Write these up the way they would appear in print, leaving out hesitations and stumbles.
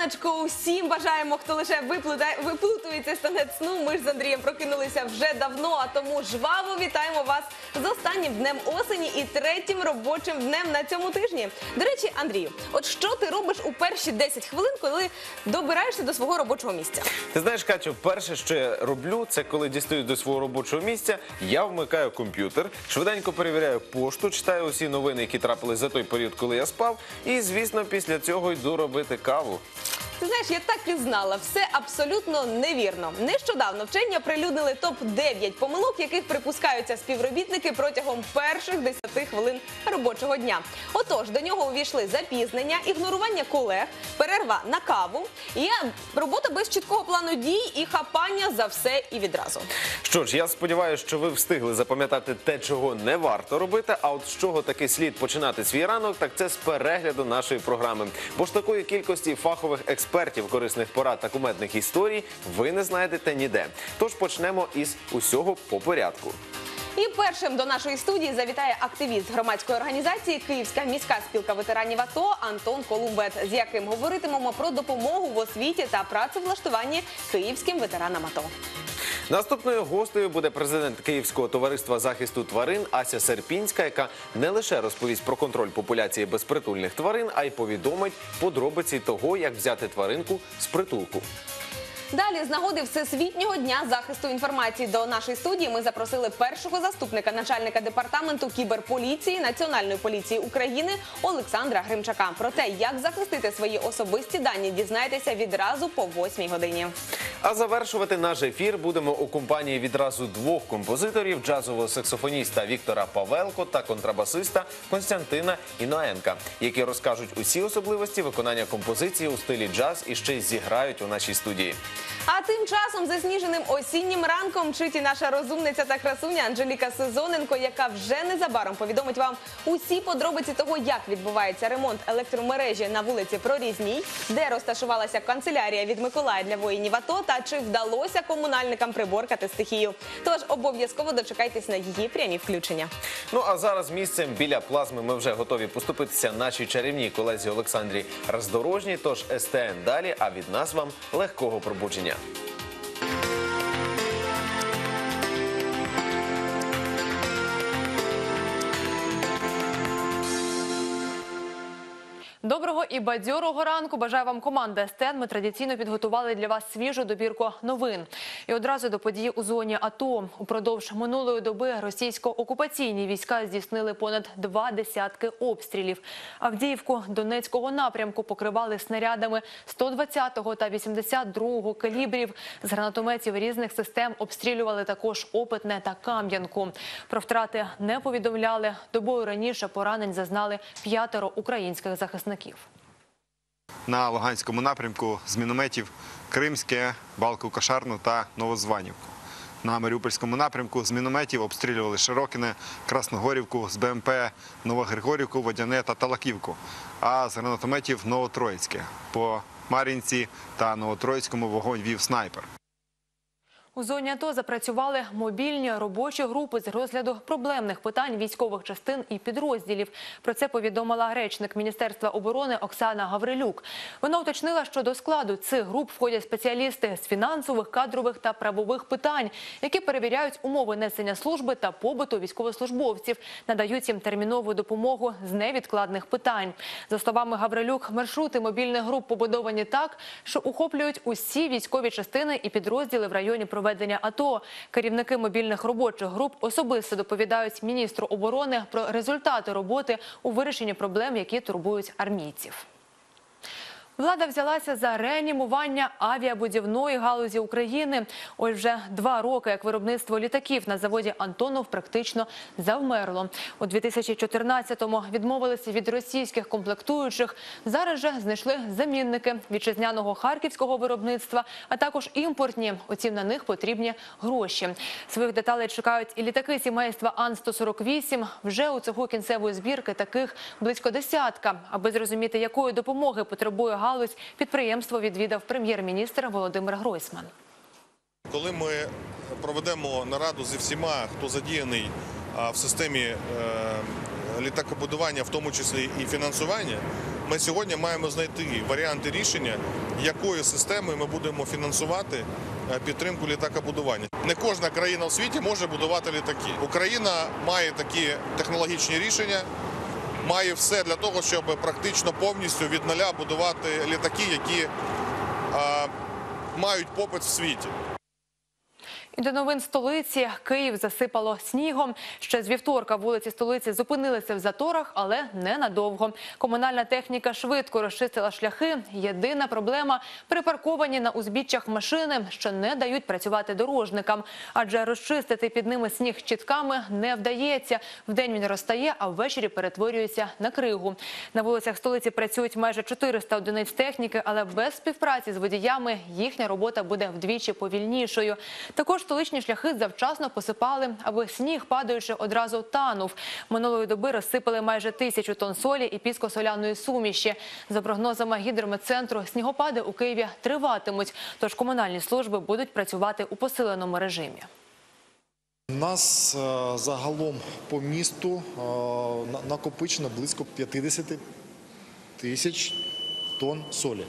раночку усім бажаємо, хто лише виплутується з танець сну. Ми ж з Андрієм прокинулися вже давно, а тому жваво вітаємо вас з останнім днем осені і третім робочим днем на цьому тижні. До речі, Андрію, от що ти робиш у перші 10 хвилин, коли добираєшся до свого робочого місця? Ти знаєш, Катю, перше, що я роблю, це коли дістаю до свого робочого місця, я вмикаю комп'ютер, швиденько перевіряю пошту, читаю усі новини, які трапились за той період, коли я спав, і, звісно, після цього йду робити каву. Ти знаєш, я так і знала, все абсолютно невірно. Нещодавно вчені оприлюднили топ-9 помилок, яких припускаються співробітники протягом перших 10 хвилин робочого дня. Отож, до нього увійшли запізнення, ігнорування колег, перерва на каву, і робота без чіткого плану дій і хапання за все і відразу. Що ж, я сподіваюся, що ви встигли запам'ятати те, чого не варто робити, а от з чого таки слід починати свій ранок, так це з перегляду нашої програми. Бо ж такої кількості фахових експертів, корисних порад та кумедних історій ви не знайдете ніде. Тож почнемо із усього по порядку. І першим до нашої студії завітає активіст громадської організації «Київська міська спілка ветеранів АТО» Антон Колумбет, з яким говоритимемо про допомогу в освіті та працевлаштуванні київським ветеранам АТО. Наступною гостею буде президент Київського товариства захисту тварин Ася Серпінська, яка не лише розповість про контроль популяції безпритульних тварин, а й повідомить подробиці того, як взяти тваринку з притулку. Далі, з нагоди Всесвітнього дня захисту інформації, до нашої студії ми запросили першого заступника начальника департаменту кіберполіції Національної поліції України Олександра Гримчака. Про те, як захистити свої особисті дані, дізнайтеся відразу по 8 годині. А завершувати наш ефір будемо у компанії відразу двох композиторів – джазового саксофоніста Віктора Павелко та контрабасиста Костянтина Іноенка, які розкажуть усі особливості виконання композиції у стилі джаз і ще й зіграють у нашій студії. А тим часом засніженим осіннім ранком мчить і наша розумниця та красуня Анжеліка Сезоненко, яка вже незабаром повідомить вам усі подробиці того, як відбувається ремонт електромережі на вулиці Прорізній, де розташувалася канцелярія від Миколая для воїнів АТО та чи вдалося комунальникам приборкати стихію. Тож обов'язково дочекайтесь на її прямі включення. Ну а зараз місцем біля плазми ми вже готові поступитися нашій чарівній колезі Олександрі Роздорожній, тож СТН далі, а від нас вам легкого пробудження. Доброго і бадьорого ранку бажаю вам команда СТН. Ми традиційно підготували для вас свіжу добірку новин. І одразу до події у зоні АТО. Упродовж минулої доби російсько-окупаційні війська здійснили понад 2 десятки обстрілів. Авдіївку Донецького напрямку покривали снарядами 120-го та 82-го калібрів. З гранатометів різних систем обстрілювали також Опитне та Кам'янку. Про втрати не повідомляли. Добою раніше поранень зазнали 5 українських захисників. На Луганському напрямку з мінометів Кримське, Балку-Кошарну та Новозванівку. На Маріупольському напрямку з мінометів обстрілювали Широкине, Красногорівку, з БМП Новогригорівку, Водяне та Талаківку, а з гранатометів Новотроїцьке. По Мар'їнці та Новотроїцькому вогонь вів снайпер. У зоні АТО запрацювали мобільні робочі групи з розгляду проблемних питань військових частин і підрозділів. Про це повідомила речник Міністерства оборони Оксана Гаврилюк. Вона уточнила, що до складу цих груп входять спеціалісти з фінансових, кадрових та правових питань, які перевіряють умови несення служби та побуту військовослужбовців, надають їм термінову допомогу з невідкладних питань. За словами Гаврилюк, маршрути мобільних груп побудовані так, що охоплюють усі військові частини і підрозділи в районі проведення АТО. Керівники мобільних робочих груп особисто доповідають міністру оборони про результати роботи у вирішенні проблем, які турбують армійців. Влада взялася за реанімування авіабудівної галузі України. Ось вже 2 роки, як виробництво літаків на заводі «Антонов» практично завмерло. У 2014-му відмовилися від російських комплектуючих. Зараз же знайшли замінники вітчизняного харківського виробництва, а також імпортні. Утім, на них потрібні гроші. Своїх деталей чекають і літаки сімейства Ан-148. Вже у цього кінцевої збірки таких близько десятка. Аби зрозуміти, якої допомоги потребує галузь, підприємство відвідав прем'єр-міністр Володимир Гройсман. Коли ми проведемо нараду зі всіма, хто задіяний в системі літакобудування, в тому числі і фінансування, ми сьогодні маємо знайти варіанти рішення, якою системою ми будемо фінансувати підтримку літакобудування. Не кожна країна у світі може будувати літаки. Україна має такі технологічні рішення, має все для того, щоб практично повністю від нуля будувати літаки, які мають попит в світі. І до новин столиці. Київ засипало снігом. Ще з вівторка вулиці столиці зупинилися в заторах, але ненадовго. Комунальна техніка швидко розчистила шляхи. Єдина проблема – припарковані на узбіччях машини, що не дають працювати дорожникам. Адже розчистити під ними сніг щітками не вдається. Вдень він розтає, а ввечері перетворюється на кригу. На вулицях столиці працюють майже 400 одиниць техніки, але без співпраці з водіями їхня робота буде вдвічі повільнішою. Також столичні шляхи завчасно посипали, аби сніг, падаючи, одразу танув. Минулої доби розсипали майже 1000 тонн солі і піскосоляної суміші. За прогнозами гідрометцентру, снігопади у Києві триватимуть, тож комунальні служби будуть працювати у посиленому режимі. У нас загалом по місту накопичено близько 50 тисяч тонн солі.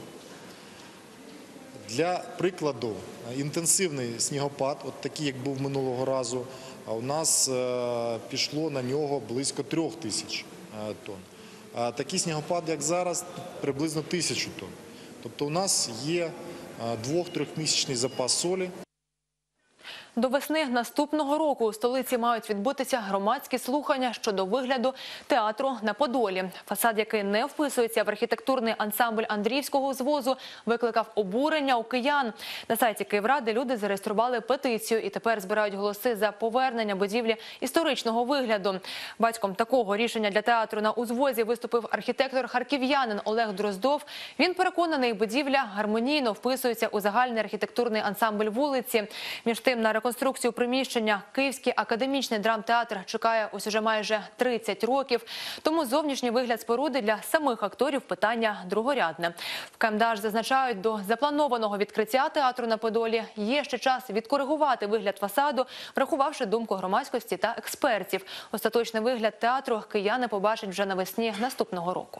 Для прикладу, інтенсивний снігопад, от такий, як був минулого разу, у нас пішло на нього близько 3000 тонн. Такий снігопад, як зараз, приблизно 1000 тонн. Тобто у нас є 2-3-місячний запас солі. До весни наступного року у столиці мають відбутися громадські слухання щодо вигляду театру на Подолі. Фасад, який не вписується в архітектурний ансамбль Андріївського узвозу, викликав обурення у киян. На сайті Київради люди зареєстрували петицію і тепер збирають голоси за повернення будівлі історичного вигляду. Батьком такого рішення для театру на узвозі виступив архітектор-харків'янин Олег Дроздов. Він переконаний, будівля гармонійно вписується у загальний архітектурний ансамбль вулиці. Між тим, на реконструкцію приміщення Київський академічний драмтеатр чекає ось уже майже 30 років. Тому зовнішній вигляд споруди для самих акторів питання другорядне. В КМДА зазначають, до запланованого відкриття театру на Подолі є ще час відкоригувати вигляд фасаду, врахувавши думку громадськості та експертів. Остаточний вигляд театру кияни побачать вже навесні наступного року.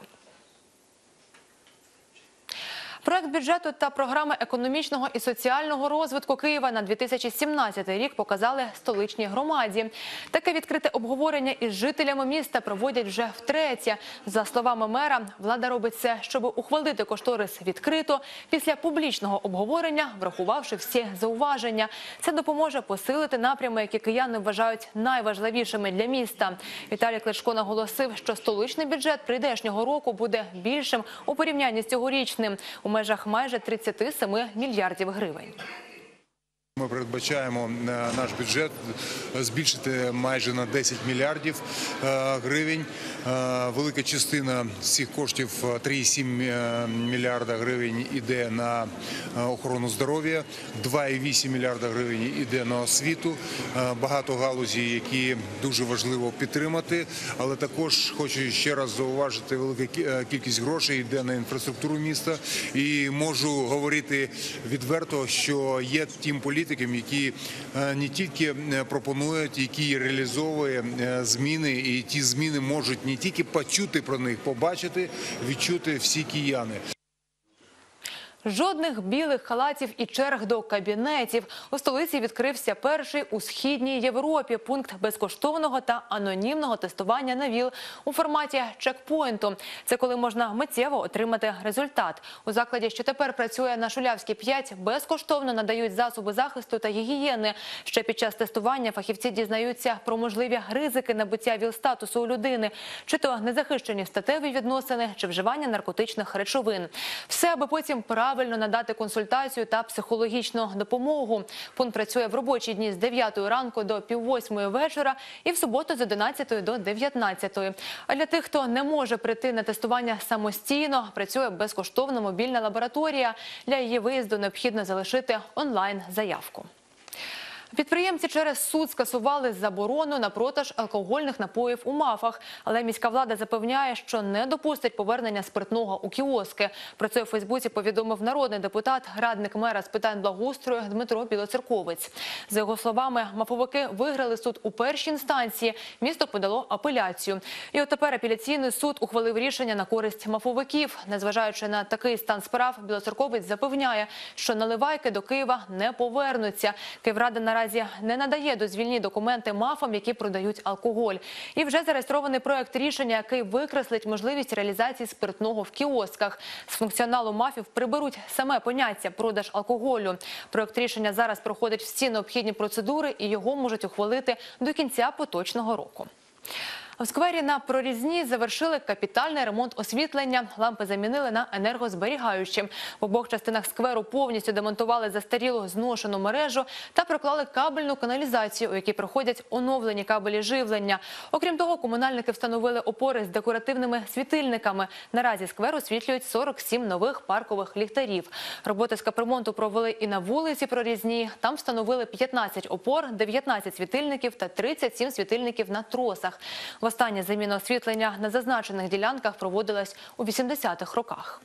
Проект бюджету та програми економічного і соціального розвитку Києва на 2017 рік показали столичній громаді. Таке відкрите обговорення із жителями міста проводять вже втретє. За словами мера, влада робить це, щоб ухвалити кошторис відкрито, після публічного обговорення, врахувавши всі зауваження. Це допоможе посилити напрями, які кияни вважають найважливішими для міста. Віталій Кличко наголосив, що столичний бюджет прийдешнього року буде більшим у порівнянні з цьогорічним – у межах майже 37 мільярдів гривень. Ми передбачаємо наш бюджет збільшити майже на 10 мільярдів гривень. Велика частина з цих коштів, 3,7 мільярда гривень, йде на охорону здоров'я, 2,8 мільярда гривень йде на освіту. Багато галузей, які дуже важливо підтримати, але також хочу ще раз зауважити, велика кількість грошей йде на інфраструктуру міста. І можу говорити відверто, що є тим політикам, які не тільки пропонують, які реалізовують зміни, і ті зміни можуть не тільки почути про них, побачити, відчути всі кияни. Жодних білих халатів і черг до кабінетів. У столиці відкрився перший у Східній Європі пункт безкоштовного та анонімного тестування на ВІЛ у форматі чекпоінту. Це коли можна миттєво отримати результат. У закладі, що тепер працює на Шулявській 5, безкоштовно надають засоби захисту та гігієни. Ще під час тестування фахівці дізнаються про можливі ризики набуття ВІЛ-статусу у людини, чи то незахищені статеві відносини, чи вживання наркотичних речовин. Все, аби потім правильно надати консультацію та психологічну допомогу. Пункт працює в робочі дні з 9 ранку до 7:30 вечора і в суботу з 11 до 19. А для тих, хто не може прийти на тестування самостійно, працює безкоштовна мобільна лабораторія. Для її виїзду необхідно залишити онлайн-заявку. Підприємці через суд скасували заборону на продаж алкогольних напоїв у МАФах. Але міська влада запевняє, що не допустить повернення спиртного у кіоски. Про це у Фейсбуці повідомив народний депутат, радник мера з питань благоустрою Дмитро Білоцерковець. За його словами, мафовики виграли суд у першій інстанції. Місто подало апеляцію. І от тепер апеляційний суд ухвалив рішення на користь мафовиків. Незважаючи на такий стан справ, Білоцерковець запевняє, що наливайки до Києва не повернуться. Київрада наразі не надає дозвільні документи МАФам, які продають алкоголь. І вже зареєстрований проект рішення, який викреслить можливість реалізації спиртного в кіосках. З функціоналу МАФів приберуть саме поняття «продаж алкоголю». Проект рішення зараз проходить всі необхідні процедури і його можуть ухвалити до кінця поточного року. В сквері на Прорізній завершили капітальний ремонт освітлення. Лампи замінили на енергозберігаючі. В обох частинах скверу повністю демонтували застарілу зношену мережу та проклали кабельну каналізацію, у якій проходять оновлені кабелі живлення. Окрім того, комунальники встановили опори з декоративними світильниками. Наразі сквер освітлюють 47 нових паркових ліхтарів. Роботи з капремонту провели і на вулиці Прорізній. Там встановили 15 опор, 19 світильників та 37 світильників на тросах. Востаннє заміна освітлення на зазначених ділянках проводилась у 80-х роках.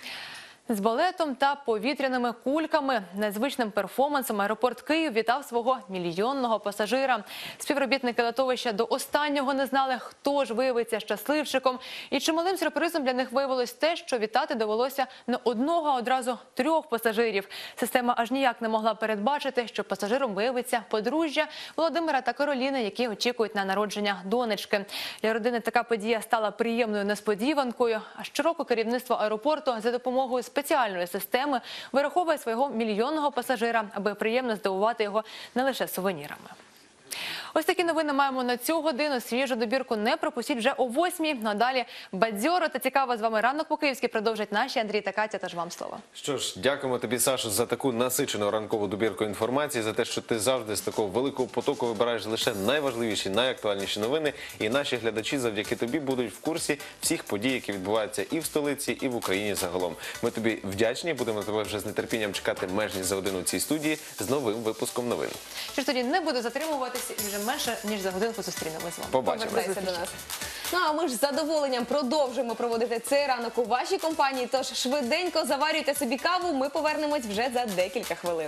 З балетом та повітряними кульками, незвичним перформансом аеропорт Київ вітав свого мільйонного пасажира. Співробітники литовища до останнього не знали, хто ж виявиться щасливчиком. І чималим сюрпризом для них виявилось те, що вітати довелося не одного, а одразу 3 пасажирів. Система аж ніяк не могла передбачити, що пасажиром виявиться подружжя Володимира та Кароліни, які очікують на народження донечки. Для родини така подія стала приємною несподіванкою. А щороку керівництво аеропорту за допомогою спеціальної системи вираховує свого мільйонного пасажира, аби приємно здивувати його не лише сувенірами. Ось такі новини маємо на цю годину. Свіжу добірку не пропустіть вже о 8-й. Ну а далі бадьоро та цікаво з вами «Ранок по-київськи» продовжать наші Андрій та Катя, тож вам слово. Що ж, дякуємо тобі, Сашо, за таку насичену ранкову добірку інформації, за те, що ти завжди з такого великого потоку вибираєш лише найважливіші, найактуальніші новини. І наші глядачі завдяки тобі будуть в курсі всіх подій, які відбуваються і в столиці, і в Україні загалом. Ми тобі вдячні, будемо тебе вже з нетерпінням чекати межні за годину у цій студії з новим випуском новин. Що ж, тоді не буду затримуватися і вже менше, ніж за годинку зустрінемось з вами. Побачимо. Повертайся до нас. Ну а ми ж з задоволенням продовжимо проводити цей ранок у вашій компанії. Тож швиденько заварюйте собі каву, ми повернемось вже за декілька хвилин.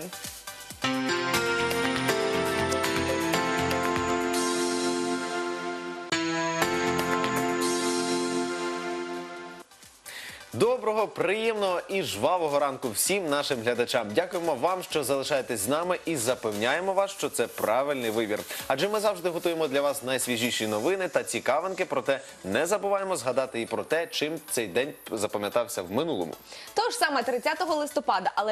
Доброго, приємного і жвавого ранку всім нашим глядачам. Дякуємо вам, що залишаєтесь з нами, і запевняємо вас, що це правильний вибір. Адже ми завжди готуємо для вас найсвіжіші новини та цікавинки, проте не забуваємо згадати і про те, чим цей день запам'ятався в минулому. Тож саме 30 листопада, але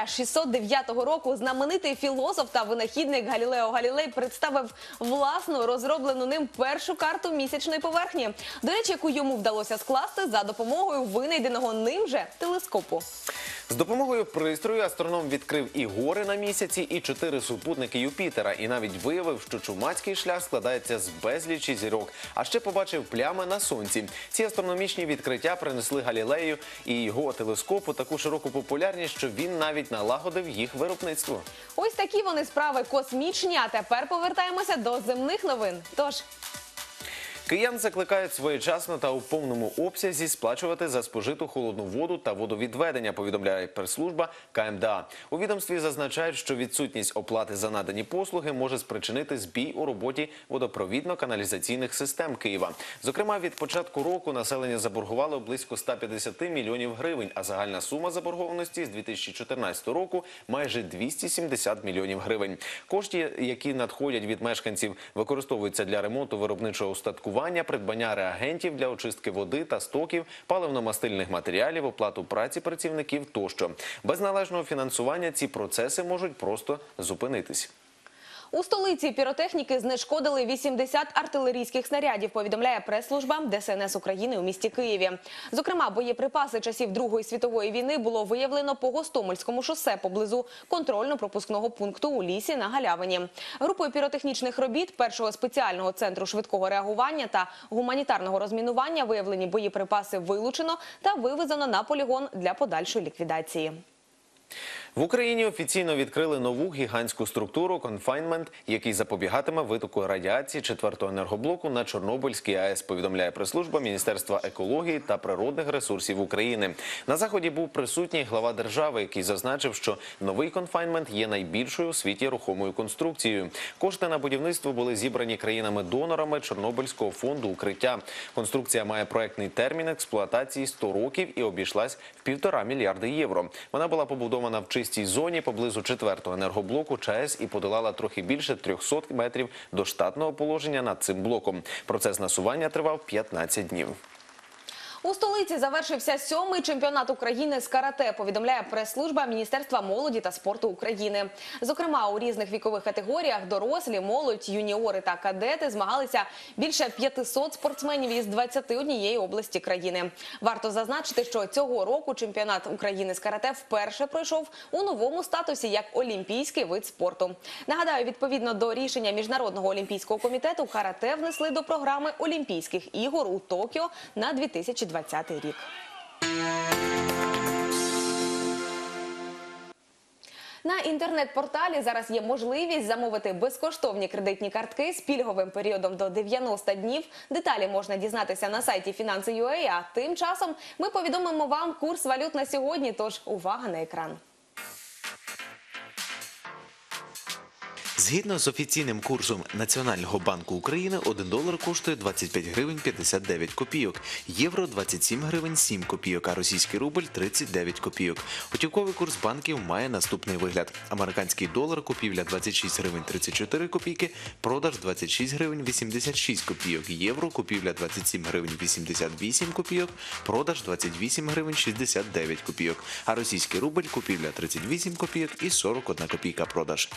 1609 року знаменитий філософ та винахідник Галілео Галілей представив власну розроблену ним першу карту місячної поверхні. До речі, яку йому вдалося скласти за допомогою винайденого ним же телескопу. З допомогою пристрою астроном відкрив і гори на місяці, і 4 супутники Юпітера, і навіть виявив, що чумацький шлях складається з безлічі зірок, а ще побачив плями на сонці. Ці астрономічні відкриття принесли Галілею і його телескопу таку широку популярність, що він навіть налагодив їх виробництво. Ось такі вони справи космічні, а тепер повертаємося до земних новин. Тож... Киян закликають своєчасно та у повному обсязі сплачувати за спожиту холодну воду та водовідведення, повідомляє прес-служба КМДА. У відомстві зазначають, що відсутність оплати за надані послуги може спричинити збій у роботі водопровідно-каналізаційних систем Києва. Зокрема, від початку року населення заборгувало близько 150 мільйонів гривень, а загальна сума заборгованості з 2014 року – майже 270 мільйонів гривень. Кошти, які надходять від мешканців, використовуються для ремонту виробничого устаткування, придбання реагентів для очистки води та стоків, паливно-мастильних матеріалів, оплату праці працівників тощо. Без належного фінансування ці процеси можуть просто зупинитись. У столиці піротехніки знешкодили 80 артилерійських снарядів, повідомляє прес-служба ДСНС України у місті Києві. Зокрема, боєприпаси часів Другої світової війни було виявлено по Гостомельському шосе поблизу контрольно-пропускного пункту у лісі на Галявині. Групою піротехнічних робіт Першого спеціального центру швидкого реагування та гуманітарного розмінування виявлені боєприпаси вилучено та вивезено на полігон для подальшої ліквідації. В Україні офіційно відкрили нову гігантську структуру «Конфайнмент», який запобігатиме витоку радіації 4-го енергоблоку на Чорнобильській АЕС, повідомляє прес-служба Міністерства екології та природних ресурсів України. На заході був присутній глава держави, який зазначив, що новий «Конфайнмент» є найбільшою у світі рухомою конструкцією. Кошти на будівництво були зібрані країнами-донорами Чорнобильського фонду укриття. Конструкція має проектний термін експлуатації 100 років і обійшлась в 1,5 мільярда євро. Вона була побудована в чистій зоні поблизу 4-го енергоблоку ЧАЕС і подолала трохи більше 300 метрів до штатного положення над цим блоком. Процес насування тривав 15 днів. У столиці завершився 7-й чемпіонат України з карате, повідомляє прес-служба Міністерства молоді та спорту України. Зокрема, у різних вікових категоріях дорослі, молодь, юніори та кадети змагалися більше 500 спортсменів із 21 області країни. Варто зазначити, що цього року чемпіонат України з карате вперше пройшов у новому статусі як олімпійський вид спорту. Нагадаю, відповідно до рішення Міжнародного олімпійського комітету, карате внесли до програми Олімпійських ігор у Токіо на 2020 рік. На інтернет-порталі зараз є можливість замовити безкоштовні кредитні картки з пільговим періодом до 90 днів. Деталі можна дізнатися на сайті Finansi.ua, а тим часом ми повідомимо вам курс валют на сьогодні, тож увага на екран. Згідно з офіційним курсом Національного банку України, 1 долар коштує 25 гривень 59 копійок, євро – 27 гривень 7 копійок, а російський рубль – 39 копійок. Готівковий курс банків має наступний вигляд. Американський долар – купівля 26 гривень 34 копійки, продаж 26 гривень 86 копійок, євро – купівля 27 гривень 88 копійок, продаж 28 гривень 69 копійок, а російський рубль – купівля 38 копійок і 41 копійка продаж.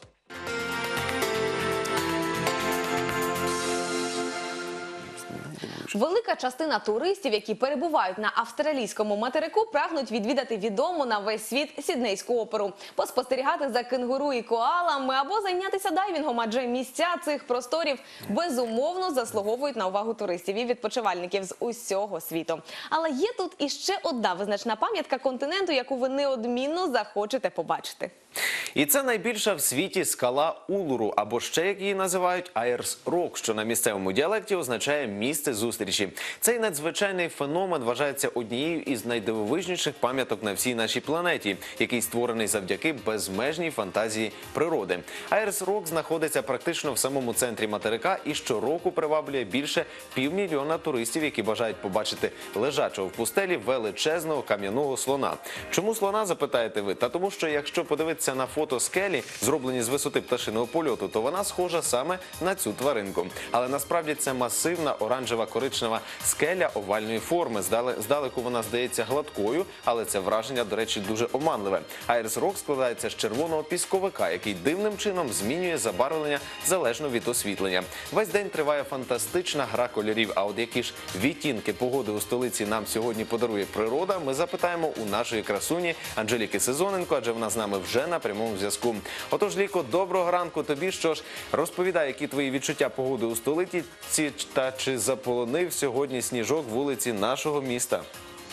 Велика частина туристів, які перебувають на австралійському материку, прагнуть відвідати відому на весь світ Сіднейську оперу, поспостерігати за кенгуру і коалами або зайнятися дайвінгом, адже місця цих просторів безумовно заслуговують на увагу туристів і відпочивальників з усього світу. Але є тут іще одна визначна пам'ятка континенту, яку ви неодмінно захочете побачити. І це найбільша в світі скала Улуру, або ще, як її називають, Айрс Рок, що на місцевому діалекті означає «місце зустрічі». Цей надзвичайний феномен вважається однією із найдивовижніших пам'яток на всій нашій планеті, який створений завдяки безмежній фантазії природи. Айрс Рок знаходиться практично в самому центрі материка і щороку приваблює більше 500 000 туристів, які бажають побачити лежачого в пустелі величезного кам'яного слона. Чому слона, запитаєте ви? Та тому, що якщо подивитися на фото скелі, зроблені з висоти пташиного польоту, то вона схожа саме на цю тваринку. Але насправді це масивна оранжева коричнева скеля овальної форми. Здалеку вона здається гладкою, але це враження, до речі, дуже оманливе. Айрс Рок складається з червоного пісковика, який дивним чином змінює забарвлення залежно від освітлення. Весь день триває фантастична гра кольорів, а от які ж відтінки погоди у столиці нам сьогодні подарує природа, ми запитаємо у нашої красуні Анжеліки Сезоненко, адже вона з нами вже на прямому зв'язку. Отож, Ліко, доброго ранку тобі. Що ж, розповідай, які твої відчуття погоди у столиці та чи заполонив сьогодні сніжок вулиці нашого міста?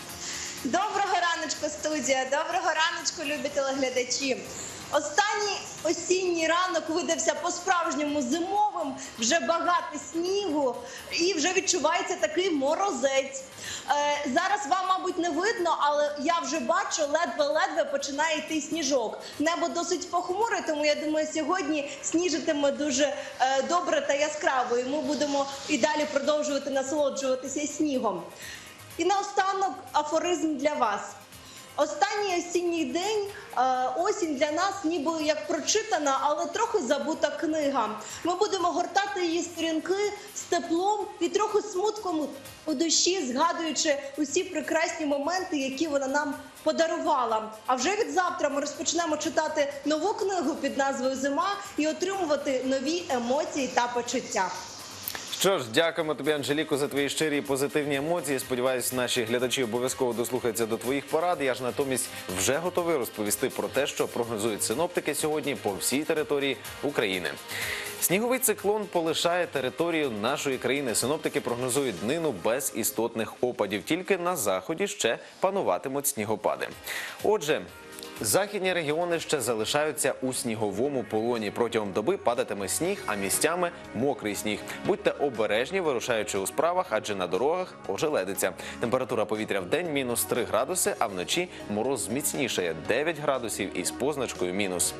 Доброго раночку, студія! Доброго раночку, любі телеглядачі! Останній осінній ранок видався по-справжньому зимовим, вже багато снігу і вже відчувається такий морозець. Зараз вам, мабуть, не видно, але я вже бачу, ледве-ледве починає йти сніжок. Небо досить похмуре, тому я думаю, сьогодні сніжитиме дуже добре та яскраво, і ми будемо і далі продовжувати насолоджуватися снігом. І наостанок афоризм для вас. Останній осінній день, осінь для нас ніби як прочитана, але трохи забута книга. Ми будемо гортати її сторінки з теплом і трохи смутком у душі, згадуючи усі прекрасні моменти, які вона нам подарувала. А вже від завтра ми розпочнемо читати нову книгу під назвою «Зима» і отримувати нові емоції та почуття. Що ж, дякуємо тобі, Анжеліко, за твої щирі і позитивні емоції. Сподіваюсь, наші глядачі обов'язково дослухаються до твоїх порад. Я ж натомість вже готовий розповісти про те, що прогнозують синоптики сьогодні по всій території України. Сніговий циклон полишає територію нашої країни. Синоптики прогнозують днину без істотних опадів. Тільки на заході ще пануватимуть снігопади. Отже, Західні регіони ще залишаються у сніговому полоні. Протягом доби падатиме сніг, а місцями мокрий сніг. Будьте обережні, вирушаючи у справах, адже на дорогах ожеледиться. Температура повітря в день – мінус 3 градуси, а вночі мороз зміцнішає – 9 градусів із позначкою мінус.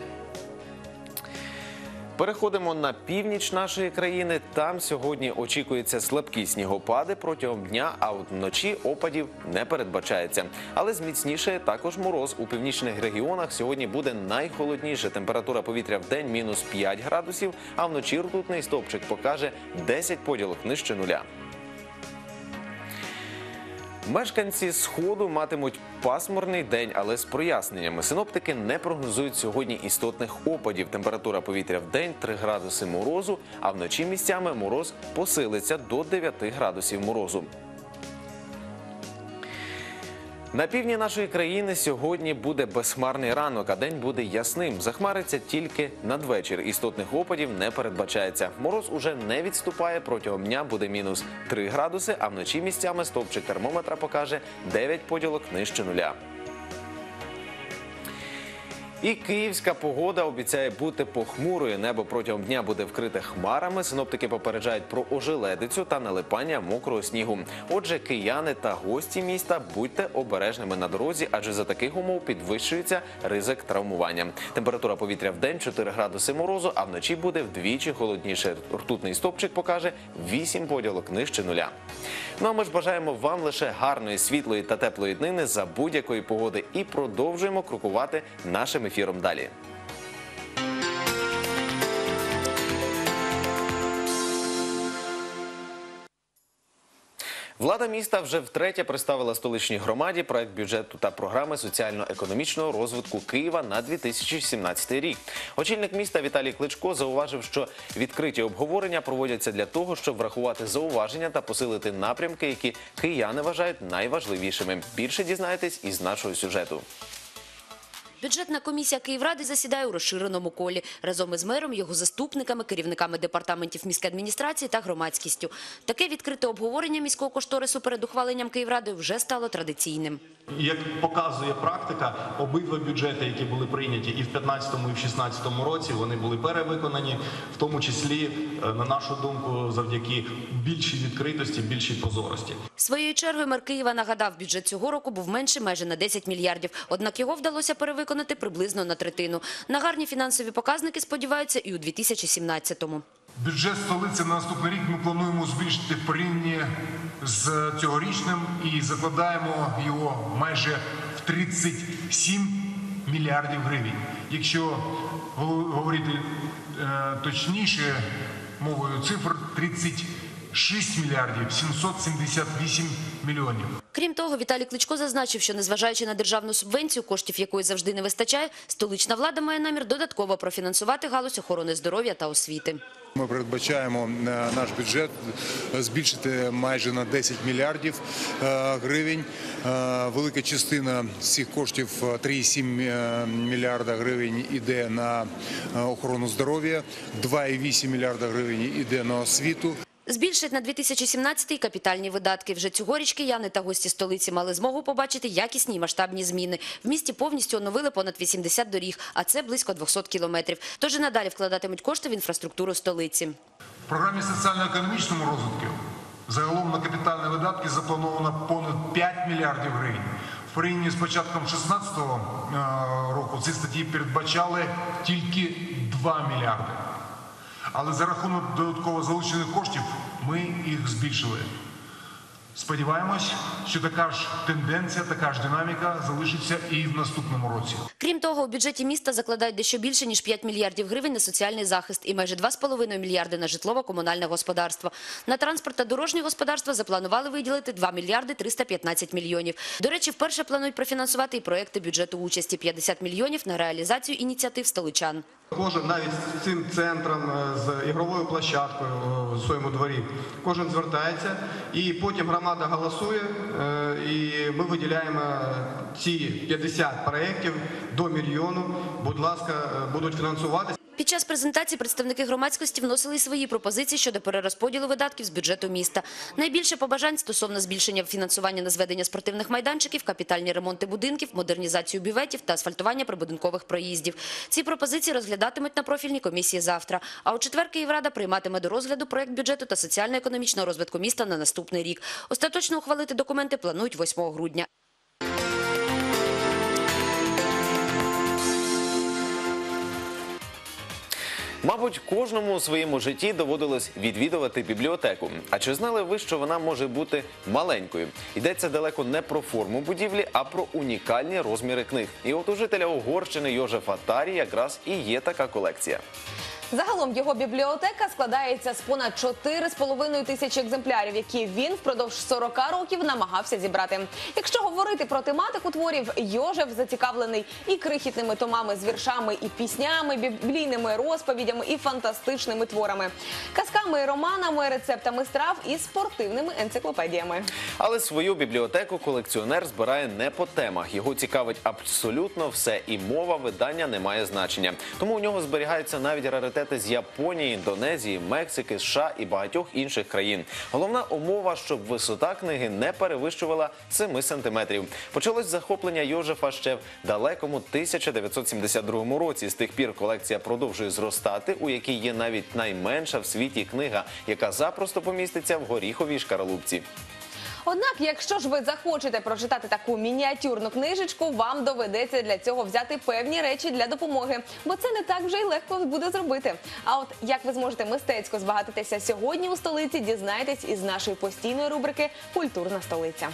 Переходимо на північ нашої країни. Там сьогодні очікуються слабкі снігопади протягом дня, а от вночі опадів не передбачається. Але зміцнішає також мороз. У північних регіонах сьогодні буде найхолодніше. Температура повітря в день – мінус 5 градусів, а вночі ртутний стовпчик покаже 10 поділок нижче нуля. Мешканці Сходу матимуть пасмурний день, але з проясненнями. Синоптики не прогнозують сьогодні істотних опадів. Температура повітря в день – 3 градуси морозу, а вночі місцями мороз посилиться до 9 градусів морозу. На півдні нашої країни сьогодні буде безхмарний ранок, а день буде ясним. Захмариться тільки надвечір. Істотних опадів не передбачається. Мороз уже не відступає. Протягом дня буде мінус 3 градуси, а вночі місцями стовпчик термометра покаже 9 поділок нижче нуля. І київська погода обіцяє бути похмурою. Небо протягом дня буде вкрите хмарами. Синоптики попереджають про ожеледицю та налипання мокрого снігу. Отже, кияни та гості міста, будьте обережними на дорозі, адже за таких умов підвищується ризик травмування. Температура повітря в день – 4 градуси морозу, а вночі буде вдвічі холодніше. Ртутний стовпчик покаже 8 поділок нижче нуля. Ну а ми ж бажаємо вам лише гарної, світлої та теплої днини за будь-якої погоди і продовжуємо крокувати нашим ефіром далі. Влада міста вже втретє представила столичній громаді проект бюджету та програми соціально-економічного розвитку Києва на 2017 рік. Очільник міста Віталій Кличко зауважив, що відкриті обговорення проводяться для того, щоб врахувати зауваження та посилити напрямки, які кияни вважають найважливішими. Більше дізнаєтесь із нашого сюжету. Бюджетна комісія Київради засідає у розширеному колі разом із мером, його заступниками, керівниками департаментів міської адміністрації та громадськістю. Таке відкрите обговорення міського кошторису перед ухваленням Київради вже стало традиційним. Як показує практика, обидва бюджети, які були прийняті і в 2015, і в 2016 році, вони були перевиконані, в тому числі, на нашу думку, завдяки більшій відкритості, більшій прозорості. Своєю чергою мер Києва нагадав, бюджет цього року був менший майже на 10 мільярдів, однак його вдалося перевиконати приблизно на третину. На гарні фінансові показники сподіваються і у 2017-му. Бюджет столиці на наступний рік ми плануємо збільшити в порівнянні з цьогорічним і закладаємо його майже в 37 мільярдів гривень. Якщо говорити точніше мовою цифр, 36 мільярдів 778 мільйонів. Крім того, Віталій Кличко зазначив, що незважаючи на державну субвенцію, коштів якої завжди не вистачає, столична влада має намір додатково профінансувати галузь охорони здоров'я та освіти. Ми передбачаємо наш бюджет збільшити майже на 10 мільярдів гривень. Велика частина з цих коштів, 3,7 мільярда гривень, іде на охорону здоров'я, 2,8 мільярда гривень іде на освіту. Збільшать на 2017-й капітальні видатки. Вже цьогоріч кияни та гості столиці мали змогу побачити якісні і масштабні зміни. В місті повністю оновили понад 80 доріг, а це близько 200 кілометрів. Тож і надалі вкладатимуть кошти в інфраструктуру столиці. В програмі соціально-економічному розвитку загалом на капітальні видатки заплановано понад 5 мільярдів гривень. В порівнянні з початком 2016 року ці статті передбачали тільки 2 мільярди. Але за рахунок додатково залучених коштів ми їх збільшили. Сподіваємось, що така ж тенденція, така ж динаміка залишиться і в наступному році. Крім того, у бюджеті міста закладають дещо більше, ніж 5 мільярдів гривень на соціальний захист і майже 2,5 мільярди на житлово-комунальне господарство. На транспорт та дорожнє господарство запланували виділити 2 мільярди 315 мільйонів. До речі, вперше планують профінансувати і проекти бюджету участі – 50 мільйонів на реалізацію ініціатив столичан. Кожен, навіть з цим центром, з ігровою площадкою в своєму дворі, кожен звертається, і потім громада голосує, і ми виділяємо ці 50 проєктів до мільйону, будь ласка, будуть фінансуватися. Під час презентації представники громадськості вносили й свої пропозиції щодо перерозподілу видатків з бюджету міста. Найбільше побажань стосовно збільшення фінансування на зведення спортивних майданчиків, капітальні ремонти будинків, модернізацію бюветів та асфальтування прибудинкових проїздів. Ці пропозиції розглядатимуть на профільній комісії завтра. А у четвер Київрада прийматиме до розгляду проект бюджету та соціально-економічного розвитку міста на наступний рік. Остаточно ухвалити документи планують 8 грудня. Мабуть, кожному у своєму житті доводилось відвідувати бібліотеку. А чи знали ви, що вона може бути маленькою? Йдеться далеко не про форму будівлі, а про унікальні розміри книг. І от у жителя Угорщини Йожефа Тарі якраз і є така колекція. Загалом його бібліотека складається з понад 4,5 тисячі екземплярів, які він впродовж 40 років намагався зібрати. Якщо говорити про тематику творів, Йожеф зацікавлений і крихітними томами з віршами, і піснями, біблійними розповідями, і фантастичними творами, казками і романами, рецептами страв і спортивними енциклопедіями. Але свою бібліотеку колекціонер збирає не по темах. Його цікавить абсолютно все, і мова видання не має значення. Тому у нього зберігаються навіть раритети з Японії, Індонезії, Мексики, США і багатьох інших країн. Головна умова, щоб висота книги не перевищувала 7 сантиметрів. Почалось захоплення Йожефа ще в далекому 1972 році. З тих пір колекція продовжує зростати, у якій є навіть найменша в світі книга, яка запросто поміститься в горіховій шкаралупці. Однак, якщо ж ви захочете прочитати таку мініатюрну книжечку, вам доведеться для цього взяти певні речі для допомоги, бо це не так вже й легко буде зробити. А от як ви зможете мистецько збагатитися сьогодні у столиці, дізнайтесь із нашої постійної рубрики «Культурна столиця».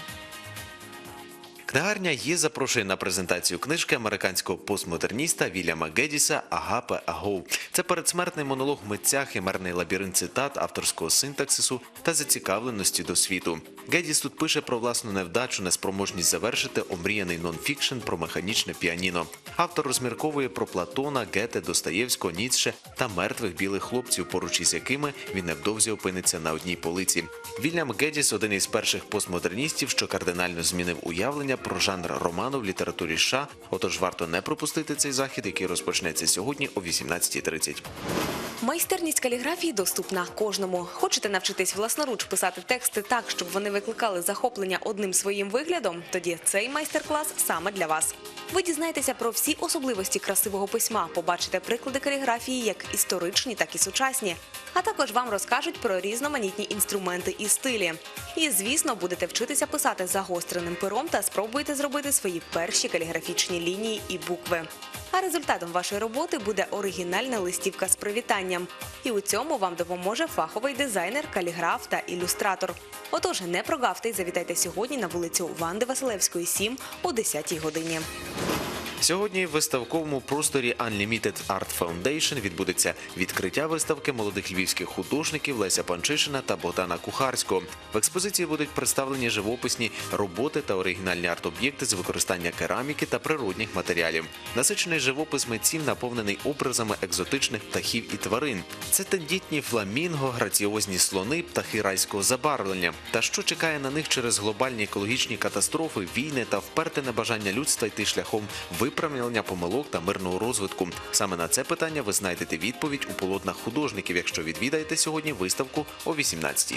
Книгарня «Є» запрошує на презентацію книжки американського постмодерніста Вільяма Геддіса «Агапе Агоу». Це передсмертний монолог митця, химерний лабіринт цитат, авторського синтаксису та зацікавленості до світу. Геддіс тут пише про власну невдачу, неспроможність завершити омріяний нон-фікшн про механічне піаніно. Автор розмірковує про Платона, Гете, Достоєвського, Ніцше та мертвих білих хлопців, поруч із якими він невдовзі опиниться на одній полиці. Вільям Геддіс – один із перших постмодерністів, що кардинально змінив уявлення про жанр роману в літературі США. Отож варто не пропустити цей захід, який розпочнеться сьогодні о 18:30. Майстерність каліграфії доступна кожному. Хочете навчитись власноруч писати тексти так, щоб вони викликали захоплення одним своїм виглядом? Тоді цей майстер-клас саме для вас. Ви дізнаєтеся про всі особливості красивого письма, побачите приклади каліграфії як історичні, так і сучасні. А також вам розкажуть про різноманітні інструменти і стилі. І, звісно, будете вчитися писати загостреним пером та спробуєте зробити свої перші каліграфічні лінії і букви. А результатом вашої роботи буде оригінальна листівка з привітанням. І у цьому вам допоможе фаховий дизайнер, каліграф та ілюстратор. Отож, не прогавте і завітайте сьогодні на вулицю Ванди Василевської, 7 о 10-й годині. Сьогодні в виставковому просторі Unlimited Art Foundation відбудеться відкриття виставки молодих львівських художників Леся Панчишина та Богдана Кухарського. В експозиції будуть представлені живописні роботи та оригінальні арт-об'єкти з використання кераміки та природних матеріалів. Насичений живопис митців наповнений образами екзотичних птахів і тварин. Це тендітні фламінго, граціозні слони, птахи райського забарвлення. Та що чекає на них через глобальні екологічні катастрофи, війни та вперте небажання людства йти шляхом виправлення помилок та мирного розвитку? Саме на це питання ви знайдете відповідь у полотнах художників, якщо відвідаєте сьогодні виставку о 18-й.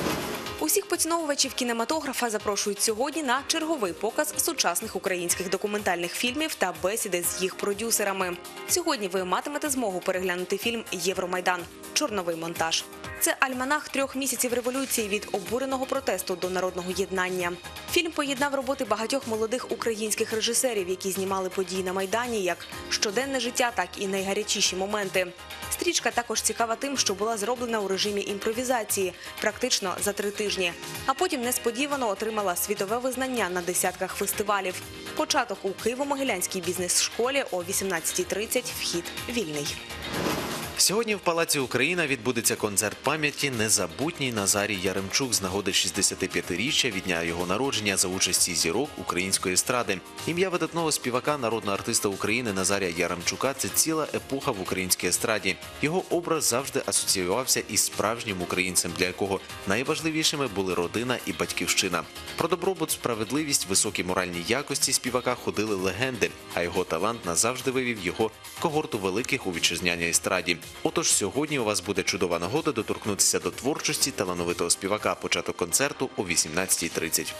Усіх поціновувачів кінематографа запрошують сьогодні на черговий показ сучасних українських документальних фільмів та бесіди з їх продюсерами. Сьогодні ви матимете змогу переглянути фільм «Євромайдан. Чорновий монтаж». Це альманах 3 місяців революції від обуреного протесту до народного єднання. Фільм поєднав роботи багатьох молодих українських режисерів, які знімали події на Майдані, як щоденне життя, так і найгарячіші моменти. Стрічка також цікава тим, що була зроблена у режимі імпровізації, практично за 3 тижні. А потім несподівано отримала світове визнання на десятках фестивалів. Початок у Києво-Могилянській бізнес-школі о 18:30, вхід вільний. Сьогодні в Палаці Україна відбудеться концерт пам'яті незабутній Назарій Яремчук з нагоди 65-річчя від дня його народження за участі зірок української естради. Ім'я видатного співака, народного артиста України Назарія Яремчука – це ціла епоха в українській естраді. Його образ завжди асоціювався із справжнім українцем, для якого найважливішими були родина і батьківщина. Про добробут, справедливість, високі моральні якості співака ходили легенди, а його талант назавжди вивів його когорту великих у вітчизняній естраді. Отож, сьогодні у вас буде чудова нагода доторкнутися до творчості талановитого співака. Початок концерту о 18:30.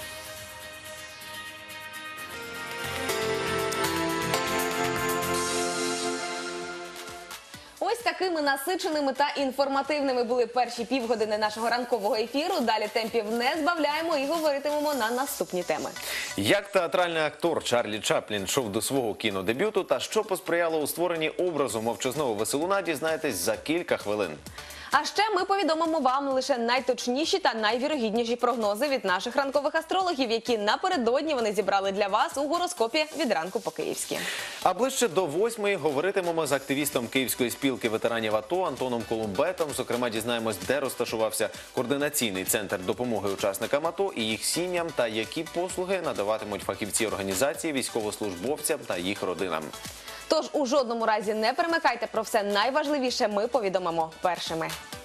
Ось такими насиченими та інформативними були перші півгодини нашого ранкового ефіру. Далі темпів не збавляємо і говоритимемо на наступні теми. Як театральний актор Чарлі Чаплін йшов до свого кінодебюту та що посприяло у створенні образу мовчазного веселуна, дізнаєтесь за кілька хвилин. А ще ми повідомимо вам лише найточніші та найвірогідніші прогнози від наших ранкових астрологів, які напередодні вони зібрали для вас у гороскопі від ранку по-київськи. А ближче до 8-ї говоритимемо з активістом Київської спілки ветеранів АТО Антоном Колумбетом. Зокрема, дізнаємось, де розташувався координаційний центр допомоги учасникам АТО і їх сім'ям, та які послуги надаватимуть фахівці організації, військовослужбовцям та їх родинам. Тож у жодному разі не перемикайте, про все найважливіше ми повідомимо першими.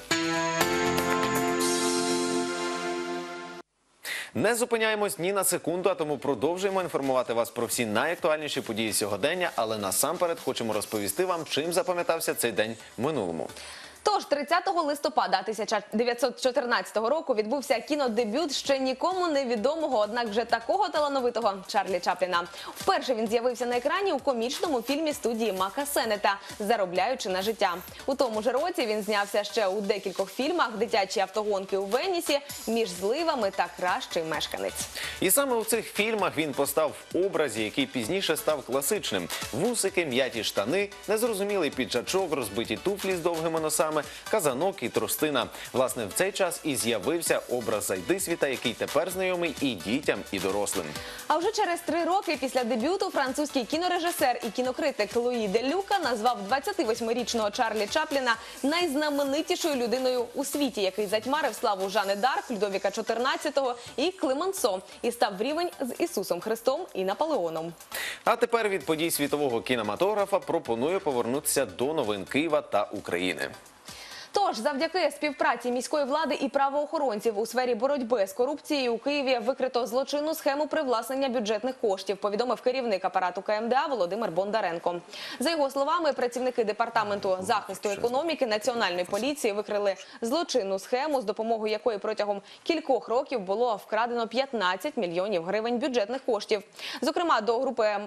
Не зупиняємось ні на секунду, а тому продовжуємо інформувати вас про всі найактуальніші події сьогодення, але насамперед хочемо розповісти вам, чим запам'ятався цей день в минулому. Тож, 30 листопада 1914 року відбувся кінодебют ще нікому невідомого, однак вже такого талановитого Чарлі Чапліна. Вперше він з'явився на екрані у комічному фільмі студії Мака Сенета «Заробляючи на життя». У тому ж році він знявся ще у декількох фільмах «Дитячі автогонки у Венісі», «Між зливами» та «Кращий мешканець». І саме у цих фільмах він постав в образі, який пізніше став класичним. Вусики, м'яті штани, незрозумілий піджачок, розбиті туфлі з довгими носами, казанок і тростина. Власне, в цей час і з'явився образ Зайдисвіта, який тепер знайомий і дітям, і дорослим. А вже через 3 роки після дебюту французький кінорежисер і кінокритик Луї де Люка назвав 28-річного Чарлі Чапліна найзнаменитішою людиною у світі, який затьмарив славу Жанни Дарк, Людовіка XIV і Клемансо і став в рівень з Ісусом Христом і Наполеоном. А тепер від подій світового кінематографа пропоную повернутися до новин Києва та України. Тож, завдяки співпраці міської влади і правоохоронців у сфері боротьби з корупцією у Києві викрито злочинну схему привласнення бюджетних коштів, повідомив керівник апарату КМДА Володимир Бондаренко. За його словами, працівники Департаменту захисту економіки Національної поліції викрили злочинну схему, з допомогою якої протягом кількох років було вкрадено 15 мільйонів гривень бюджетних коштів. Зокрема, до групи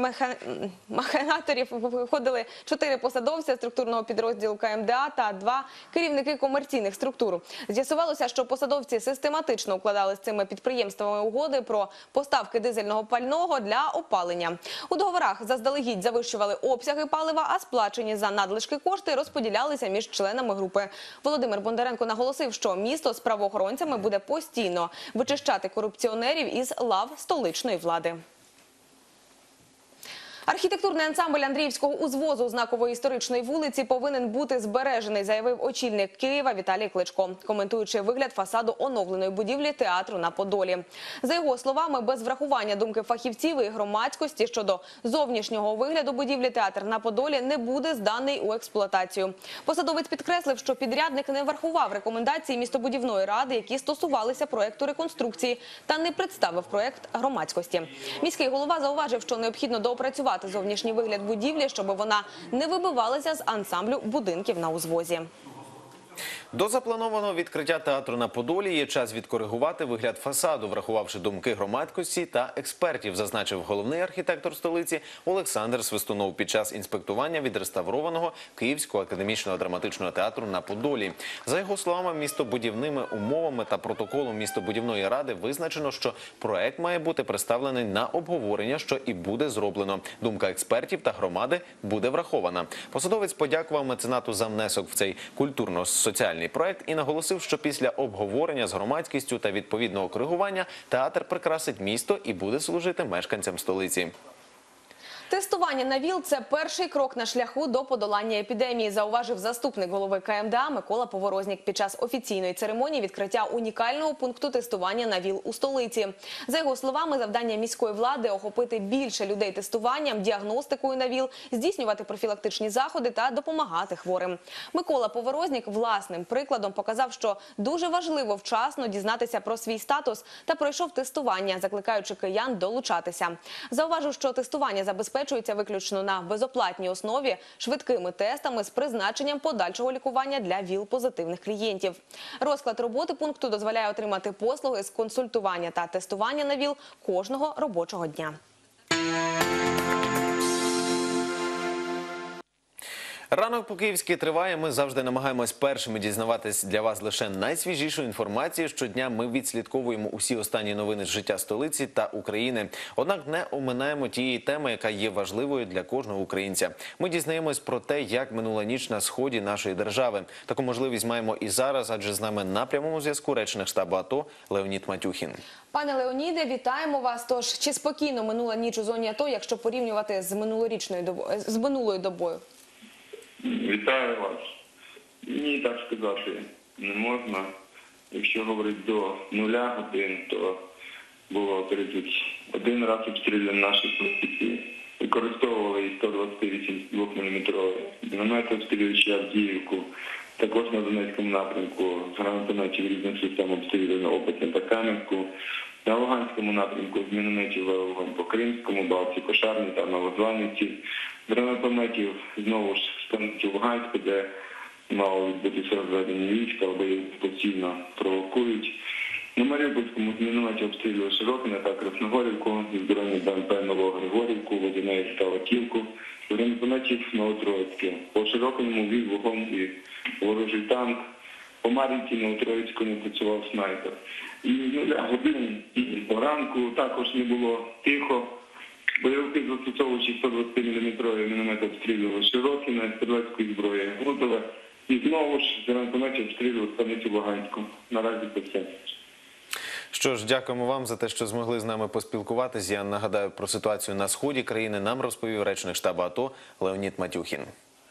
махінаторів входили 4 посадовця структурного підрозділу КМДА та 2 керівники комерційних структур. З'ясувалося, що посадовці систематично укладали з цими підприємствами угоди про поставки дизельного пального для опалення. У договорах заздалегідь завищували обсяги палива, а сплачені за надлишки кошти розподілялися між членами групи. Володимир Бондаренко наголосив, що місто з правоохоронцями буде постійно вичищати корупціонерів із лав столичної влади. Архітектурний ансамбль Андріївського узвозу знакової історичної вулиці повинен бути збережений, заявив очільник Києва Віталій Кличко, коментуючи вигляд фасаду оновленої будівлі театру на Подолі. За його словами, без врахування думки фахівців і громадськості щодо зовнішнього вигляду будівлі театр на Подолі не буде зданий у експлуатацію. Посадовець підкреслив, що підрядник не врахував рекомендації містобудівної ради, які стосувалися проєкту реконструкції, та не представив проєкт громадськості. Міський голова зауважив, що необхідно доопрацювати зовнішній вигляд будівлі, щоб вона не вибивалася з ансамблю будинків на узвозі. До запланованого відкриття театру на Подолі є час відкоригувати вигляд фасаду, врахувавши думки громадськості та експертів, зазначив головний архітектор столиці Олександр Свистунов під час інспектування відреставрованого Київського академічного драматичного театру на Подолі. За його словами, містобудівними умовами та протоколом містобудівної ради визначено, що проект має бути представлений на обговорення, що і буде зроблено. Думка експертів та громади буде врахована. Посадовець подякував меценату за внесок в цей культурно-соціальний проект і наголосив, що після обговорення з громадськістю та відповідного коригування театр прикрасить місто і буде служити мешканцям столиці. Тестування на ВІЛ – це перший крок на шляху до подолання епідемії, зауважив заступник голови КМДА Микола Поворознік під час офіційної церемонії відкриття унікального пункту тестування на ВІЛ у столиці. За його словами, завдання міської влади – охопити більше людей тестуванням, діагностикою на ВІЛ, здійснювати профілактичні заходи та допомагати хворим. Микола Поворознік власним прикладом показав, що дуже важливо вчасно дізнатися про свій статус та пройшов тестування, закликаючи киян долучатися. Зауважив, що тестування забезпечується виключно на безоплатній основі, швидкими тестами з призначенням подальшого лікування для ВІЛ-позитивних клієнтів. Розклад роботи пункту дозволяє отримати послуги з консультування та тестування на ВІЛ кожного робочого дня. Ранок по-київськи триває. Ми завжди намагаємось першими дізнаватись для вас лише найсвіжішу інформацію. Щодня ми відслідковуємо усі останні новини з життя столиці та України. Однак не оминаємо тієї теми, яка є важливою для кожного українця. Ми дізнаємось про те, як минула ніч на сході нашої держави. Таку можливість маємо і зараз, адже з нами на прямому зв'язку речник штабу АТО Леонід Матюхін. Пане Леоніде, вітаємо вас. Тож, чи спокійно минула ніч у зоні АТО, якщо порівнювати з минулою добою? Вітаю вас. Ні, так сказати не можна. Якщо говорити до 0 годин, то було 31 раз обстріляно наші позиції. Використовували і 128 2-мм міномети, обстрілюючи Авдіївку. Також на Донецькому напрямку з гранатометів різних систем обстріляно Опитне та Кам'янку. На Луганському напрямку з мінометів вогонь по Кримському, Балці, Кошарній та Новозванівці. З гранатометів знову ж станцію Луганську, де мало відбутися розведення війська, але постійно провокують. На Маріупольському з мінометів обстрілювали Широкине та Красногорівку, зі збройних БМП Новогригорівку, Водянець та Латівку. З гранатометів Новотроїцьке. По Широкиному вів вогонь і ворожий танк. По Мар'їнці Новотроїцькому працював снайпер. І з 0 годин по ранку також не було тихо. Бойовики, застосовуючи 120-мм міномет, обстрілювали Широкине, стрілецької зброї Гутове. І знову ж з гранатометів обстрілювали станицю Луганську. Наразі це все. Що ж, дякуємо вам за те, що змогли з нами поспілкуватись. Я нагадаю, про ситуацію на сході країни нам розповів речник штабу АТО Леонід Матюхін.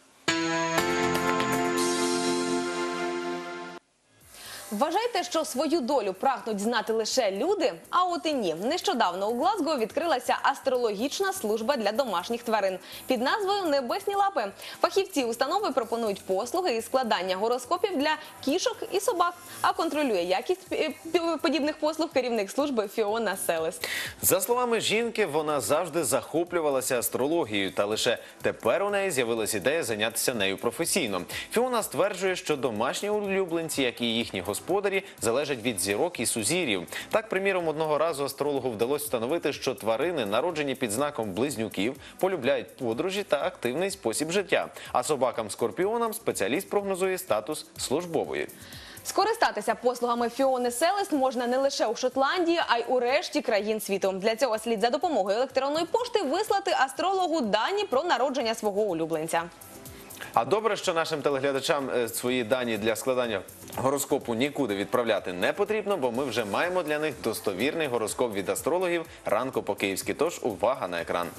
Вважайте, що свою долю прагнуть знати лише люди? А от і ні. Нещодавно у Глазго відкрилася астрологічна служба для домашніх тварин під назвою «Небесні лапи». Фахівці установи пропонують послуги із складання гороскопів для кішок і собак. А контролює якість подібних послуг керівник служби Фіона Селес. За словами жінки, вона завжди захоплювалася астрологією, та лише тепер у неї з'явилась ідея зайнятися нею професійно. Фіона стверджує, що домашні улюбленці, як і їхні господарі, залежать від зірок і сузір'їв. Так, приміром, одного разу астрологу вдалося встановити, що тварини, народжені під знаком близнюків, полюбляють подорожі та активний спосіб життя. А собакам-скорпіонам спеціаліст прогнозує статус службової. Скористатися послугами Фіони Селест можна не лише у Шотландії, а й у решті країн світу. Для цього слід за допомогою електронної пошти вислати астрологу дані про народження свого улюбленця. А добре, що нашим телеглядачам свої дані для складання гороскопу нікуди відправляти не потрібно, бо ми вже маємо для них достовірний гороскоп від астрологів ранку по-київськи. Тож увага на екран.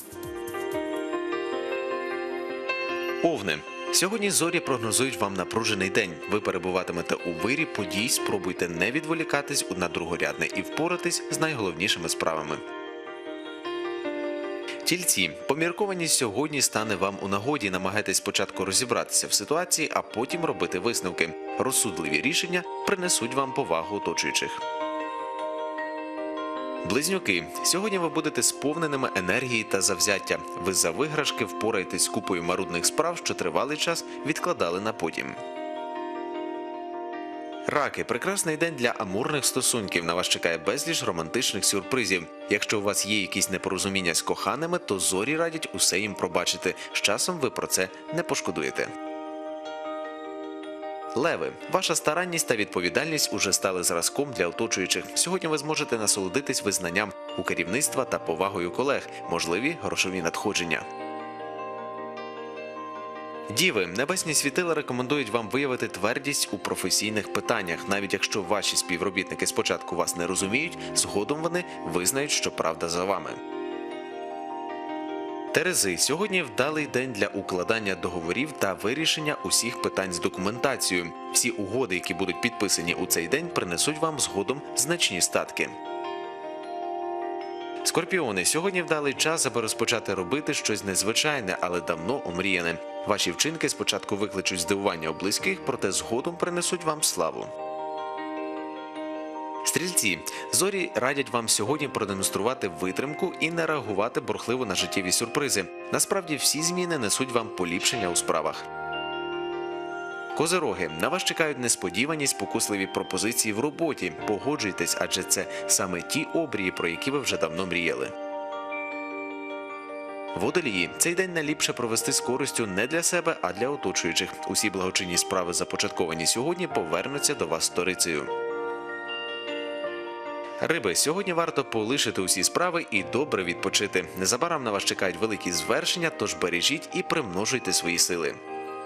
Овни. Сьогодні зорі прогнозують вам напружений день. Ви перебуватимете у вирі подій, спробуйте не відволікатись на другорядне і впоратись з найголовнішими справами. Тільці. Поміркованість сьогодні стане вам у нагоді. Намагайтесь спочатку розібратися в ситуації, а потім робити висновки. Розсудливі рішення принесуть вам повагу оточуючих. Близнюки. Сьогодні ви будете сповненими енергії та завзяття. Ви за виграшки впораєтесь з купою марудних справ, що тривалий час відкладали на потім. Раки. Прекрасний день для амурних стосунків. На вас чекає безліч романтичних сюрпризів. Якщо у вас є якісь непорозуміння з коханими, то зорі радять усе їм пробачити. З часом ви про це не пошкодуєте. Леви. Ваша старанність та відповідальність уже стали зразком для оточуючих. Сьогодні ви зможете насолодитись визнанням у керівництва та повагою колег. Можливі грошові надходження. Діви. Небесні світила рекомендують вам виявити твердість у професійних питаннях. Навіть якщо ваші співробітники спочатку вас не розуміють, згодом вони визнають, що правда за вами. Терези, сьогодні вдалий день для укладання договорів та вирішення усіх питань з документацією. Всі угоди, які будуть підписані у цей день, принесуть вам згодом значні статки. Скорпіони, сьогодні вдалий час, аби розпочати робити щось незвичайне, але давно омріяне. Ваші вчинки спочатку викличуть здивування у близьких, проте згодом принесуть вам славу. Стрільці, зорі радять вам сьогодні продемонструвати витримку і не реагувати бурхливо на життєві сюрпризи. Насправді всі зміни несуть вам поліпшення у справах. Козироги, на вас чекають несподівані спокусливі пропозиції в роботі. Погоджуйтесь, адже це саме ті обрії, про які ви вже давно мріяли. Водолії, цей день найліпше провести з користю не для себе, а для оточуючих. Усі благочинні справи, започатковані сьогодні, повернуться до вас сторицею. Риби, сьогодні варто полишити усі справи і добре відпочити. Незабаром на вас чекають великі звершення, тож бережіть і примножуйте свої сили.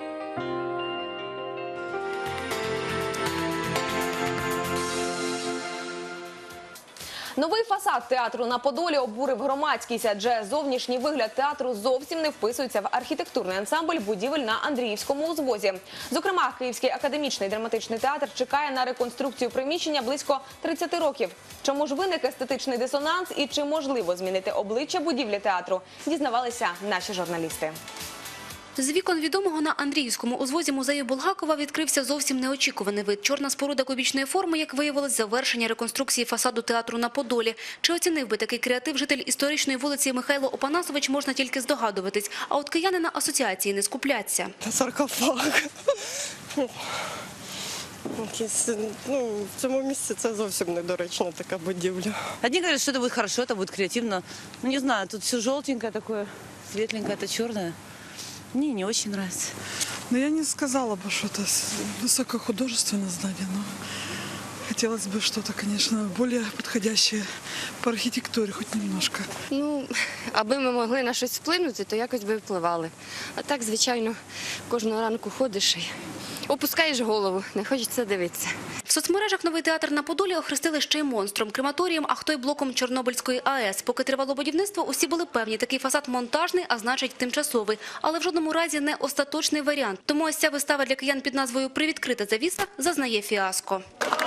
Новий фасад театру на Подолі обурив громадськість, адже зовнішній вигляд театру зовсім не вписується в архітектурний ансамбль будівель на Андріївському узвозі. Зокрема, Київський академічний драматичний театр чекає на реконструкцію приміщення близько 30 років. Чому ж виник естетичний дисонанс і чи можливо змінити обличчя будівлі театру, дізнавалися наші журналісти. З вікон відомого на Андріївському узвозі музею Булгакова відкрився зовсім неочікуваний вид. Чорна споруда кубічної форми, як виявилось, завершення реконструкції фасаду театру на Подолі. Чи оцінив би такий креатив житель історичної вулиці Михайло Опанасович, можна тільки здогадуватись. А от кияни на асоціації не скупляться. Саркофаг. В цьому місці це зовсім недоречна така будівля. Одни говорят, что это будет хорошо, это будет креативно. Ну, не знаю, тут все желтенькое такое, светленькое, это черное. Мне не очень нравится. Ну, я не сказала бы, что это высокохудожественное здание, но хотелось бы что-то, конечно, более подходящее по архітектурі, хоч немножко. Ну, аби ми могли на щось вплинути, то якось би впливали. А так, звичайно, кожного ранку ходиш і опускаєш голову, не хочеться дивитися. В соцмережах новий театр на Подолі охрестили ще й монстром, крематорієм, а хто й блоком Чорнобильської АЕС. Поки тривало будівництво, усі були певні, такий фасад монтажний, а значить тимчасовий. Але в жодному разі не остаточний варіант. Тому ось ця вистава для киян під назвою «Привідкрита завіса» зазнає фіаско.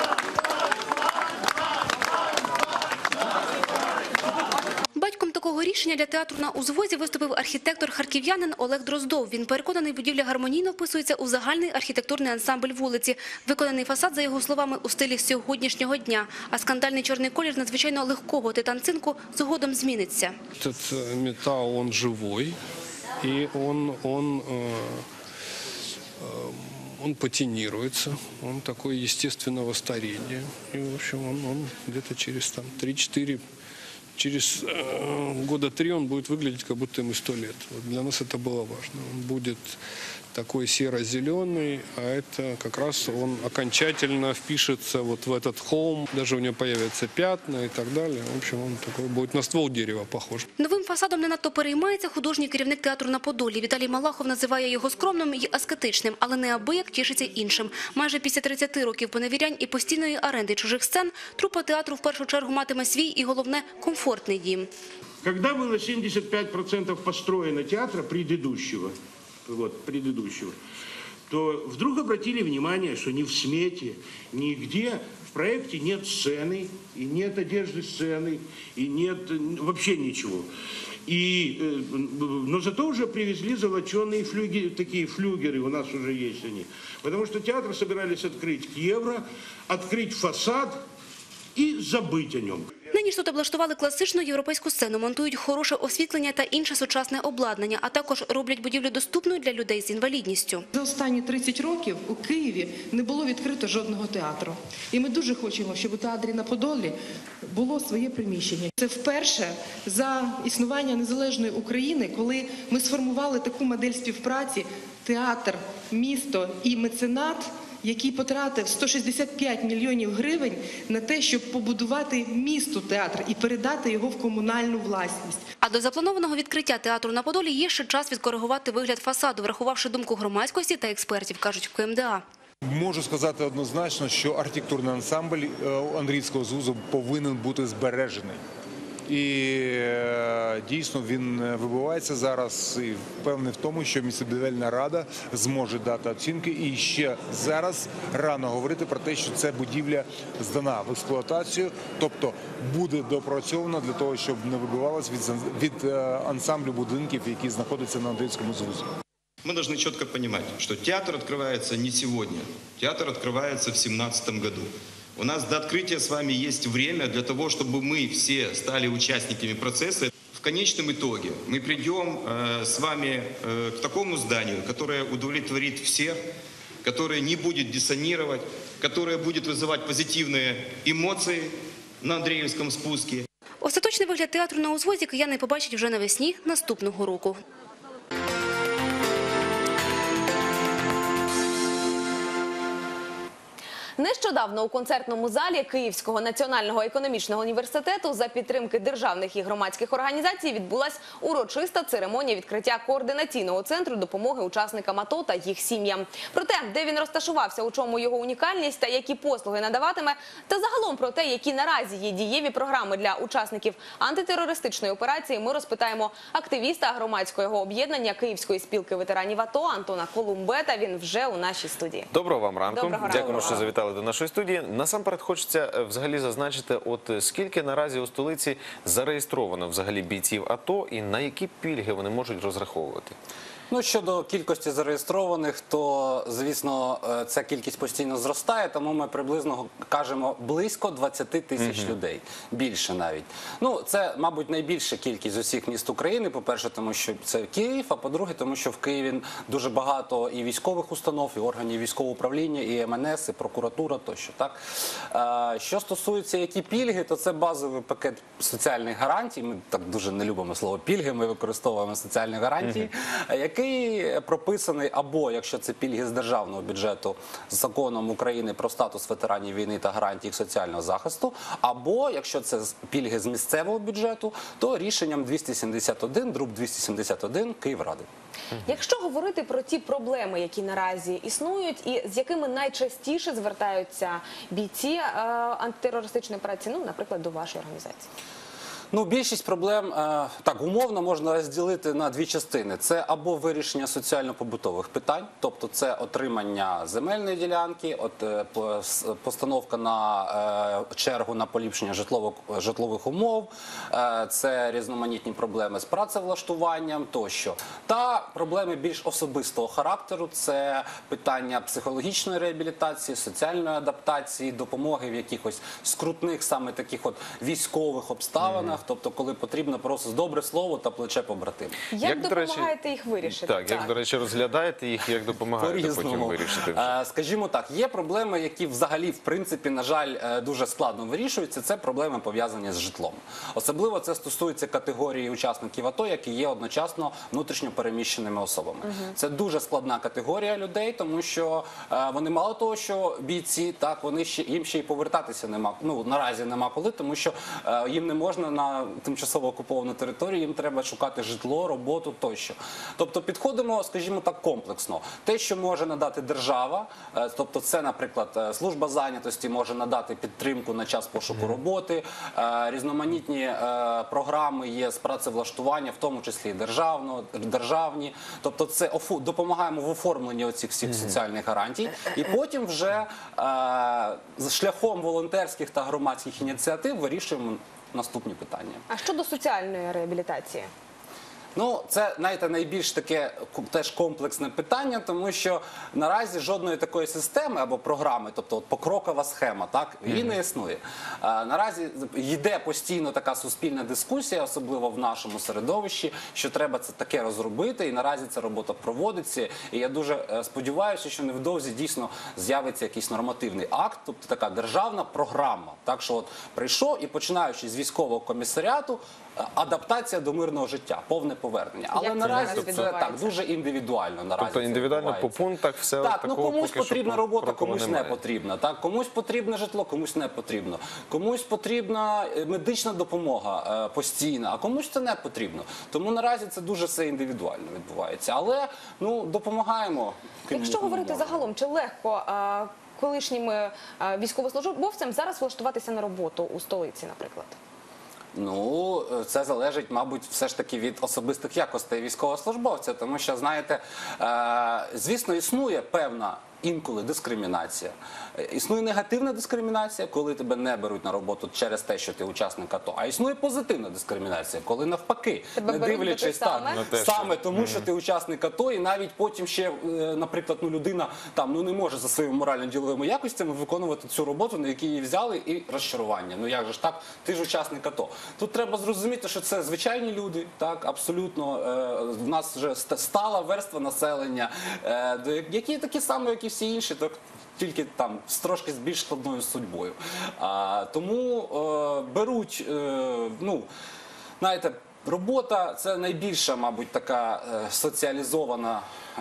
Батьком такого рішення для театру на узвозі виступив архітектор-харків'янин Олег Дроздов. Він переконаний, будівля гармонійно вписується у загальний архітектурний ансамбль вулиці. Виконаний фасад, за його словами, у стилі сьогоднішнього дня. А скандальний чорний колір надзвичайно легкого титан-цинку згодом зміниться. Этот металл, он живой, и он патинируется, он такой естественного старения. И, в общем, он где-то через 3-4 через года 3 он будет выглядеть, как будто ему 100 лет. Вот для нас это было важно. Он будет такой серо-зеленый, а это как раз он окончательно впишется вот в этот холм. Даже у него появятся пятна и так далее. В общем, он такой будет на ствол дерева похож. Новим фасадом не надто переймається художній керівник театру на Подолі. Віталій Малахов називає його скромним і аскетичним, але неабияк тішиться іншим. Майже після 30 років поневірянь і постійної оренди чужих сцен трупа театру в першу чергу матиме свій і, головне, комфортний дім. Когда было 75% построено театра предыдущего, то вдруг обратили внимание, что ни в смете, нигде в проекте нет сцены, и нет одежды сцены, и нет вообще ничего. Но зато уже привезли золоченые флюгеры, такие флюгеры у нас уже есть они. Потому что театр собирались открыть к евро, открыть фасад и забыть о нем. Нині ж тут облаштували класичну європейську сцену, монтують хороше освітлення та інше сучасне обладнання, а також роблять будівлю доступною для людей з інвалідністю. За останні 30 років у Києві не було відкрито жодного театру. І ми дуже хочемо, щоб у театрі на Подолі було своє приміщення. Це вперше за існування незалежної України, коли ми сформували таку модель співпраці театр, місто і меценат, який потратив 165 мільйонів гривень на те, щоб побудувати місту театр і передати його в комунальну власність. А до запланованого відкриття театру на Подолі є ще час відкоригувати вигляд фасаду, врахувавши думку громадськості та експертів, кажуть в КМДА. Можу сказати однозначно, що архітектурний ансамбль Андріївського узвозу повинен бути збережений. І дійсно він вибувається зараз і впевнений в тому, що містобудівельна рада зможе дати оцінки. І ще зараз рано говорити про те, що ця будівля здана в експлуатацію, тобто буде допрацьована для того, щоб не вибивалась від ансамблю будинків, які знаходяться на Андріївському звозі. Мы должны четко понимать, что театр открывается не сегодня. Театр открывается в 2017 году. У нас до открытия с вами есть время для того, чтобы мы все стали участниками процесса. В конечном итоге мы придем с вами к такому зданию, которое удовлетворит всех, которое не будет диссонировать, которое будет вызывать позитивные эмоции на Андреевском спуске. Остаточний вигляд театру на узвозі кияни побачать вже навесні наступного року. Нещодавно у концертному залі Київського національного економічного університету за підтримки державних і громадських організацій відбулась урочиста церемонія відкриття координаційного центру допомоги учасникам АТО та їх сім'ям. Про те, де він розташувався, у чому його унікальність та які послуги надаватиме, та загалом про те, які наразі є дієві програми для учасників антитерористичної операції, ми розпитаємо активіста громадського об'єднання Київської спілки ветеранів АТО Антона Колумбета. Він вже у нашій студії. Доброго вам ранку. Доброго ранку. Дякуємо, що завітали до нашої студії. Насамперед хочеться взагалі зазначити, от скільки наразі у столиці зареєстровано взагалі бійців АТО і на які пільги вони можуть розраховувати? Ну, щодо кількості зареєстрованих, то, звісно, ця кількість постійно зростає, тому ми приблизно кажемо близько 20 тисяч людей, більше навіть. Ну, це, мабуть, найбільша кількість з усіх міст України, по-перше, тому що це Київ, а по-друге, тому що в Києві дуже багато і військових установ, і органів військового управління, і МНС, і прокуратура тощо, так? Що стосується які пільги, то це базовий пакет соціальних гарантій, ми так дуже не любимо слово пільги, ми використовуємо соціальні гарантії, який прописаний або, якщо це пільги з державного бюджету, з законом України про статус ветеранів війни та гарантії їх соціального захисту, або, якщо це пільги з місцевого бюджету, то рішенням 271, дроб 271 Київради. Якщо говорити про ті проблеми, які наразі існують і з якими найчастіше звертаються бійці антитерористичної операції, ну, наприклад, до вашої організації? Ну, більшість проблем, так, умовно можна розділити на дві частини. Це або вирішення соціально-побутових питань, тобто це отримання земельної ділянки, постановка на чергу на поліпшення житлових умов, це різноманітні проблеми з працевлаштуванням тощо. Та проблеми більш особистого характеру, це питання психологічної реабілітації, соціальної адаптації, допомоги в якихось скрутних саме таких от військових обставинах. Тобто, коли потрібно просто добре слово та плече побратима. Як допомагаєте їх вирішити? Так, як, до речі, розглядаєте їх, як допомагаєте потім вирішити? Скажімо так, є проблеми, які взагалі, в принципі, на жаль, дуже складно вирішуються. Це проблеми, пов'язані з житлом. Особливо це стосується категорії учасників АТО, які є одночасно внутрішньо переміщеними особами. Це дуже складна категорія людей, тому що вони мало того, що бійці, так, їм ще й повертатися нема, ну, наразі нема коли, тому що їм не можна на тимчасово окуповану територію, їм треба шукати житло, роботу тощо. Тобто підходимо, скажімо так, комплексно. Те, що може надати держава, тобто це, наприклад, служба зайнятості може надати підтримку на час пошуку роботи, різноманітні програми є з працевлаштування, в тому числі і державні. Тобто це допомагаємо в оформленні оцих всіх соціальних гарантій. І потім вже шляхом волонтерських та громадських ініціатив вирішуємо наступні питання. А щодо соціальної реабілітації? Ну, це, знаєте, найбільш таке теж комплексне питання, тому що наразі жодної такої системи або програми, тобто от покрокова схема, так, її не існує. Наразі йде постійно така суспільна дискусія, особливо в нашому середовищі, що треба це таке розробити, і наразі ця робота проводиться. І я дуже сподіваюся, що невдовзі дійсно з'явиться якийсь нормативний акт, тобто така державна програма. Так що от прийшов і починаючи з військового комісаріату, адаптація до мирного життя, повне повернення. Але наразі це так, дуже індивідуально. Тобто індивідуально по пунктах все так, ну комусь потрібна робота, комусь немає. не потрібна. Так, комусь потрібне житло, комусь не потрібно. Комусь потрібна медична допомога постійна, а комусь це не потрібно. Тому наразі це дуже все індивідуально відбувається. Але, ну, допомагаємо. Якщо говорити загалом, чи легко колишнім військовослужбовцям зараз влаштуватися на роботу у столиці, наприклад? Ну, це залежить, мабуть, все ж таки від особистих якостей військовослужбовця, тому що, знаєте, звісно, існує певна інколи дискримінація. Існує негативна дискримінація, коли тебе не беруть на роботу через те, що ти учасник АТО. А існує позитивна дискримінація, коли навпаки, Тебе не беруть дивлячись за те так, саме тому, що ти учасник АТО, і навіть потім ще, наприклад, людина там не може за своїми морально-діловими якостями виконувати цю роботу, на якій її взяли, і розчарування. Ну як же ж так? Ти ж учасник АТО. Тут треба зрозуміти, що це звичайні люди, так, абсолютно. В нас вже стала верства населення, які такі самі, як і всі інші, тільки там з трошки більш складною судьбою. Тому беруть, знаєте, робота – це найбільша, мабуть, така соціалізована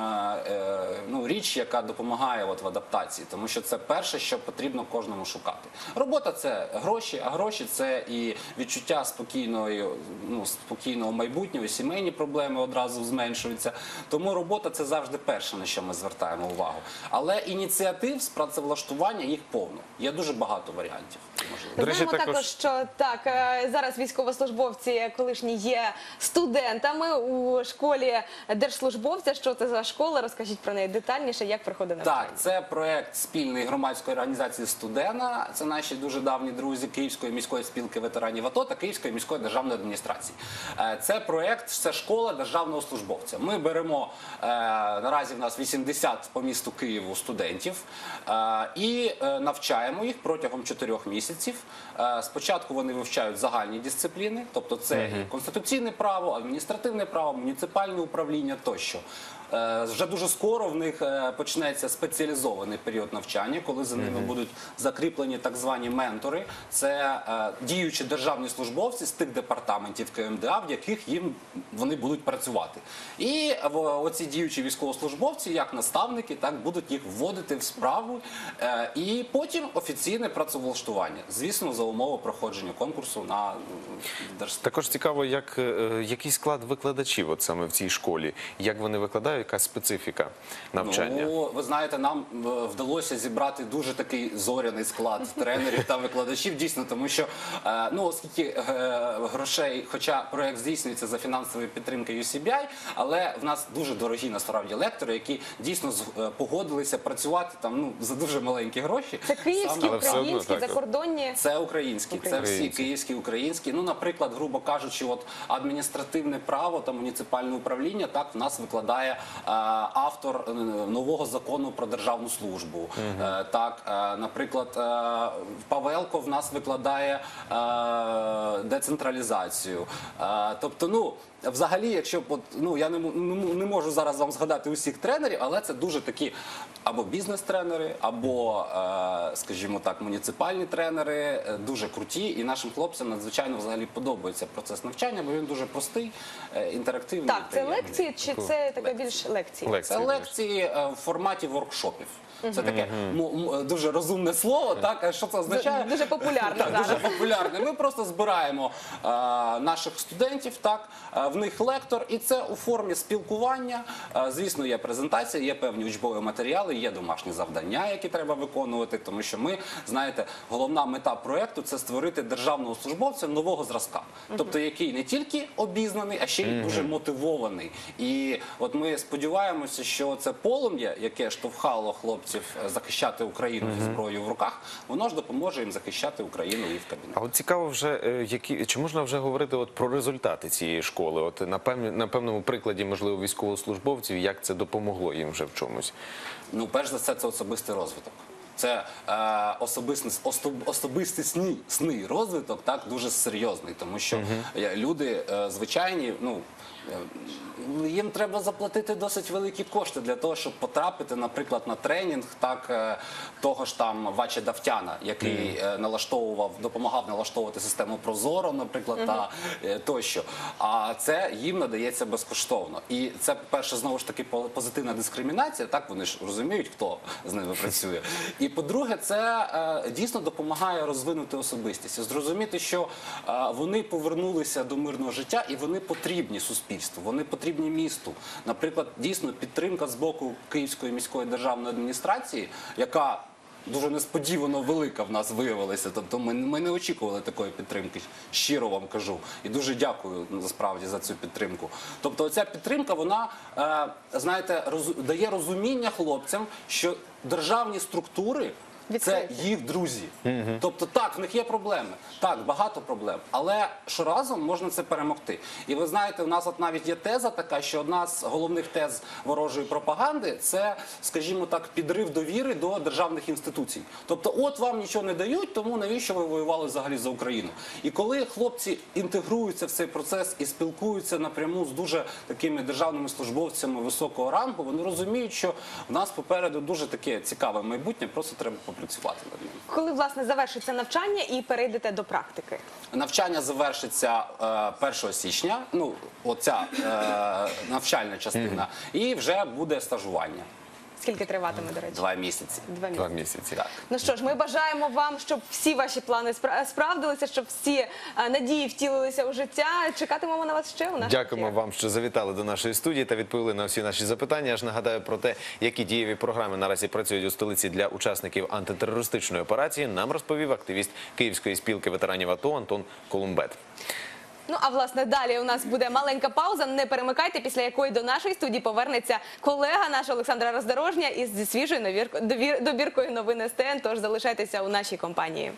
річ, яка допомагає в адаптації, тому що це перше, що потрібно кожному шукати. Робота – це гроші, а гроші – це і відчуття спокійного майбутнього, і сімейні проблеми одразу зменшуються. Тому робота – це завжди перше, на що ми звертаємо увагу. Але ініціатив з працевлаштування їх повно. Є дуже багато варіантів. Знаємо також, що зараз військовослужбовці колишні є студентами у школі держслужбовця. Що це за школа? Розкажіть про неї детальніше, як проходить навчання. Так, це проєкт спільний громадської організації «Студена». Це наші дуже давні друзі Київської міської спілки ветеранів АТО та Київської міської державної адміністрації. Це проєкт, це школа державного службовця. Ми беремо, наразі в нас 80 по місту Києву студентів і навчаємо їх протягом 4 місяців. Спочатку вони вивчають загальні дисципліни, тобто це і конституційне право, адміністративне право, муніципальне управління тощо. Вже дуже скоро в них почнеться спеціалізований період навчання, коли за ними будуть закріплені так звані ментори. Це діючі державні службовці з тих департаментів КМДА, в яких вони будуть працювати. І оці діючі військовослужбовці, як наставники, так будуть їх вводити в справу. І потім офіційне працевлаштування. Звісно, за умови проходження конкурсу на держслужбу. Також цікаво, який склад викладачів от саме в цій школі, як вони викладають, яка специфіка навчання? Ну, ви знаєте, нам вдалося зібрати дуже такий зоряний склад тренерів та викладачів, дійсно, тому що, оскільки грошей, хоча проєкт здійснюється за фінансової підтримки UCBI, але в нас дуже дорогі, насправді, лектори, які дійсно погодилися працювати там, за дуже маленькі гроші. Це київські, українські, закордонні? Це українські, це всі київські, українські. Ну, наприклад, грубо кажучи, адміністративне право та муніципальне управління, так, в нас викладає автор нового закону про державну службу. Так, наприклад, Павелко в нас викладає децентралізацію. Тобто, взагалі, якщо я не можу зараз вам згадати усіх тренерів, але це дуже такі або бізнес-тренери, або, скажімо так, муніципальні тренери, дуже круті. І нашим хлопцям надзвичайно взагалі подобається процес навчання, бо він дуже простий, інтерактивний. Так, це лекції чи це таке більш лекції? Це лекції в форматі воркшопів. Це таке дуже розумне слово, так? Що це означає? Дуже популярне. Дуже популярне. Ми просто збираємо наших студентів, так, в них лектор, і це у формі спілкування. Звісно, є презентація, є певні учбові матеріали, є домашні завдання, які треба виконувати, тому що ми, знаєте, головна мета проєкту – це створити державного службовця нового зразка. Тобто, який не тільки обізнаний, а ще й дуже мотивований. І от ми сподіваємося, що це полум'я, яке штовхало хлопців захищати Україну зі зброєю в руках, воно ж допоможе їм захищати Україну і в кабінеті. А от цікаво вже, чи можна вже говорити про результати цієї школи? От на певному прикладі, можливо, військовослужбовців, як це допомогло їм вже в чомусь? Ну, перш за все, це особистий розвиток. Це особистісний розвиток, так, дуже серйозний, тому що люди звичайні, їм треба заплатити досить великі кошти для того, щоб потрапити, наприклад, на тренінг того ж там Ваче Давтяна, який допомагав налаштовувати систему Прозоро, наприклад, та тощо. А це їм надається безкоштовно. І це, по-перше, знову ж таки позитивна дискримінація, так, вони ж розуміють, хто з ними працює. І, по-друге, це дійсно допомагає розвинути особистість, зрозуміти, що вони повернулися до мирного життя і вони потрібні суспільству, вони потрібні місту. Наприклад, дійсно підтримка з боку Київської міської державної адміністрації, яка дуже несподівано велика в нас виявилася. Тобто ми не очікували такої підтримки, щиро вам кажу. І дуже дякую насправді за цю підтримку. Тобто ця підтримка, вона, знаєте, дає розуміння хлопцям, що державні структури – це їх друзі. Тобто так, в них є проблеми, так, багато проблем, але що разом можна це перемогти. І ви знаєте, у нас от навіть є теза така, що одна з головних тез ворожої пропаганди – це, скажімо так, підрив довіри до державних інституцій. Тобто от вам нічого не дають, тому навіщо ви воювали взагалі за Україну? І коли хлопці інтегруються в цей процес і спілкуються напряму з дуже такими державними службовцями високого рангу, вони розуміють, що в нас попереду дуже таке цікаве майбутнє, просто треба працювати над ним. Коли, власне, завершиться навчання і перейдете до практики? Навчання завершиться 1 січня, ну, оця навчальна частина, і вже буде стажування. Скільки триватиме, до речі? 2 місяці. 2 місяці. Так. Ну що ж, ми бажаємо вам, щоб всі ваші плани справдилися, щоб всі надії втілилися у життя. Чекатимемо на вас ще у нашому Дякуємо ефірі. вам, що завітали до нашої студії та відповіли на всі наші запитання. Я ж нагадаю про те, які дієві програми наразі працюють у столиці для учасників антитерористичної операції, нам розповів активіст Київської спілки ветеранів АТО Антон Колумбет. Ну, а власне, далі у нас буде маленька пауза. Не перемикайте, після якої до нашої студії повернеться колега наш Олександра Роздорожня із свіжою добіркою новин СТН. Тож залишайтеся у нашій компанії.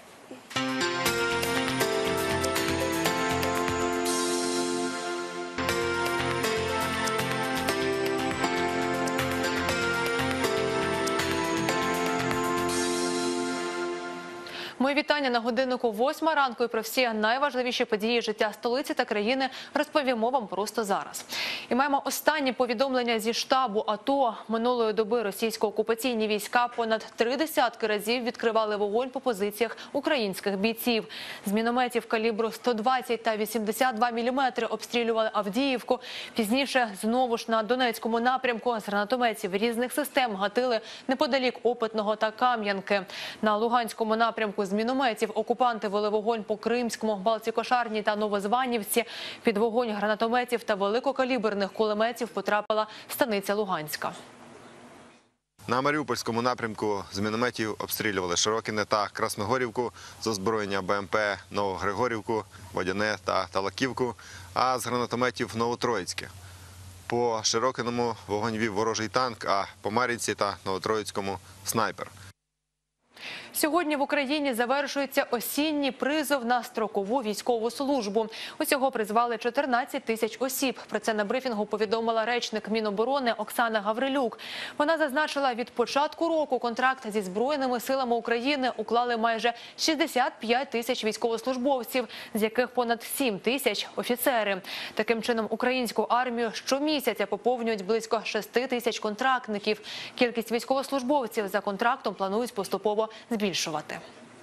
Мої вітання на годиннику 8 ранку, і про всі найважливіші події життя столиці та країни розповімо вам просто зараз. І маємо останні повідомлення зі штабу АТО. Минулої доби російсько-окупаційні війська понад 30 разів відкривали вогонь по позиціях українських бійців. З мінометів калібру 120 та 82 мм обстрілювали Авдіївку. Пізніше знову ж на Донецькому напрямку з гранатометів різних систем гатили неподалік Опитного та Кам'янки. На Луганському напрямку з мінометів окупанти вели вогонь по Кримському, Балтикошарній та Новозванівці. Під вогонь гранатометів та великокаліберних кулеметів потрапила станиця Луганська. На Маріупольському напрямку з мінометів обстрілювали Широкине та Красногорівку, з озброєння БМП Новогригорівку, Водяне та Талаківку, а з гранатометів Новотроїцьке. По Широкиному вогонь вів ворожий танк, а по Мар'їнці та Новотроїцькому – снайпер. Сьогодні в Україні завершується осінній призов на строкову військову службу. Усього призвали 14 тисяч осіб. Про це на брифінгу повідомила речник Міноборони Оксана Гаврилюк. Вона зазначила, від початку року контракт зі Збройними силами України уклали майже 65 тисяч військовослужбовців, з яких понад 7 тисяч – офіцери. Таким чином, українську армію щомісяця поповнюють близько 6 тисяч контрактників. Кількість військовослужбовців за контрактом планують поступово збільшувати.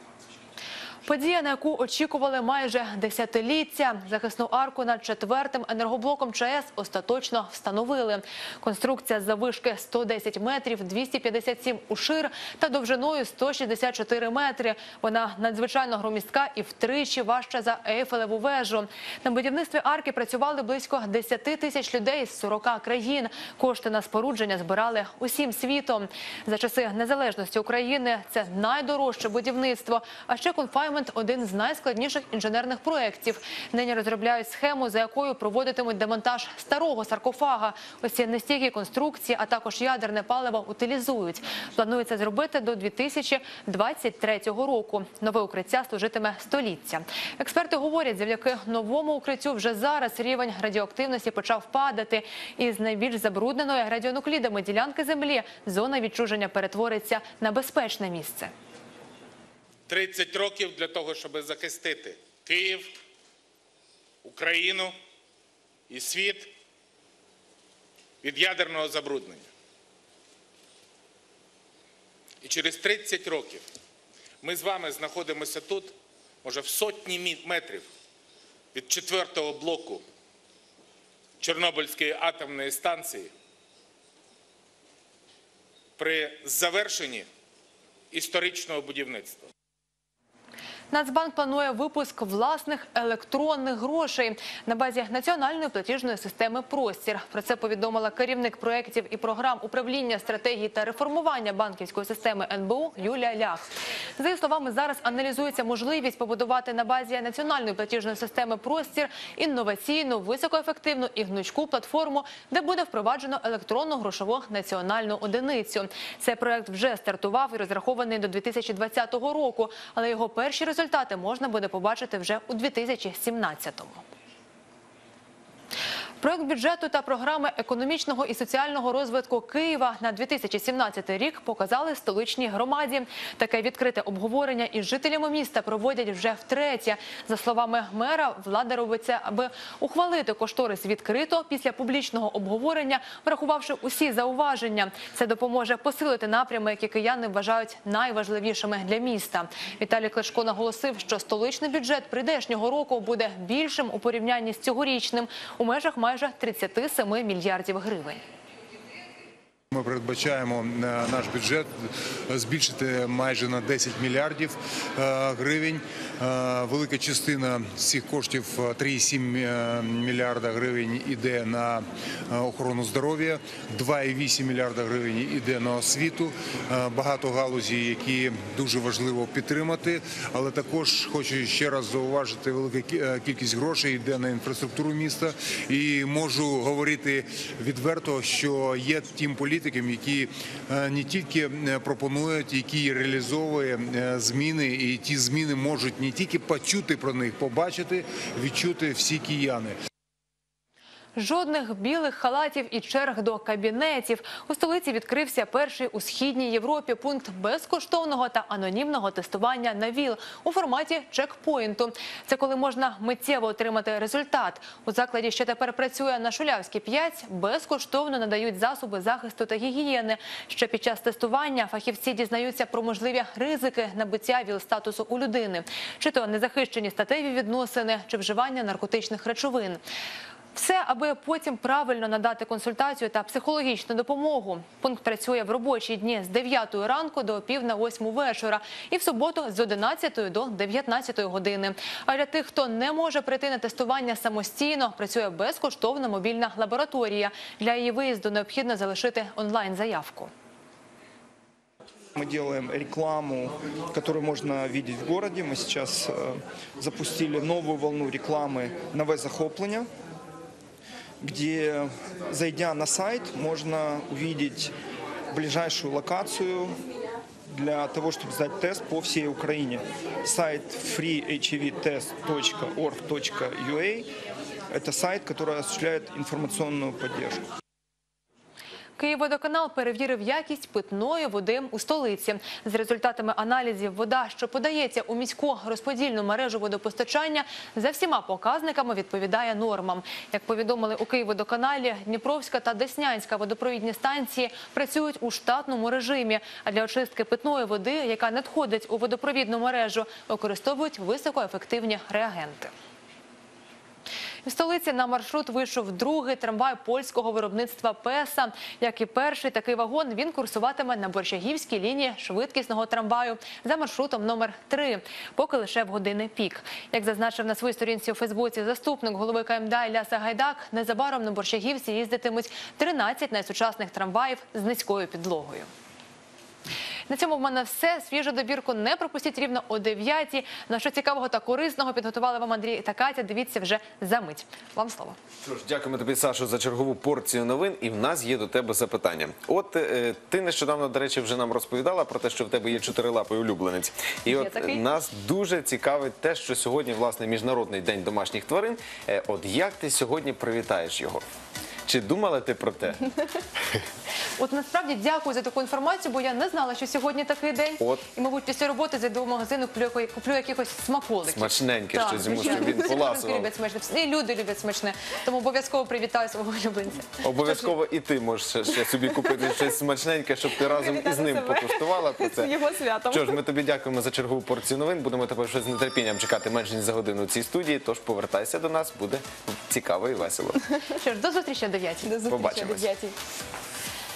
Подія, на яку очікували майже десятиліття. Захисну арку над 4-м енергоблоком ЧАЕС остаточно встановили. Конструкція заввишки 110 метрів, 257 у шир та довжиною 164 метри. Вона надзвичайно громістка і втричі важча за Ейфелеву вежу. На будівництві арки працювали близько 10 тисяч людей з 40 країн. Кошти на спорудження збирали усім світом. За часи незалежності України це найдорожче будівництво, а ще конфаймент – один з найскладніших інженерних проєктів. Нині розробляють схему, за якою проводитимуть демонтаж старого саркофага. Ось ці нестійкі конструкції, а також ядерне паливо утилізують. Планується зробити до 2023 року. Нове укриття служитиме століття. Експерти говорять, завдяки новому укриттю вже зараз рівень радіоактивності почав падати. І з найбільш забрудненої радіонуклідами ділянки землі зона відчуження перетвориться на безпечне місце. 30 років для того, щоб захистити Київ, Україну і світ від ядерного забруднення. І через 30 років ми з вами знаходимося тут, може в сотні метрів від 4-го блоку Чорнобильської атомної станції при завершенні історичного будівництва. Нацбанк планує випуск власних електронних грошей на базі національної платіжної системи «Простір». Про це повідомила керівник проєктів і програм управління стратегії та реформування банківської системи НБУ Юлія Лях. За її словами, зараз аналізується можливість побудувати на базі національної платіжної системи «Простір» інноваційну, високоефективну і гнучку платформу, де буде впроваджено електронну грошову національну одиницю. Цей проєкт вже стартував і розрахований до 2020 року, але його перші результати можна буде побачити вже у 2017-му. Проект бюджету та програми економічного і соціального розвитку Києва на 2017 рік показали столичній громаді. Таке відкрите обговорення із жителями міста проводять вже втретє. За словами мера, влада робить це, аби ухвалити кошторис відкрито після публічного обговорення, врахувавши усі зауваження. Це допоможе посилити напрями, які кияни вважають найважливішими для міста. Віталій Кличко наголосив, що столичний бюджет прийдешнього року буде більшим у порівнянні з цьогорічним у межах майже 37 мільярдів гривень. Ми передбачаємо наш бюджет збільшити майже на 10 мільярдів гривень. Велика частина з цих коштів, 3,7 мільярда гривень, йде на охорону здоров'я, 2,8 мільярда гривень йде на освіту. Багато галузей, які дуже важливо підтримати, але також хочу ще раз зауважити, велика кількість грошей йде на інфраструктуру міста. І можу говорити відверто, що є тим політикам, які не тільки пропонують, які реалізовують зміни, і ті зміни можуть не тільки почути про них, побачити, відчути всі кияни. Жодних білих халатів і черг до кабінетів. У столиці відкрився перший у Східній Європі пункт безкоштовного та анонімного тестування на ВІЛ у форматі чекпоінту. Це коли можна миттєво отримати результат. У закладі, що тепер працює на Шулявській 5, безкоштовно надають засоби захисту та гігієни. Ще під час тестування фахівці дізнаються про можливі ризики набуття ВІЛ-статусу у людини. Чи то незахищені статеві відносини, чи вживання наркотичних речовин. Все, аби потім правильно надати консультацію та психологічну допомогу. Пункт працює в робочі дні з 9 ранку до 7:30 вечора і в суботу з 11 до 19 години. А для тих, хто не може прийти на тестування самостійно, працює безкоштовна мобільна лабораторія. Для її виїзду необхідно залишити онлайн-заявку. Мы делаем рекламу, которую можно видеть в городе. Мы сейчас запустили новую волну рекламы «Нове захоплення», где, зайдя на сайт, можно увидеть ближайшую локацию для того, чтобы сдать тест по всей Украине. Сайт freehivtest.org.ua – это сайт, который осуществляет информационную поддержку. Київводоканал перевірив якість питної води у столиці. З результатами аналізів вода, що подається у міську розподільну мережу водопостачання, за всіма показниками відповідає нормам. Як повідомили у Київводоканалі, Дніпровська та Деснянська водопровідні станції працюють у штатному режимі, а для очистки питної води, яка надходить у водопровідну мережу, використовують високоефективні реагенти. В столиці на маршрут вийшов другий трамвай польського виробництва «Песа». Як і перший такий вагон, він курсуватиме на Борщагівській лінії швидкісного трамваю за маршрутом номер 3, поки лише в години пік. Як зазначив на своїй сторінці у Фейсбуці заступник голови КМДА Ілля Сагайдак, незабаром на Борщагівці їздитимуть 13 найсучасних трамваїв з низькою підлогою. На цьому в мене все. Свіжу добірку не пропустіть рівно о 9-й. На що цікавого та корисного підготували вам Андрій та Катя. Дивіться вже за мить. Вам слово. Що ж, дякуємо тобі, Сашо, за чергову порцію новин. І в нас є до тебе запитання. От ти нещодавно, до речі, вже нам розповідала про те, що в тебе є чотирилапий улюбленець. І от нас дуже цікавить те, що сьогодні, власне, Міжнародний день домашніх тварин. От як ти сьогодні привітаєш його? Чи думала ти про те? От насправді дякую за таку інформацію, бо я не знала, що сьогодні такий день. І, мабуть, після роботи зайду в магазин, куплю якихось смаколиків. Смачненьке, щось йому, щоб він поласував. Люблять смачне. І люди люблять смачне. Тому обов'язково привітаю свого улюбленця. Обов'язково і ти можеш ще собі купити щось смачненьке, щоб ти разом із ним покуштувала це. Його святом. Що ж, ми тобі дякуємо за чергову порцію новин. Будемо тебе вже з нетерпінням чекати менше ніж за годину у цій студії. Тож повертайся до нас, буде цікаво і весело. Що ж, до зустрічі о 9-й. До зустрічі о 9-й.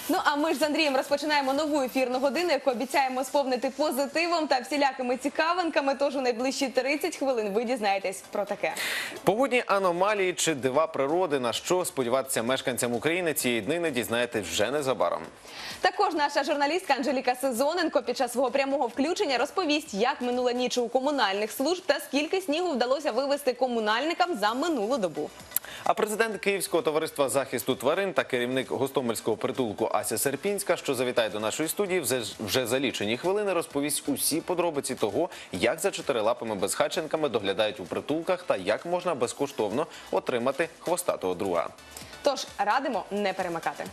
Ну а ми ж з Андрієм розпочинаємо нову ефірну годину, яку обіцяємо сповнити позитивом та всілякими цікавинками. Тож у найближчі 30 хвилин ви дізнаєтесь про таке. Погодні аномалії чи дива природи, на що сподіватися мешканцям України цієї днини, дізнаєтесь вже незабаром. Також наша журналістка Анжеліка Сезоненко під час свого прямого включення розповість, як минула ніч у комунальних служб та скільки снігу вдалося вивезти комунальникам за минулу добу. А президент Київського товариства захисту тварин та керівник Гостомельського притулку Ася Серпінська, що завітає до нашої студії, вже за лічені хвилини розповість усі подробиці того, як за чотирилапими безхатченками доглядають у притулках та як можна безкоштовно отримати хвостатого друга. Тож радимо не перемикати.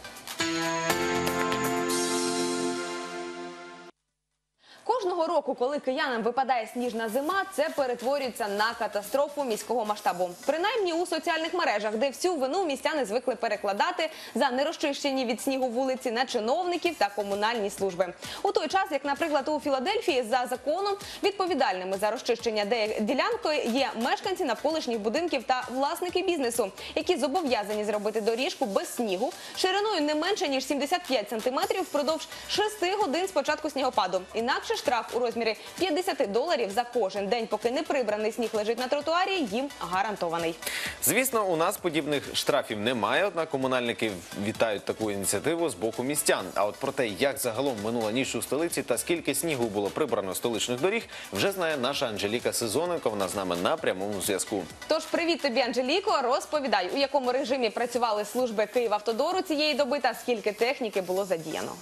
Кожного року, коли киянам випадає сніжна зима, це перетворюється на катастрофу міського масштабу. Принаймні у соціальних мережах, де всю вину містяни звикли перекладати за нерозчищені від снігу вулиці на чиновників та комунальні служби. У той час, як, наприклад, у Філадельфії за законом відповідальними за розчищення ділянки є мешканці навколишніх будинків та власники бізнесу, які зобов'язані зробити доріжку без снігу шириною не менше, ніж 75 сантиметрів впродовж 6 годин з початку снігопаду. Інакше штраф у розмірі $50 за кожен день, поки не прибраний сніг лежить на тротуарі, їм гарантований. Звісно, у нас подібних штрафів немає, однак комунальники вітають таку ініціативу з боку містян. А от про те, як загалом минула ніч у столиці та скільки снігу було прибрано столичних доріг, вже знає наша Анжеліка Сезоненко. Вона з нами на прямому зв'язку. Тож, привіт тобі, Анжеліко. Розповідай, у якому режимі працювали служби Київавтодору цієї доби та скільки техніки було задіяно.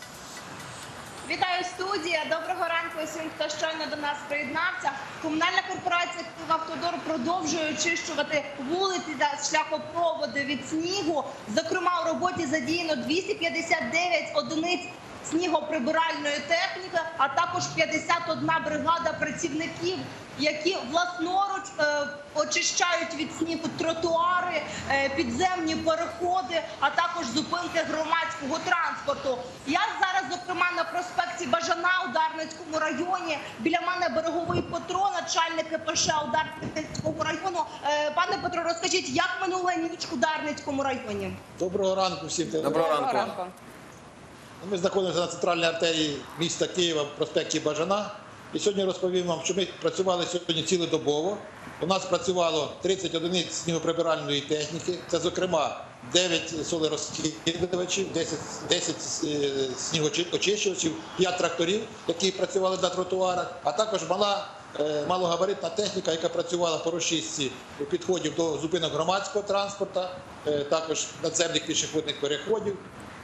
Вітаю, студія. Доброго ранку усім, хто щойно до нас приєднався. Комунальна корпорація «Київавтодор» продовжує очищувати вулиці та шляхопроводи від снігу. Зокрема, у роботі задіяно 259 одиниць снігоприбиральної техніки, а також 51 бригада працівників, які власноруч очищають від снігу тротуари, підземні переходи, а також зупинки громадського транспорту. Я зараз, зокрема, на проспекті Бажана у Дарницькому районі. Біля мене Береговий Петро, начальник КПШ у Дарницькому району. Пане Петро, розкажіть, як минула ніч у Дарницькому районі? Доброго ранку всім. Доброго ранку. Ми знаходимося на центральній артерії міста Києва в проспекті Бажана. І сьогодні розповім вам, що ми працювали сьогодні цілодобово. У нас працювало 30 одиниць снігоприбиральної техніки. Це, зокрема, 9 солерозкидувачів, 10 снігоочищувачів, 5 тракторів, які працювали на тротуарах, а також малогабаритна техніка, яка працювала по розчистці підходів до зупинок громадського транспорту, також надземних пішохідних переходів.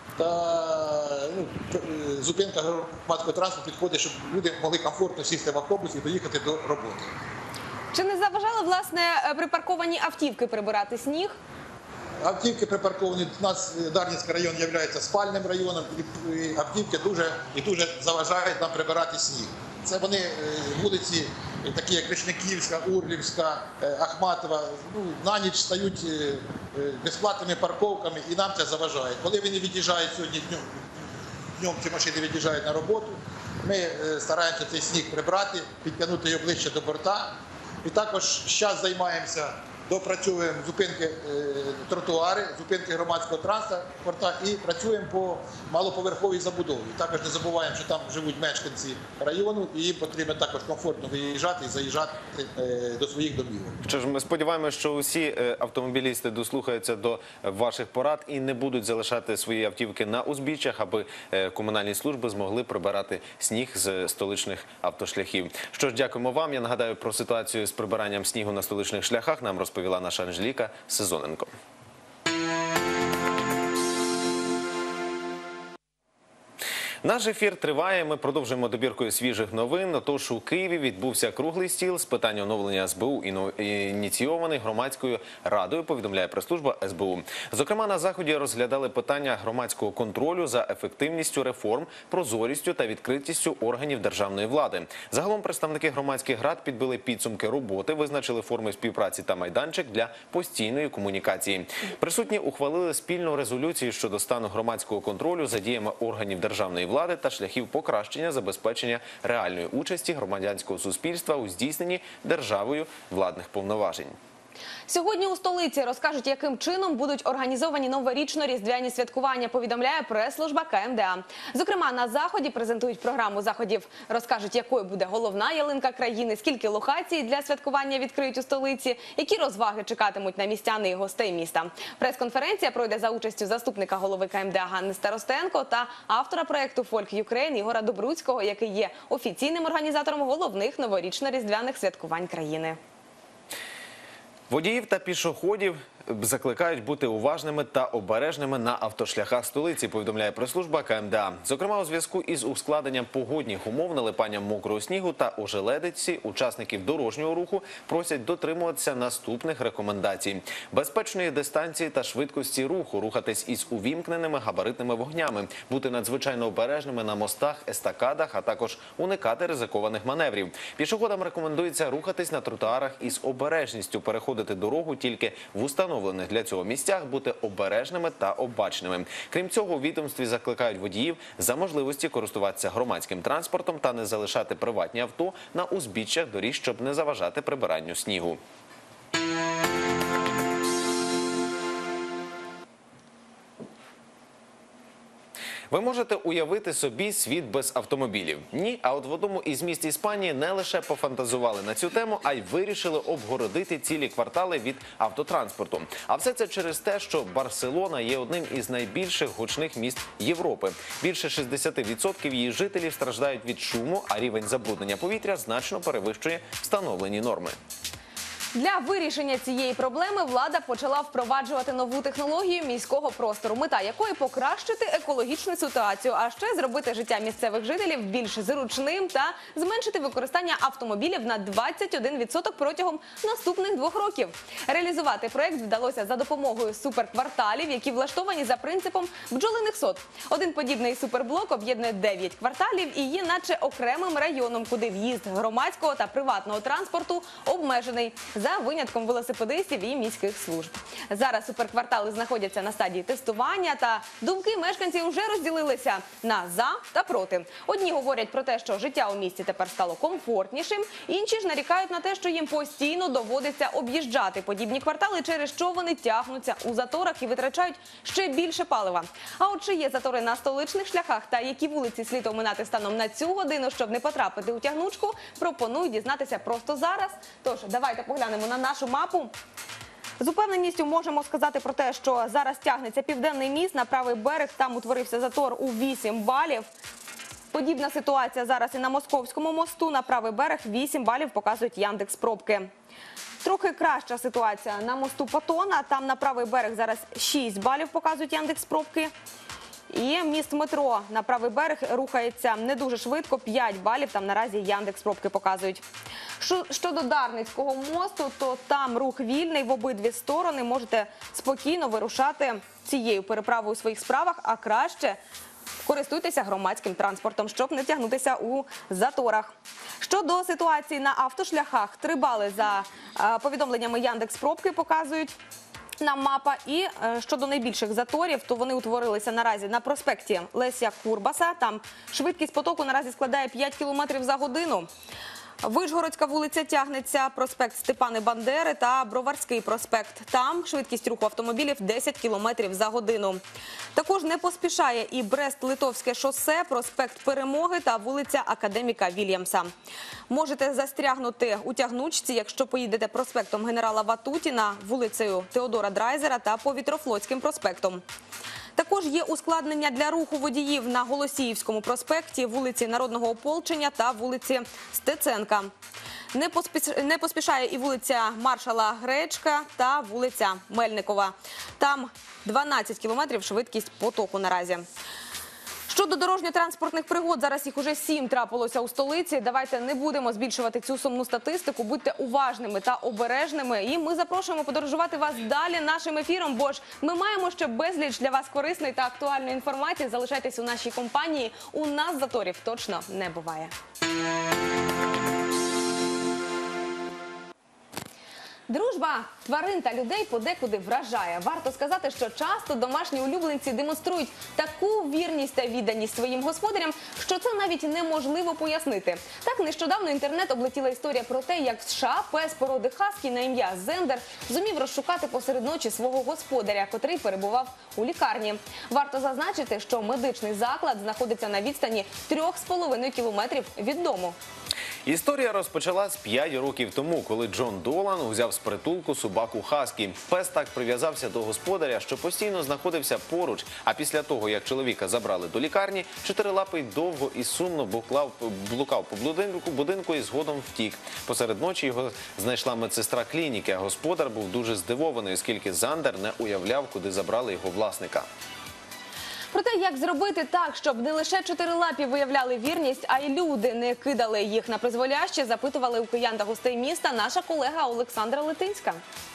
Та зупинка громадського транспорту підходить, щоб люди могли комфортно сісти в автобус і доїхати до роботи. Чи не заважали, власне, припарковані автівки прибирати сніг? Автівки припарковані. У нас Дарницький район є спальним районом, і автівки дуже заважають нам прибирати сніг. Це вони вулиці, такі як Вишняківська, Урлівська, Ахматова, на ніч стають безплатними парковками і нам це заважає. Коли вони від'їжджають сьогодні днем ці машини від'їжджають на роботу, ми стараємося цей сніг прибрати, підтягнути його ближче до борта. І також зараз займаємося, допрацьовуємо зупинки тротуари, зупинки громадського транспорту і працюємо по малоповерховій забудові. Також не забуваємо, що там живуть мешканці району і їм потрібно також комфортно виїжджати і заїжджати до своїх домівок. Що ж, ми сподіваємося, що усі автомобілісти дослухаються до ваших порад і не будуть залишати свої автівки на узбіччях, аби комунальні служби змогли прибирати сніг з столичних автошляхів. Що ж, дякуємо вам. Я нагадаю про ситуацію з прибиранням снігу на столичних шляхах. Нам розповіла наша Анжеліка Сезоненко. Наш ефір триває. Ми продовжуємо добіркою свіжих новин. Отож, у Києві відбувся круглий стіл з питань оновлення СБУ, ініційований громадською радою, повідомляє прес-служба СБУ. Зокрема, на заході розглядали питання громадського контролю за ефективністю реформ, прозорістю та відкритістю органів державної влади. Загалом представники громадських рад підбили підсумки роботи, визначили форми співпраці та майданчик для постійної комунікації. Присутні ухвалили спільну резолюцію щодо стану громадського контролю за діями органів державної влади та шляхів покращення забезпечення реальної участі громадянського суспільства у здійсненні державою владних повноважень. Сьогодні у столиці розкажуть, яким чином будуть організовані новорічно-різдвяні святкування, повідомляє прес-служба КМДА. Зокрема, на заході презентують програму заходів, розкажуть, якою буде головна ялинка країни, скільки локацій для святкування відкриють у столиці, які розваги чекатимуть на містян і гостей міста. Прес-конференція пройде за участю заступника голови КМДА Ганни Старостенко та автора проєкту «Фольк Юкрейн» Ігора Добруцького, який є офіційним організатором головних новорічно-різдвяних святкувань країни. Водіїв та пішоходів закликають бути уважними та обережними на автошляхах столиці, повідомляє прес-служба КМДА. Зокрема, у зв'язку із ускладненням погодних умов, налипанням мокрого снігу та ожеледиці, учасників дорожнього руху просять дотримуватися наступних рекомендацій: безпечної дистанції та швидкості руху, рухатись із увімкненими габаритними вогнями, бути надзвичайно обережними на мостах, естакадах, а також уникати ризикованих маневрів. Пішоходам рекомендується рухатись на тротуарах із обережністю, переходити дорогу тільки в установлених для цього місцях, бути обережними та обачними. Крім цього, у відомстві закликають водіїв за можливості користуватися громадським транспортом та не залишати приватні авто на узбіччях доріг, щоб не заважати прибиранню снігу. Ви можете уявити собі світ без автомобілів? Ні, а от в одному із міст Іспанії не лише пофантазували на цю тему, а й вирішили обгородити цілі квартали від автотранспорту. А все це через те, що Барселона є одним із найбільших гучних міст Європи. Більше 60% її жителів страждають від шуму, а рівень забруднення повітря значно перевищує встановлені норми. Для вирішення цієї проблеми влада почала впроваджувати нову технологію міського простору, мета якої покращити екологічну ситуацію, а ще зробити життя місцевих жителів більш зручним та зменшити використання автомобілів на 21% протягом наступних 2 років. Реалізувати проєкт вдалося за допомогою суперкварталів, які влаштовані за принципом бджолиних сот. Один подібний суперблок об'єднує 9 кварталів і є наче окремим районом, куди в'їзд громадського та приватного транспорту обмежений, за винятком велосипедистів і міських служб. Зараз суперквартали знаходяться на стадії тестування, та думки мешканців вже розділилися на «за» та «проти». Одні говорять про те, що життя у місті тепер стало комфортнішим, інші ж нарікають на те, що їм постійно доводиться об'їжджати подібні квартали, через що вони тягнуться у заторах і витрачають ще більше палива. А от чи є затори на столичних шляхах та які вулиці слід оминати станом на цю годину, щоб не потрапити у тягнучку, пропоную дізнатися просто зараз. Тож, давайте поглянемо на нашу мапу. З упевненістю можемо сказати про те, що зараз тягнеться Південний міст на правий берег, там утворився затор у 8 балів. Подібна ситуація зараз і на Московському мосту, на правий берег 8 балів показують Яндекс.Пробки. Трохи краща ситуація на мосту Патона, там на правий берег зараз 6 балів показують Яндекс.Пробки. І міст метро на правий берег рухається не дуже швидко, 5 балів там наразі Яндекс.Пробки показують. Щодо Дарницького мосту, то там рух вільний в обидві сторони, можете спокійно вирушати цією переправою у своїх справах, а краще користуйтеся громадським транспортом, щоб не тягнутися у заторах. Щодо ситуації на автошляхах, 3 бали за повідомленнями Яндекс.Пробки показують нам мапа. І щодо найбільших заторів, то вони утворилися наразі на проспекті Леся Курбаса. Там швидкість потоку наразі складає 5 км за годину. Вишгородська вулиця тягнеться, проспект Степани Бандери та Броварський проспект. Там швидкість руху автомобілів 10 км за годину. Також не поспішає і Брест-Литовське шосе, проспект Перемоги та вулиця Академіка Вільямса. Можете застрягнути у тягнучці, якщо поїдете проспектом генерала Ватутіна, вулицею Теодора Драйзера та Повітрофлотським проспектом. Також є ускладнення для руху водіїв на Голосіївському проспекті, вулиці Народного Ополчення та вулиці Стеценка. Не поспішає і вулиця Маршала Гречка та вулиця Мельникова. Там 12 км швидкість потоку наразі. Щодо дорожньо-транспортних пригод, зараз їх уже 7 трапилося у столиці. Давайте не будемо збільшувати цю сумну статистику, будьте уважними та обережними. І ми запрошуємо подорожувати вас далі нашим ефіром, бо ж ми маємо ще безліч для вас корисної та актуальної інформації. Залишайтесь у нашій компанії, у нас заторів точно не буває. Дружба тварин та людей подекуди вражає. Варто сказати, що часто домашні улюбленці демонструють таку вірність та відданість своїм господарям, що це навіть неможливо пояснити. Так, нещодавно інтернет облетіла історія про те, як в США пес породи хаскі на ім'я Зендер зумів розшукати посеред ночі свого господаря, котрий перебував у лікарні. Варто зазначити, що медичний заклад знаходиться на відстані 3,5 кілометрів від дому. Історія розпочалась 5 років тому, коли Джон Долан узяв з притулку собаку хаскі. Пес так прив'язався до господаря, що постійно знаходився поруч. А після того, як чоловіка забрали до лікарні, чотирилапий довго і сумно блукав по будинку і згодом втік. Посеред ночі його знайшла медсестра клініки, а господар був дуже здивований, оскільки Зандер не уявляв, куди забрали його власника. Про те, як зробити так, щоб не лише чотирилапі виявляли вірність, а й люди не кидали їх на призволяще, запитували у киян та гостей міста наша колега Олександра Литинська.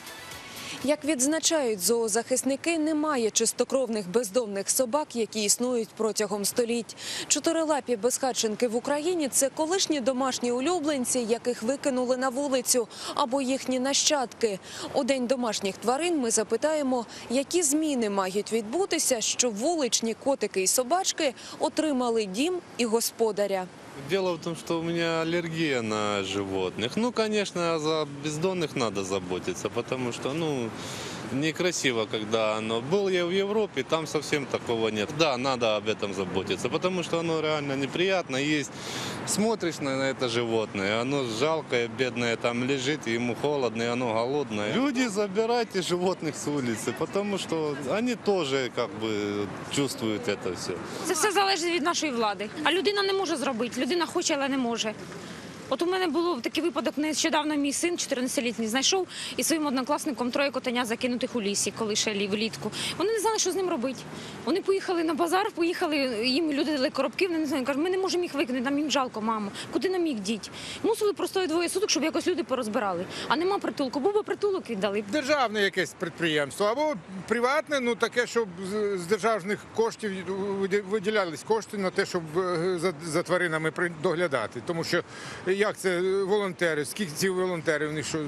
Як відзначають зоозахисники, немає чистокровних бездомних собак, які існують протягом століть. Чотирилапі безхатченки в Україні – це колишні домашні улюбленці, яких викинули на вулицю, або їхні нащадки. У День домашніх тварин ми запитаємо, які зміни мають відбутися, щоб вуличні котики і собачки отримали дім і господаря. Дело в том, что у меня аллергия на животных. Ну, конечно, за бездомных надо заботиться, потому что, некрасиво, когда оно... Был я в Европе, там совсем такого нет. Да, надо об этом заботиться, потому что оно реально неприятно есть. Смотришь на это животное, оно жалкое, бедное, там лежит, ему холодно, и оно голодное. Люди, забирайте животных с улицы, потому что они тоже, чувствуют это все. Це все залежить від нашої влади. А людина не може зробити. Людина хоче, але не може. От у мене був такий випадок, нещодавно мій син, 14-літній, знайшов із своїм однокласником 3 котеня закинутих у лісі, коли ще влітку. Вони не знали, що з ним робити. Вони поїхали на базар, їм люди дали коробки, вони не знали, кажуть, ми не можемо їх викинути, нам їм жалко, мамо. Куди нам їх діти? Мусили просто 2 суток, щоб якось люди порозбирали. А нема притулку, був би притулок віддали. Державне якесь підприємство або приватне, таке, щоб з державних коштів виділялись кошти на те, щоб за тваринами доглядати. Тому що як це волонтери? Скільки ці волонтери? Вони що,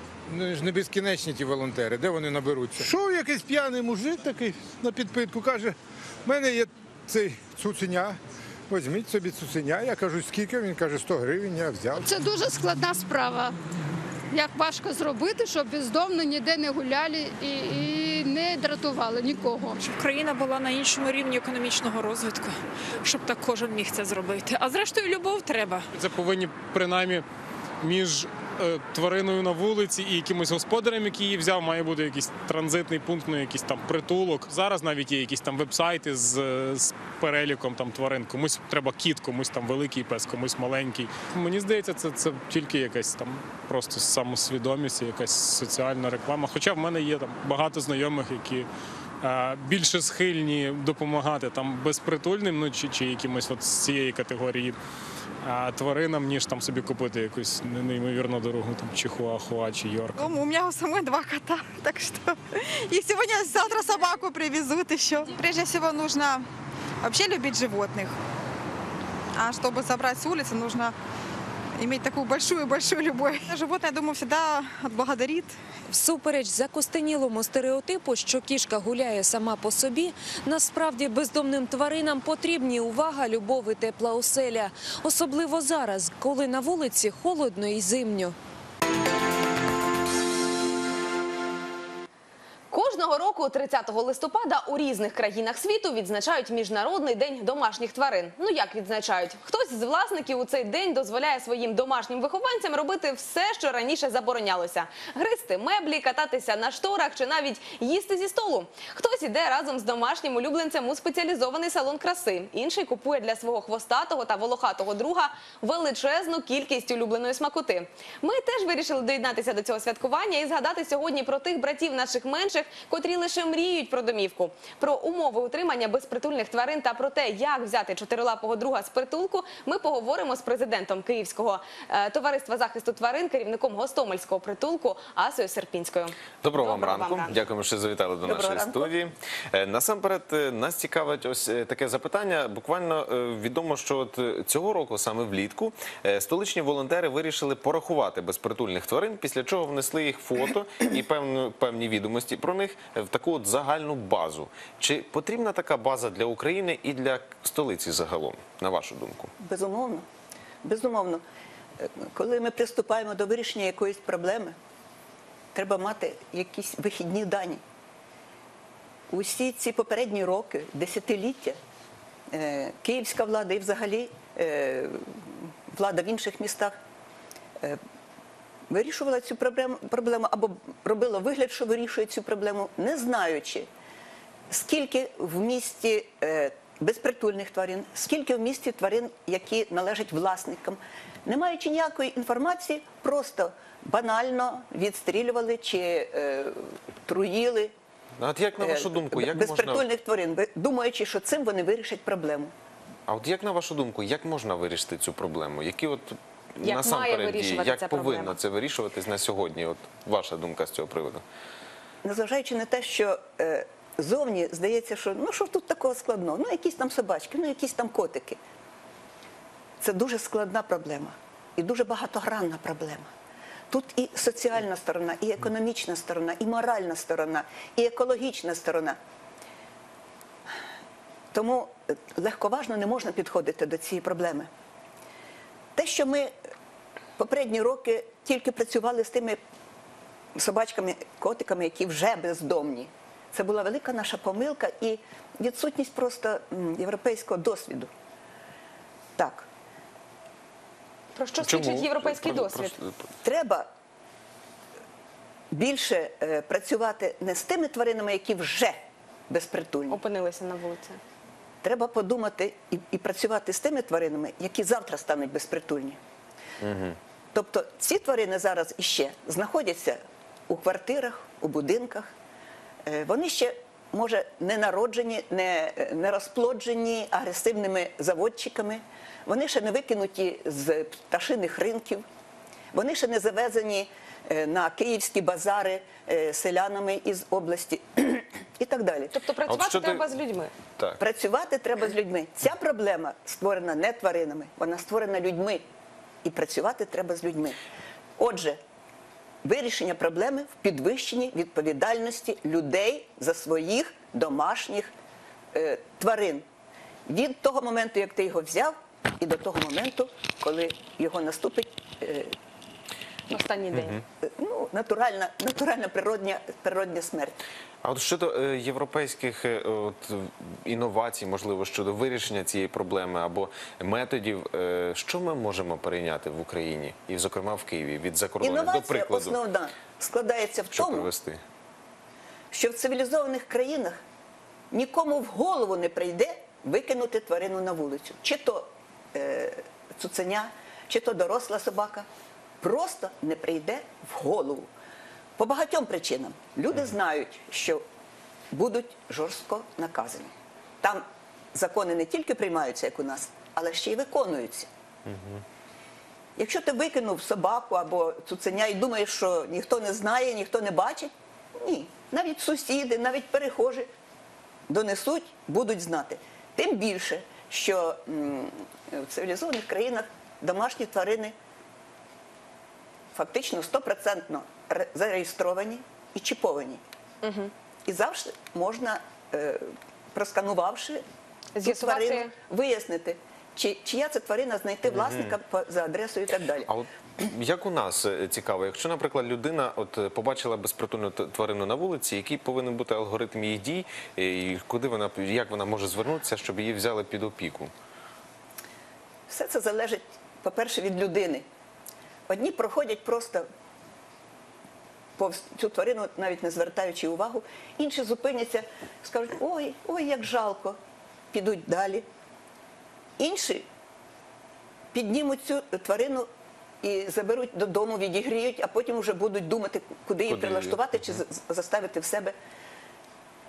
не безкінечні ті волонтери? Де вони наберуться? Шов якийсь п'яний мужик такий на підпитку, каже, в мене є цей цуценя, візьміть собі цуценя. Я кажу, скільки? Він каже, 100 гривень, я взяв. Це дуже складна справа. Як важко зробити, щоб бездомно ніде не гуляли і не дратували нікого. Щоб країна була на іншому рівні економічного розвитку, щоб так кожен міг це зробити. А зрештою, любов треба. Це повинні, принаймні, між твариною на вулиці і якимось господарем, який її взяв, має бути якийсь транзитний пункт, якийсь там притулок. Зараз навіть є якісь там веб-сайти з переліком тварин. Комусь треба кіт, комусь там великий пес, комусь маленький. Мені здається, це тільки якась там просто самосвідомість, якась соціальна реклама. Хоча в мене є там багато знайомих, які більше схильні допомагати там безпритульним, чи якимось от з цієї категорії тваринам, ніж там собі купити якусь неймовірно дорогу чихуахуа чи йорка. У меня у самой 2 кота, так что и завтра собаку привезут еще. Прежде всего нужно вообще любить животных, а чтобы забрать с улицы, нужно иметь такую большую-большую любовь. Животное, я думаю, всегда отблагодарит. Всупереч закостенілому стереотипу, що кішка гуляє сама по собі, насправді бездомним тваринам потрібні увага, любов і тепла оселя. Особливо зараз, коли на вулиці холодно і зимньо. Кожного року 30 листопада у різних країнах світу відзначають Міжнародний день домашніх тварин. Ну як відзначають? Хтось з власників у цей день дозволяє своїм домашнім вихованцям робити все, що раніше заборонялося. Гризти меблі, кататися на шторах чи навіть їсти зі столу. Хтось іде разом з домашнім улюбленцем у спеціалізований салон краси. Інший купує для свого хвостатого та волохатого друга величезну кількість улюбленої смакоти. Ми теж вирішили доєднатися до цього святкування і згадати сьогодні про тих братів наших менших, котрі лише мріють про домівку. Про умови утримання безпритульних тварин та про те, як взяти чотирилапого друга з притулку, ми поговоримо з президентом Київського товариства захисту тварин, керівником Гостомельського притулку Асою Серпінською. Доброго вам ранку. Дякуємо, що завітали до нашої студії. Насамперед, нас цікавить ось таке запитання. Буквально відомо, що от цього року, саме влітку, столичні волонтери вирішили порахувати безпритульних тварин, після чого внесли їх фото і певні відомості про них в таку от загальну базу. Чи потрібна така база для України і для столиці загалом, на вашу думку? Безумовно. Безумовно. Коли ми приступаємо до вирішення якоїсь проблеми, треба мати якісь вихідні дані. Усі ці попередні роки, десятиліття, київська влада і взагалі влада в інших містах вирішувала цю проблему або робила вигляд, що вирішує цю проблему, не знаючи, скільки в місті безпритульних тварин, скільки в місті тварин, які належать власникам. Не маючи ніякої інформації, просто банально відстрілювали чи труїли От як на вашу думку, як безпритульних тварин, думаючи, що цим вони вирішать проблему. А от як на вашу думку, як можна вирішити цю проблему? Які от Як насамперед має дії, вирішувати як ця повинно проблема? це вирішуватись на сьогодні? От ваша думка з цього приводу. Незважаючи на те, що зовні здається, що ну що тут такого складного, ну якісь там собачки, ну якісь там котики. Це дуже складна проблема і дуже багатогранна проблема. Тут і соціальна сторона, і економічна сторона, і моральна сторона, і екологічна сторона. Тому легковажно не можна підходити до цієї проблеми. Те, що ми попередні роки тільки працювали з тими собачками, котиками, які вже бездомні, це була велика наша помилка і відсутність просто європейського досвіду. Так. Про що свідчить європейський досвід? Треба більше працювати не з тими тваринами, які вже безпритульні. Опинилися на вулиці. Треба подумати і працювати з тими тваринами, які завтра стануть безпритульні. Тобто ці тварини зараз іще знаходяться у квартирах, у будинках. Вони ще, може, не народжені, не розплоджені агресивними заводчиками. Вони ще не викинуті з пташиних ринків. Вони ще не завезені на київські базари селянами із області і так далі. Тобто працювати треба з людьми? Так. Працювати треба з людьми. Ця проблема створена не тваринами, вона створена людьми. І працювати треба з людьми. Отже, вирішення проблеми в підвищенні відповідальності людей за своїх домашніх тварин. Від того моменту, як ти його взяв, і до того моменту, коли його наступить останній день. Ну, натуральна природня смерть. А от щодо європейських інновацій, можливо, щодо вирішення цієї проблеми або методів, що ми можемо перейняти в Україні і, зокрема, в Києві від закордону, до Інновація прикладу? основна складається в тому, що в цивілізованих країнах нікому в голову не прийде викинути тварину на вулицю. Чи то цуценя, чи то доросла собака. Просто не прийде в голову. По багатьом причинам. Люди знають, що будуть жорстко наказані. Там закони не тільки приймаються, як у нас, але ще й виконуються. Якщо ти викинув собаку або цуценя і думаєш, що ніхто не знає, ніхто не бачить, ні. Навіть сусіди, навіть перехожі донесуть, будуть знати. Тим більше, що в цивілізованих країнах домашні тварини фактично 100% зареєстровані і чіповані. І завжди можна, просканувавши цю тварину, вияснити, чия це тварина, знайти власника за адресою і так далі. А от як у нас цікаво, якщо, наприклад, людина побачила безпритульну тварину на вулиці, який повинен бути алгоритм її дій, і як вона може звернутися, щоб її взяли під опіку? Все це залежить, по-перше, від людини. Одні проходять просто повз цю тварину, навіть не звертаючи увагу, інші зупиняться, скажуть, ой, як жалко, підуть далі. Інші піднімуть цю тварину і заберуть додому, відігріють, а потім вже будуть думати, куди її прилаштувати чи заставити в себе.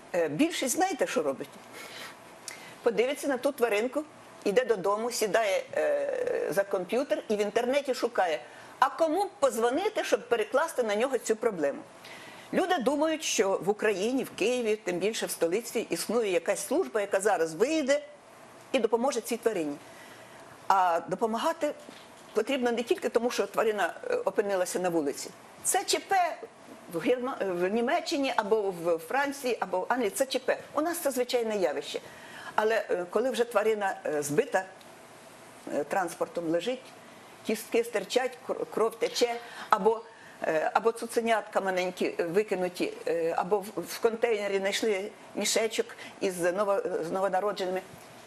більшість знаєте, що робить? Подивиться на ту тваринку, іде додому, сідає за комп'ютер і в інтернеті шукає, а кому б позвонити, щоб перекласти на нього цю проблему. Люди думають, що в Україні, в Києві, тим більше в столиці, існує якась служба, яка зараз вийде і допоможе цій тварині. А допомагати потрібно не тільки тому, що тварина опинилася на вулиці. Це ЧП в Німеччині, або в Франції, або в Англії. Це ЧП. У нас це звичайне явище. Але коли вже тварина збита транспортом лежить, кістки стирчать, кров тече, або цуценятка маленькі викинуті, або в контейнері знайшли мішечок із новонародженими.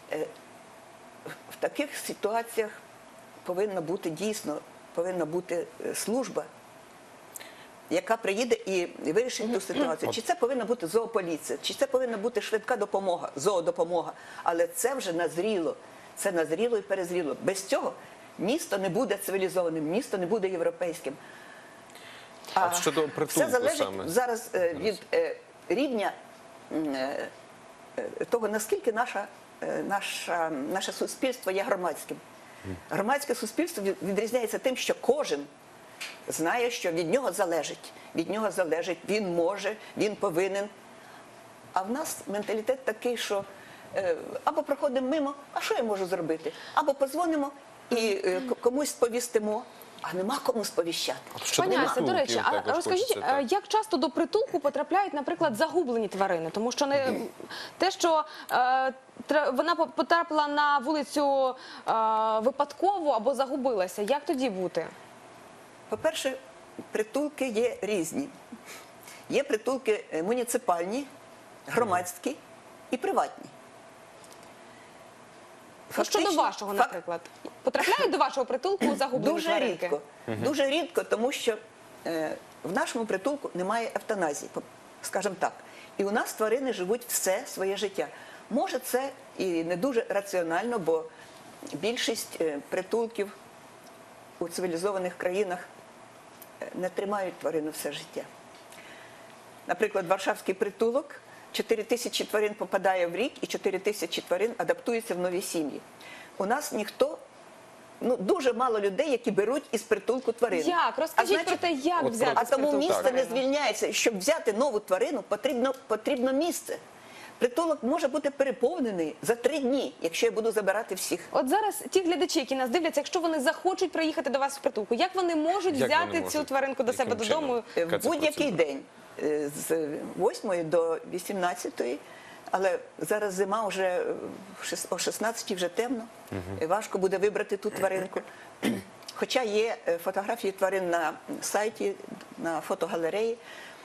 В таких ситуаціях повинна бути служба, яка приїде і вирішить ту ситуацію. Чи це повинна бути зоополіція, чи це повинна бути швидка допомога, зоодопомога. Але це вже назріло. Це назріло і перезріло. Без цього місто не буде цивілізованим, місто не буде європейським. А щодо притулку все залежить саме? зараз від рівня того, наскільки наше суспільство є громадським. Громадське суспільство відрізняється тим, що кожен знає, що від нього залежить, він може, він повинен. А в нас менталітет такий, що або проходимо мимо, а що я можу зробити? Або подзвонимо і комусь сповістимо, а нема кому сповіщати. Пані Ася, до речі, а розкажіть, як часто до притулку потрапляють, наприклад, загублені тварини? Тому що те, що вона потрапила на вулицю випадково або загубилася, як тоді бути? По-перше, притулки є різні. Є притулки муніципальні, громадські і приватні. Щодо вашого, наприклад, потрапляють до вашого притулку загублені тваринки? Дуже рідко, тому що в нашому притулку немає евтаназії, скажімо так. І у нас тварини живуть все своє життя. Може, це і не дуже раціонально, бо більшість притулків у цивілізованих країнах не тримають тварину все життя. Наприклад, Варшавський притулок, 4 тисячі тварин попадає в рік і 4 тисячі тварин адаптуються в нові сім'ї. У нас дуже мало людей, які беруть із притулку тварину. Як? Розкажіть про те, як взяти з притулку. А тому місце не звільняється. Щоб взяти нову тварину, потрібно місце. Притулок може бути переповнений за 3 дні, якщо я буду забирати всіх. От зараз ті глядачі, які нас дивляться, якщо вони захочуть приїхати до вас в притулку, як вони можуть взяти цю тваринку до себе додому? В будь-який день, з 8 до 18, але зараз зима, вже о 16 вже темно, важко буде вибрати ту тваринку. Хоча є фотографії тварин на сайті, на фотогалереї.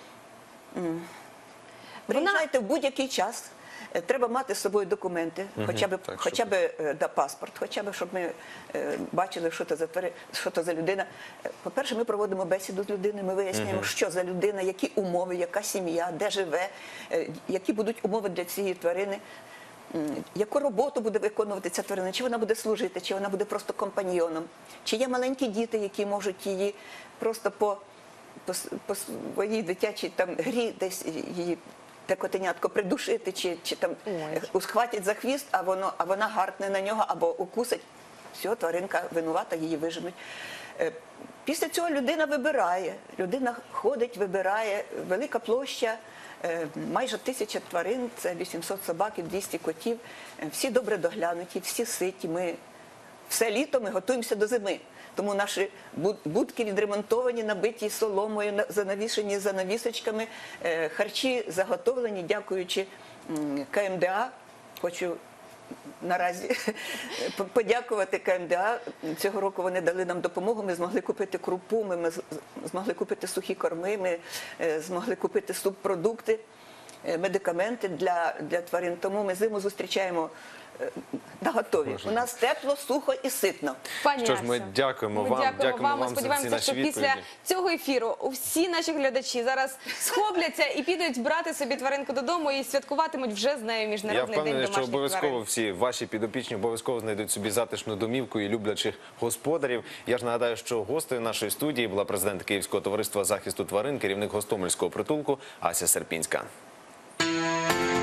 Приїжджайте в будь-який час. Треба мати з собою документи, хоча б паспорт, хоча б, щоб ми бачили, що це за людина. По-перше, ми проводимо бесіду з людиною, ми виясняємо, що за людина, які умови, яка сім'я, де живе, які будуть умови для цієї тварини, яку роботу буде виконувати ця тварина, чи вона буде служити, чи вона буде просто компаньйоном, чи є маленькі діти, які можуть її просто по своїй дитячій грі десь її те котенятко придушити, чи там схватять за хвіст, а вона гаркне на нього, або укусить. Все, тваринка винувата, її виженуть. Після цього людина вибирає. Людина ходить, вибирає. Велика площа, майже 1000 тварин, це 800 собак і 200 котів. Всі добре доглянуті, всі ситі. Все літо ми готуємося до зими. Тому наші будки відремонтовані, набиті соломою, занавішені занавісочками, харчі заготовлені, дякуючи КМДА. Хочу наразі подякувати КМДА. Цього року вони дали нам допомогу, ми змогли купити крупу, ми змогли купити сухі корми, ми змогли купити субпродукти, медикаменти для тварин. Тому ми зиму зустрічаємо наготові. У нас тепло, сухо і ситно. Що ж, ми дякуємо вам. Дякуємо вам. Ми сподіваємося, що після цього ефіру всі наші глядачі зараз схопляться і підуть брати собі тваринку додому і святкуватимуть вже з нею Міжнародний день домашніх тварин. Я впевнений, що обов'язково всі ваші підопічні обов'язково знайдуть собі затишну домівку і люблячих господарів. Я ж нагадаю, що гостею нашої студії була президент Київського товариства захисту тварин, керівник Гостомельського притулку Ася Серпінська.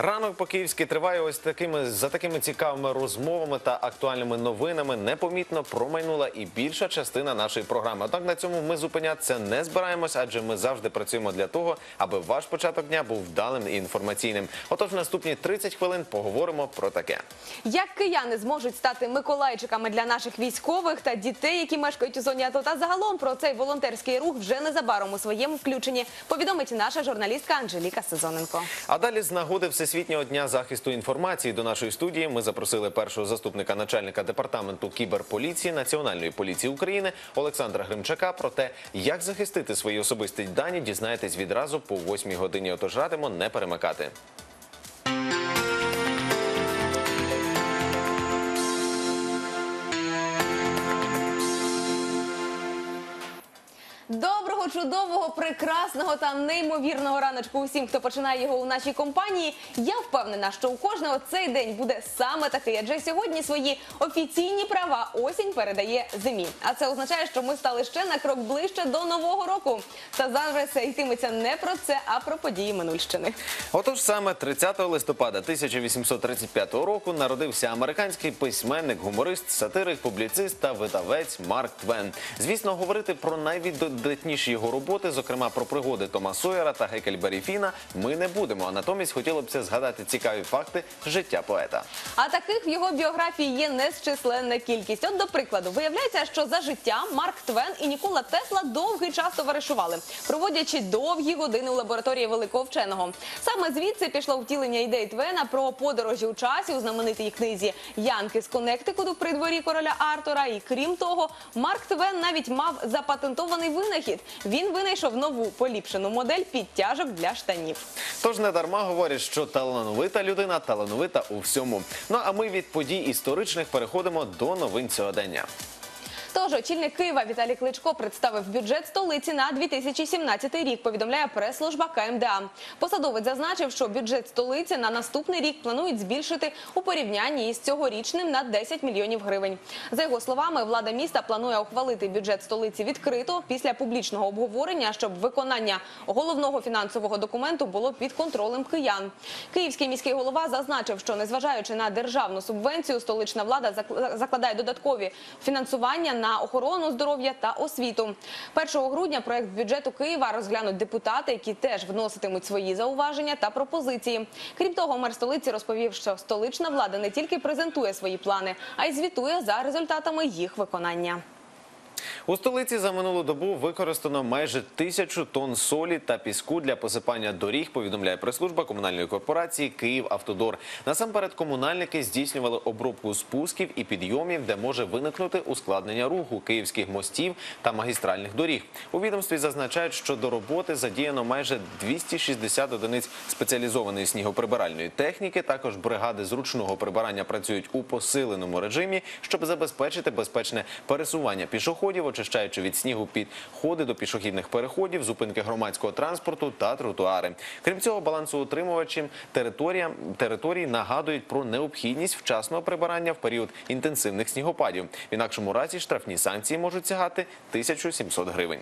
Ранок по-київськи триває ось за такими цікавими розмовами та актуальними новинами. Непомітно промайнула і більша частина нашої програми. Однак на цьому ми зупинятися не збираємось, адже ми завжди працюємо для того, аби ваш початок дня був вдалим і інформаційним. Отож, наступні 30 хвилин поговоримо про таке. Як кияни зможуть стати миколайчиками для наших військових та дітей, які мешкають у зоні АТО, та загалом про цей волонтерський рух вже незабаром у своєму включенні повідомить наша журналістка Анжеліка Сезоненко. А далі з нагоди Всесвітнього дня захисту інформації до нашої студії ми запросили першого заступника начальника департаменту кіберполіції Національної поліції України Олександра Гримчака. Про те, як захистити свої особисті дані, дізнаєтесь відразу по 8 годині. Отож радимо не перемикати. Доброго, чудового, прекрасного та неймовірного раночку усім, хто починає його у нашій компанії. Я впевнена, що у кожного цей день буде саме такий, адже сьогодні свої офіційні права осінь передає зимі. А це означає, що ми стали ще на крок ближче до Нового року. Та зараз йтиметься не про це, а про події минульщини. Отож, саме 30 листопада 1835 року народився американський письменник, гуморист, сатирик, публіцист та видавець Марк Твен. Звісно, говорити про найвіддатніші його роботи, зокрема про пригоди Тома Сойера та Геккельбері Фіна, ми не будемо. А натомість хотілося б згадати цікаві факти життя поета. А таких в його біографії є незчисленна кількість. От, до прикладу, виявляється, що за життя Марк Твен і Нікола Тесла довгий час товаришували, проводячи довгі години у лабораторії великого вченого. Саме звідси пішло втілення ідей Твена про подорожі у часі у знаменитій книзі «Янки з Коннектикуту» при дворі короля Артура. І крім того, Марк Твен навіть мав запатентований винахід. Він винайшов нову поліпшену модель підтяжок для штанів. Тож не дарма говорять, що талановита людина талановита у всьому. Ну а ми від подій історичних переходимо до новин сьогодення. Тож, очільник Києва Віталій Кличко представив бюджет столиці на 2017 рік, повідомляє прес-служба КМДА. Посадовець зазначив, що бюджет столиці на наступний рік планують збільшити у порівнянні із цьогорічним на 10 мільйонів гривень. За його словами, влада міста планує ухвалити бюджет столиці відкрито після публічного обговорення, щоб виконання головного фінансового документу було під контролем киян. Київський міський голова зазначив, що незважаючи на державну субвенцію, столична влада закладає додаткові фінансування на охорону здоров'я та освіту. 1 грудня проект бюджету Києва розглянуть депутати, які теж вноситимуть свої зауваження та пропозиції. Крім того, мер столиці розповів, що столична влада не тільки презентує свої плани, а й звітує за результатами їх виконання. У столиці за минулу добу використано майже 1000 тонн солі та піску для посипання доріг, повідомляє прес-служба комунальної корпорації «Київавтодор». Насамперед, комунальники здійснювали обробку спусків і підйомів, де може виникнути ускладнення руху київських мостів та магістральних доріг. У відомстві зазначають, що до роботи задіяно майже 260 одиниць спеціалізованої снігоприбиральної техніки. Також бригади зручного прибирання працюють у посиленому режимі, щоб забезпечити безпечне пересування пішоходів, очищаючи від снігу підходи до пішохідних переходів, зупинки громадського транспорту та тротуари. Крім цього, балансоутримувачам територій нагадують про необхідність вчасного прибирання в період інтенсивних снігопадів. В інакшому разі штрафні санкції можуть сягати 1700 гривень.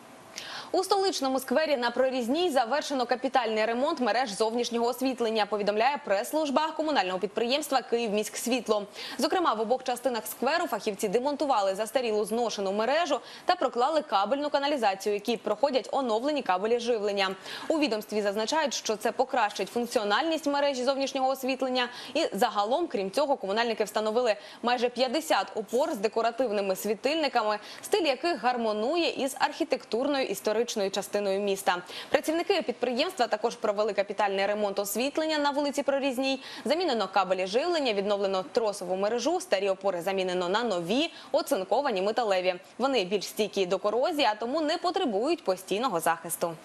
У столичному сквері на Прорізній завершено капітальний ремонт мереж зовнішнього освітлення, повідомляє прес-служба комунального підприємства «Київміськсвітло». Зокрема, в обох частинах скверу фахівці демонтували застарілу зношену мережу та проклали кабельну каналізацію, які проходять оновлені кабелі живлення. У відомстві зазначають, що це покращить функціональність мережі зовнішнього освітлення. І загалом, крім цього, комунальники встановили майже 50 опор з декоративними світильниками, стиль яких гармонує із архітектурною історичною частиною міста. Працівники підприємства також провели капітальний ремонт освітлення на вулиці Прорізній. Замінено кабелі живлення, відновлено тросову мережу, старі опори замінено на нові, оцинковані металеві. Вони більш стійкі до корозії, а тому не потребують постійного захисту.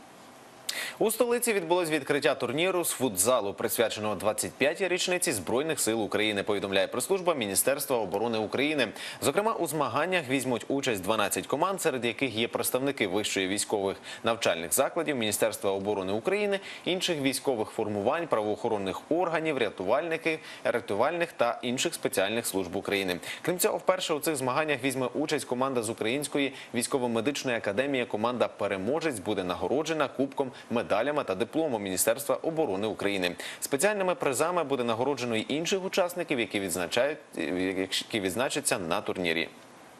У столиці відбулось відкриття турніру з футзалу, присвяченого 25-й річниці Збройних сил України, повідомляє прес-служба Міністерства оборони України. Зокрема, у змаганнях візьмуть участь 12 команд, серед яких є представники вищої військових навчальних закладів, Міністерства оборони України, інших військових формувань, правоохоронних органів, рятувальних та інших спеціальних служб України. Крім цього, вперше у цих змаганнях візьме участь команда з Української військово-медичної академії. Команда «Переможець» буде нагороджена Кубком медичної медалями та дипломом Міністерства оборони України. Спеціальними призами буде нагороджено й інших учасників, які відзначаться на турнірі.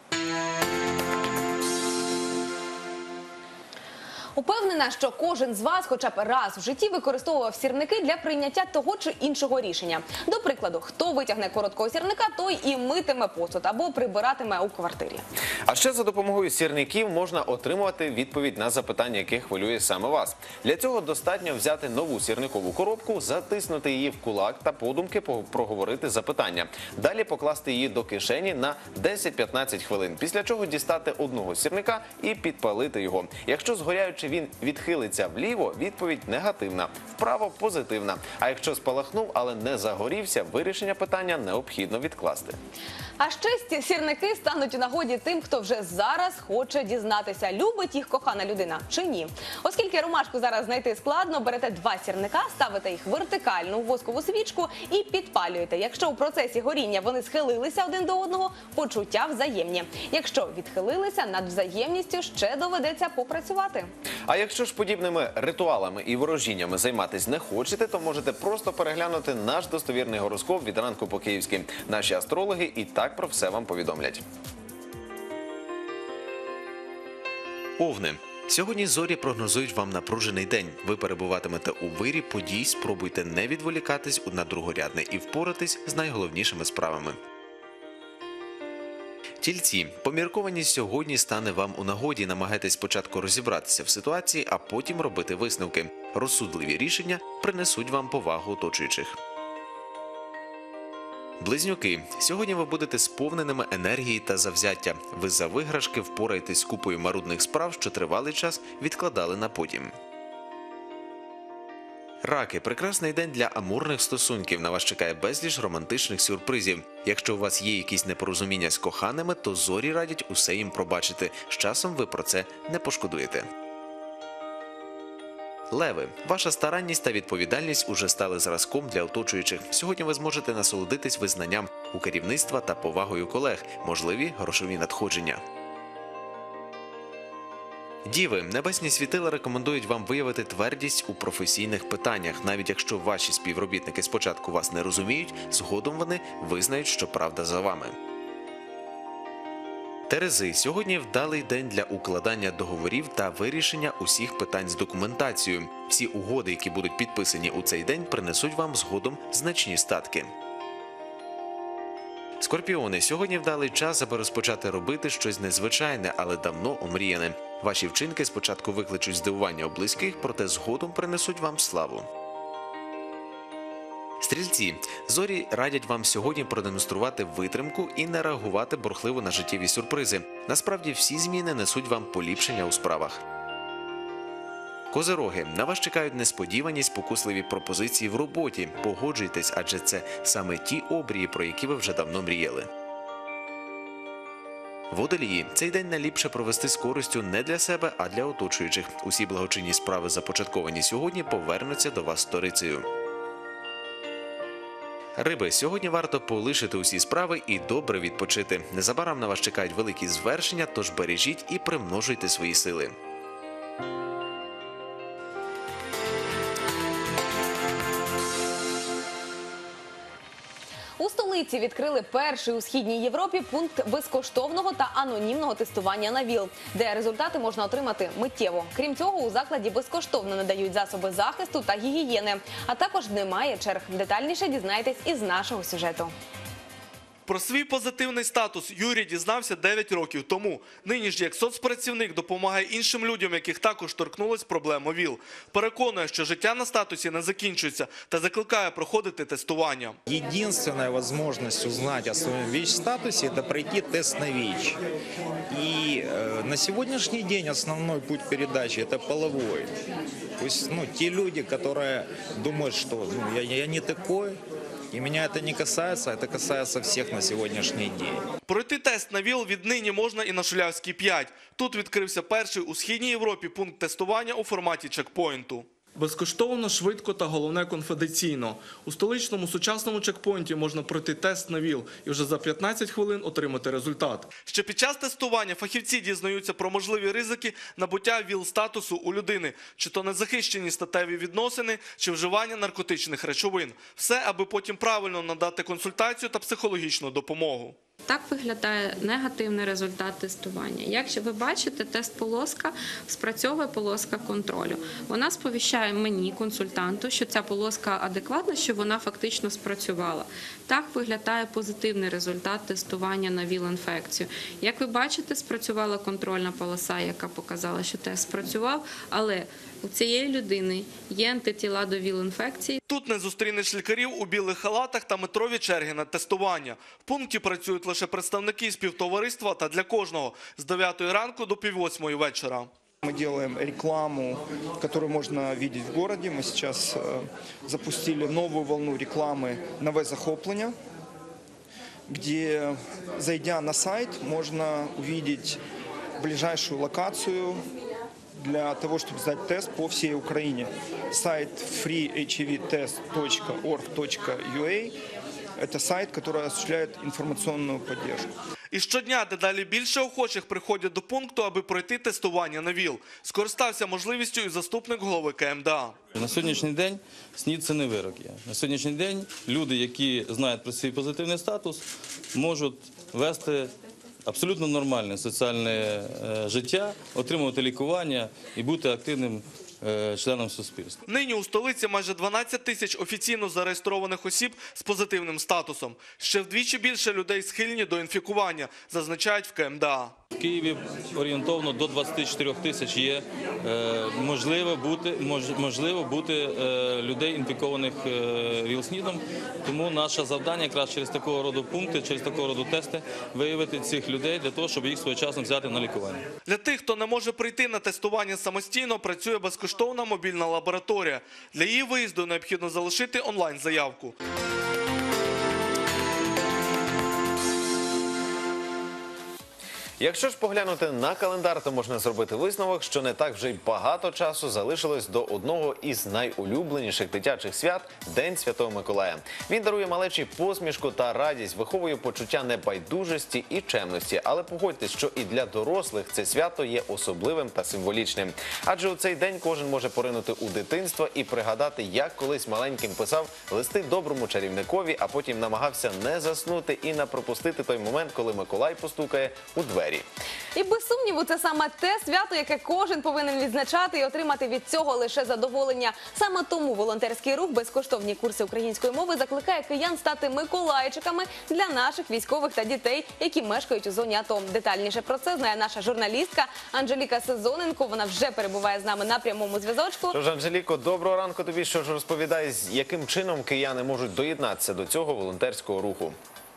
Упевнена, що кожен з вас хоча б раз в житті використовував сірники для прийняття того чи іншого рішення. До прикладу, хто витягне короткого сірника, той і митиме посуд або прибиратиме у квартирі. А ще за допомогою сірників можна отримувати відповідь на запитання, яке хвилює саме вас. Для цього достатньо взяти нову сірникову коробку, затиснути її в кулак та подумки проговорити запитання. Далі покласти її до кишені на 10-15 хвилин, після чого дістати одного сірника і підпалити його. Якщо згоряючи він відхилиться вліво, відповідь негативна, вправо – позитивна. А якщо спалахнув, але не загорівся, вирішення питання необхідно відкласти. А ще сірники стануть у нагоді тим, хто вже зараз хоче дізнатися, любить їх кохана людина чи ні. Оскільки ромашку зараз знайти складно, берете 2 сірника, ставите їх вертикально у воскову свічку і підпалюєте. Якщо у процесі горіння вони схилилися один до одного, почуття взаємні. Якщо відхилилися, над взаємністю ще доведеться попрацювати. А якщо ж подібними ритуалами і ворожіннями займатись не хочете, то можете просто переглянути наш достовірний гороскоп від ранку по-київськи. Наші астрологи і так про все вам повідомлять. Овни. Сьогодні зорі прогнозують вам напружений день. Ви перебуватимете у вирі подій, спробуйте не відволікатись на другорядне і впоратись з найголовнішими справами. Тільці. Поміркованість сьогодні стане вам у нагоді. Намагайтесь спочатку розібратися в ситуації, а потім робити висновки. Розсудливі рішення принесуть вам повагу оточуючих. Близнюки. Сьогодні ви будете сповненими енергії та завзяття. Ви за виграшки впораєтесь з купою марудних справ, що тривалий час відкладали на потім. Раки. Прекрасний день для амурних стосунків. На вас чекає безліч романтичних сюрпризів. Якщо у вас є якісь непорозуміння з коханими, то зорі радять усе їм пробачити. З часом ви про це не пошкодуєте. Леви. Ваша старанність та відповідальність уже стали зразком для оточуючих. Сьогодні ви зможете насолодитись визнанням у керівництва та повагою колег. Можливі грошові надходження. Діви. Небесні світила рекомендують вам виявити твердість у професійних питаннях. Навіть якщо ваші співробітники спочатку вас не розуміють, згодом вони визнають, що правда за вами. Терези. Сьогодні вдалий день для укладання договорів та вирішення усіх питань з документацією. Всі угоди, які будуть підписані у цей день, принесуть вам згодом значні статки. Скорпіони. Сьогодні вдалий час, аби розпочати робити щось незвичайне, але давно омріяне. Ваші вчинки спочатку викличуть здивування у близьких, проте згодом принесуть вам славу. Стрільці. Зорі радять вам сьогодні продемонструвати витримку і не реагувати бурхливо на життєві сюрпризи. Насправді всі зміни несуть вам поліпшення у справах. Козироги. На вас чекають несподівані спокусливі пропозиції в роботі. Погоджуйтесь, адже це саме ті обрії, про які ви вже давно мріяли. Водолії. Цей день найліпше провести з користю не для себе, а для оточуючих. Усі благочинні справи, започатковані сьогодні, повернуться до вас сторицею. Риби. Сьогодні варто полишити усі справи і добре відпочити. Незабаром на вас чекають великі звершення, тож бережіть і примножуйте свої сили. У столиці відкрили перший у Східній Європі пункт безкоштовного та анонімного тестування на ВІЛ, де результати можна отримати миттєво. Крім цього, у закладі безкоштовно надають засоби захисту та гігієни, а також немає черг. Детальніше дізнайтесь із нашого сюжету. Про свій позитивний статус Юрій дізнався 9 років тому. Нині ж як соцпрацівник допомагає іншим людям, яких також торкнулась проблема ВІЛ. Переконує, що життя на статусі не закінчується та закликає проходити тестування. Единственная возможность узнать о своем ВИЧ-статусе – это пройти тест на ВИЧ. И на сегодняшний день основной путь передачи – это половой. То есть те люди, которые думают, что я не такой, и меня это не касается, это касается всех на сьогоднішній день. Пройти тест на ВІЛ віднині можна і на Шулявській 5. Тут відкрився перший у Східній Європі пункт тестування у форматі чекпоінту. Безкоштовно, швидко та, головне, конфіденційно. У столичному сучасному чекпоінті можна пройти тест на ВІЛ і вже за 15 хвилин отримати результат. Ще під час тестування фахівці дізнаються про можливі ризики набуття ВІЛ-статусу у людини, чи то незахищені статеві відносини, чи вживання наркотичних речовин. Все, аби потім правильно надати консультацію та психологічну допомогу. Так виглядає негативний результат тестування. Якщо ви бачите, тест-полоска спрацьовує полоска контролю. Вона сповіщає мені, консультанту, що ця полоска адекватна, що вона фактично спрацювала. Так виглядає позитивний результат тестування на ВІЛ-інфекцію. Як ви бачите, спрацювала контрольна полоса, яка показала, що тест спрацював, але у цієї людини є антитіла до ВІЛ-інфекції. Тут не зустрінеш лікарів у білих халатах та метрові черги на тестування. В пункті працюють лише представники співтовариства та для кожного з 9 ранку до 7:30 вечора. Мы делаем рекламу, которую можно видеть в городе. Мы сейчас запустили новую волну рекламы «Нове захоплення», где, зайдя на сайт, можно увидеть ближайшую локацию для того, чтобы сдать тест по всей Украине. Сайт freehivtest.org.ua – это сайт, который осуществляет информационную поддержку. І щодня дедалі більше охочих приходять до пункту, аби пройти тестування на ВІЛ. Скористався можливістю і заступник голови КМДА. На сьогоднішній день СНІД – це не вирок. На сьогоднішній день люди, які знають про свій позитивний статус, можуть вести абсолютно нормальне соціальне життя, отримувати лікування і бути активним членом суспільства. Нині у столиці майже 12 тисяч офіційно зареєстрованих осіб з позитивним статусом. Ще вдвічі більше людей схильні до інфікування, зазначають в КМДА. В Києві орієнтовно до 24 тисяч є можливо бути людей інфікованих ВІЛ-СНІДом. Тому наше завдання якраз через такого роду пункти, через такого роду тести виявити цих людей для того, щоб їх своєчасно взяти на лікування. Для тих, хто не може прийти на тестування самостійно, працює безкоштовна мобільна лабораторія. Для її виїзду необхідно залишити онлайн-заявку. Якщо ж поглянути на календар, то можна зробити висновок, що не так вже й багато часу залишилось до одного із найулюбленіших дитячих свят – День Святого Миколая. Він дарує малечі посмішку та радість, виховує почуття небайдужості і чемності. Але погодьтесь, що і для дорослих це свято є особливим та символічним. Адже у цей день кожен може поринути у дитинство і пригадати, як колись маленьким писав листи доброму чарівникові, а потім намагався не заснути і не пропустити той момент, коли Миколай постукає у двері. І без сумніву, це саме те свято, яке кожен повинен відзначати і отримати від цього лише задоволення. Саме тому волонтерський рух «Безкоштовні курси української мови» закликає киян стати миколайчиками для наших військових та дітей, які мешкають у зоні АТО. Детальніше про це знає наша журналістка Анжеліка Сезоненко. Вона вже перебуває з нами на прямому зв'язочку. Тож, Анжеліко, доброго ранку тобі. Що ж розповідай, яким чином кияни можуть доєднатися до цього волонтерського руху?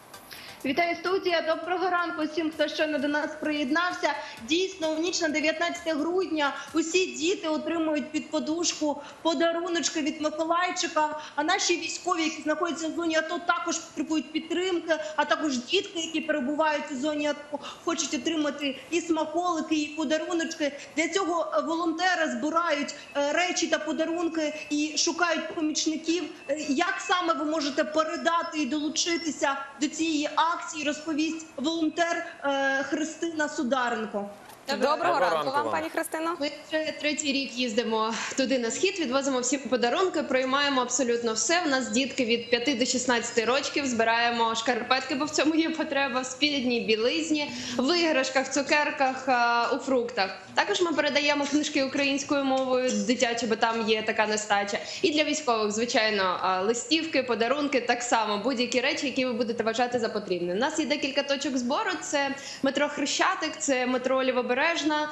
Вітаю, студія. Доброго ранку всім, хто щойно до нас приєднався. Дійсно, у ніч на 19 грудня усі діти отримують під подушку подаруночки від Миколайчика. А наші військові, які знаходяться в зоні АТО, також потребують підтримки. А також дітки, які перебувають у зоні АТО, хочуть отримати і смаколики, і подаруночки. Для цього волонтери збирають речі та подарунки і шукають помічників. Як саме ви можете передати і долучитися до цієї акції, розповість волонтер Христина Сударенко. Доброго ранку вам, пані Христино. Ми вже третій рік їздимо туди на схід, відвозимо всі подарунки, приймаємо абсолютно все. У нас дітки від 5 до 16 років, збираємо шкарпетки, бо в цьому є потреба, в спідній білизні, в іграшках, цукерках, у фруктах. Також ми передаємо книжки українською мовою дитячі, бо там є така нестача. І для військових, звичайно, листівки, подарунки, так само, будь-які речі, які ви будете вважати за потрібне. У нас є декілька точок збору, це метро Хрещатик, це метро Лівобережна,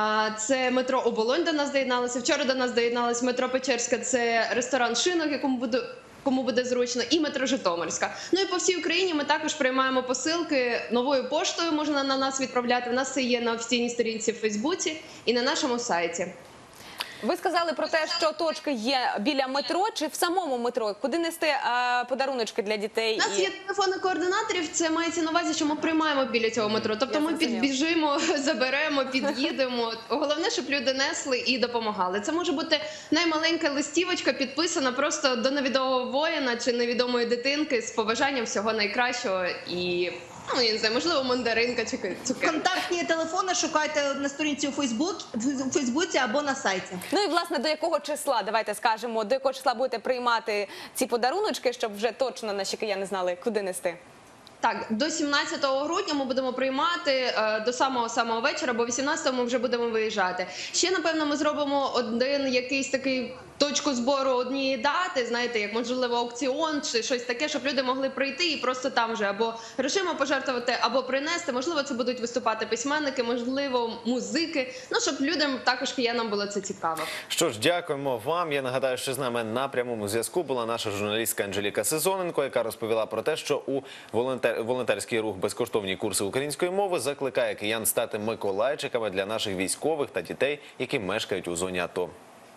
це метро Оболонь до нас доєдналося. Вчора до нас доєдналось метро Печерська, це ресторан «Шинок», кому буде зручно, і метро Житомирська. Ну і по всій Україні ми також приймаємо посилки новою поштою, можна на нас відправляти. У нас це є на офіційній сторінці в Фейсбуці і на нашому сайті. Ви сказали про те, що точки є біля метро чи в самому метро. Куди нести подаруночки для дітей? У нас є телефони координаторів, це мається на увазі, що ми приймаємо біля цього метро. Тобто ми підбіжимо, заберемо, під'їдемо. Головне, щоб люди несли і допомагали. Це може бути наймаленька листівочка, підписана просто до невідомого воїна чи невідомої дитинки з побажанням всього найкращого і... Ну, я не знаю, можливо, мандаринка чи цукерка. Контактні телефони шукайте на сторінці у Фейсбуці або на сайті. Ну і, власне, до якого числа, давайте скажемо, до якого числа будете приймати ці подаруночки, щоб вже точно наші кияни знали, куди нести? Так, до 17 грудня ми будемо приймати до самого вечора, бо 18-го ми вже будемо виїжджати. Ще, напевно, ми зробимо один якийсь такий точку збору однієї дати, знаєте, як, можливо, аукціон чи щось таке, щоб люди могли прийти і просто там вже або грошима пожертвувати, або принести. Можливо, це будуть виступати письменники, можливо, музики. Ну, щоб людям, також киянам було це цікаво. Що ж, дякуємо вам. Я нагадаю, що з нами на прямому зв'язку була наша журналістка Анжеліка Сезоненко, яка розповіла про те, що у волонтерський рух «Безкоштовні курси української мови» закликає киян стати миколайчиками для наших військових та дітей, які мешкають у зоні АТО.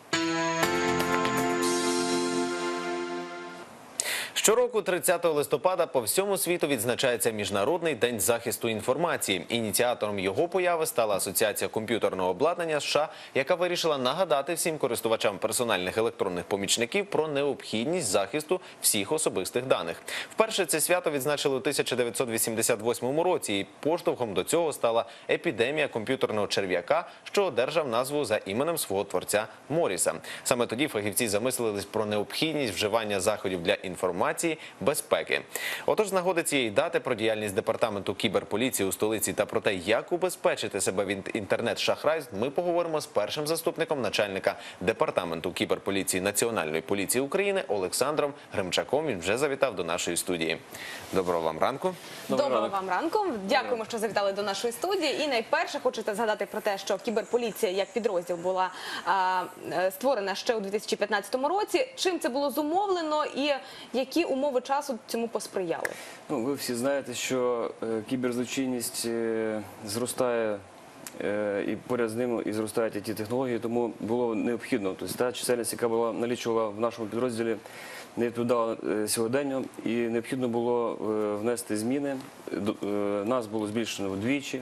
Щороку 30 листопада по всьому світу відзначається Міжнародний день захисту інформації. Ініціатором його появи стала Асоціація комп'ютерного обладнання США, яка вирішила нагадати всім користувачам персональних електронних помічників про необхідність захисту всіх особистих даних. Вперше це свято відзначили у 1988 році, і поштовхом до цього стала епідемія комп'ютерного черв'яка, що одержав назву за іменем свого творця Моріса. Саме тоді фахівці замислились про необхідність вживання заходів для інформації, безпеки. Отож, з нагоди цієї дати про діяльність департаменту кіберполіції у столиці та про те, як убезпечити себе від інтернет-шахрайств, ми поговоримо з першим заступником начальника департаменту кіберполіції Національної поліції України Олександром Гримчаком. Він вже завітав до нашої студії. Доброго вам ранку. Доброго вам ранку. Дякуємо, що завітали до нашої студії. І найперше хочете згадати про те, що кіберполіція як підрозділ була створена ще у 2015 році. Чим це було зумовлено і які умови часу цьому посприяли? Ну, ви всі знаєте, що кіберзлочинність зростає і поряд з ним і зростають ті технології, тому було необхідно. Тобто та чисельність, яка була налічувала в нашому підрозділі, не відповідала сьогоденню, і необхідно було внести зміни. Нас було збільшено вдвічі.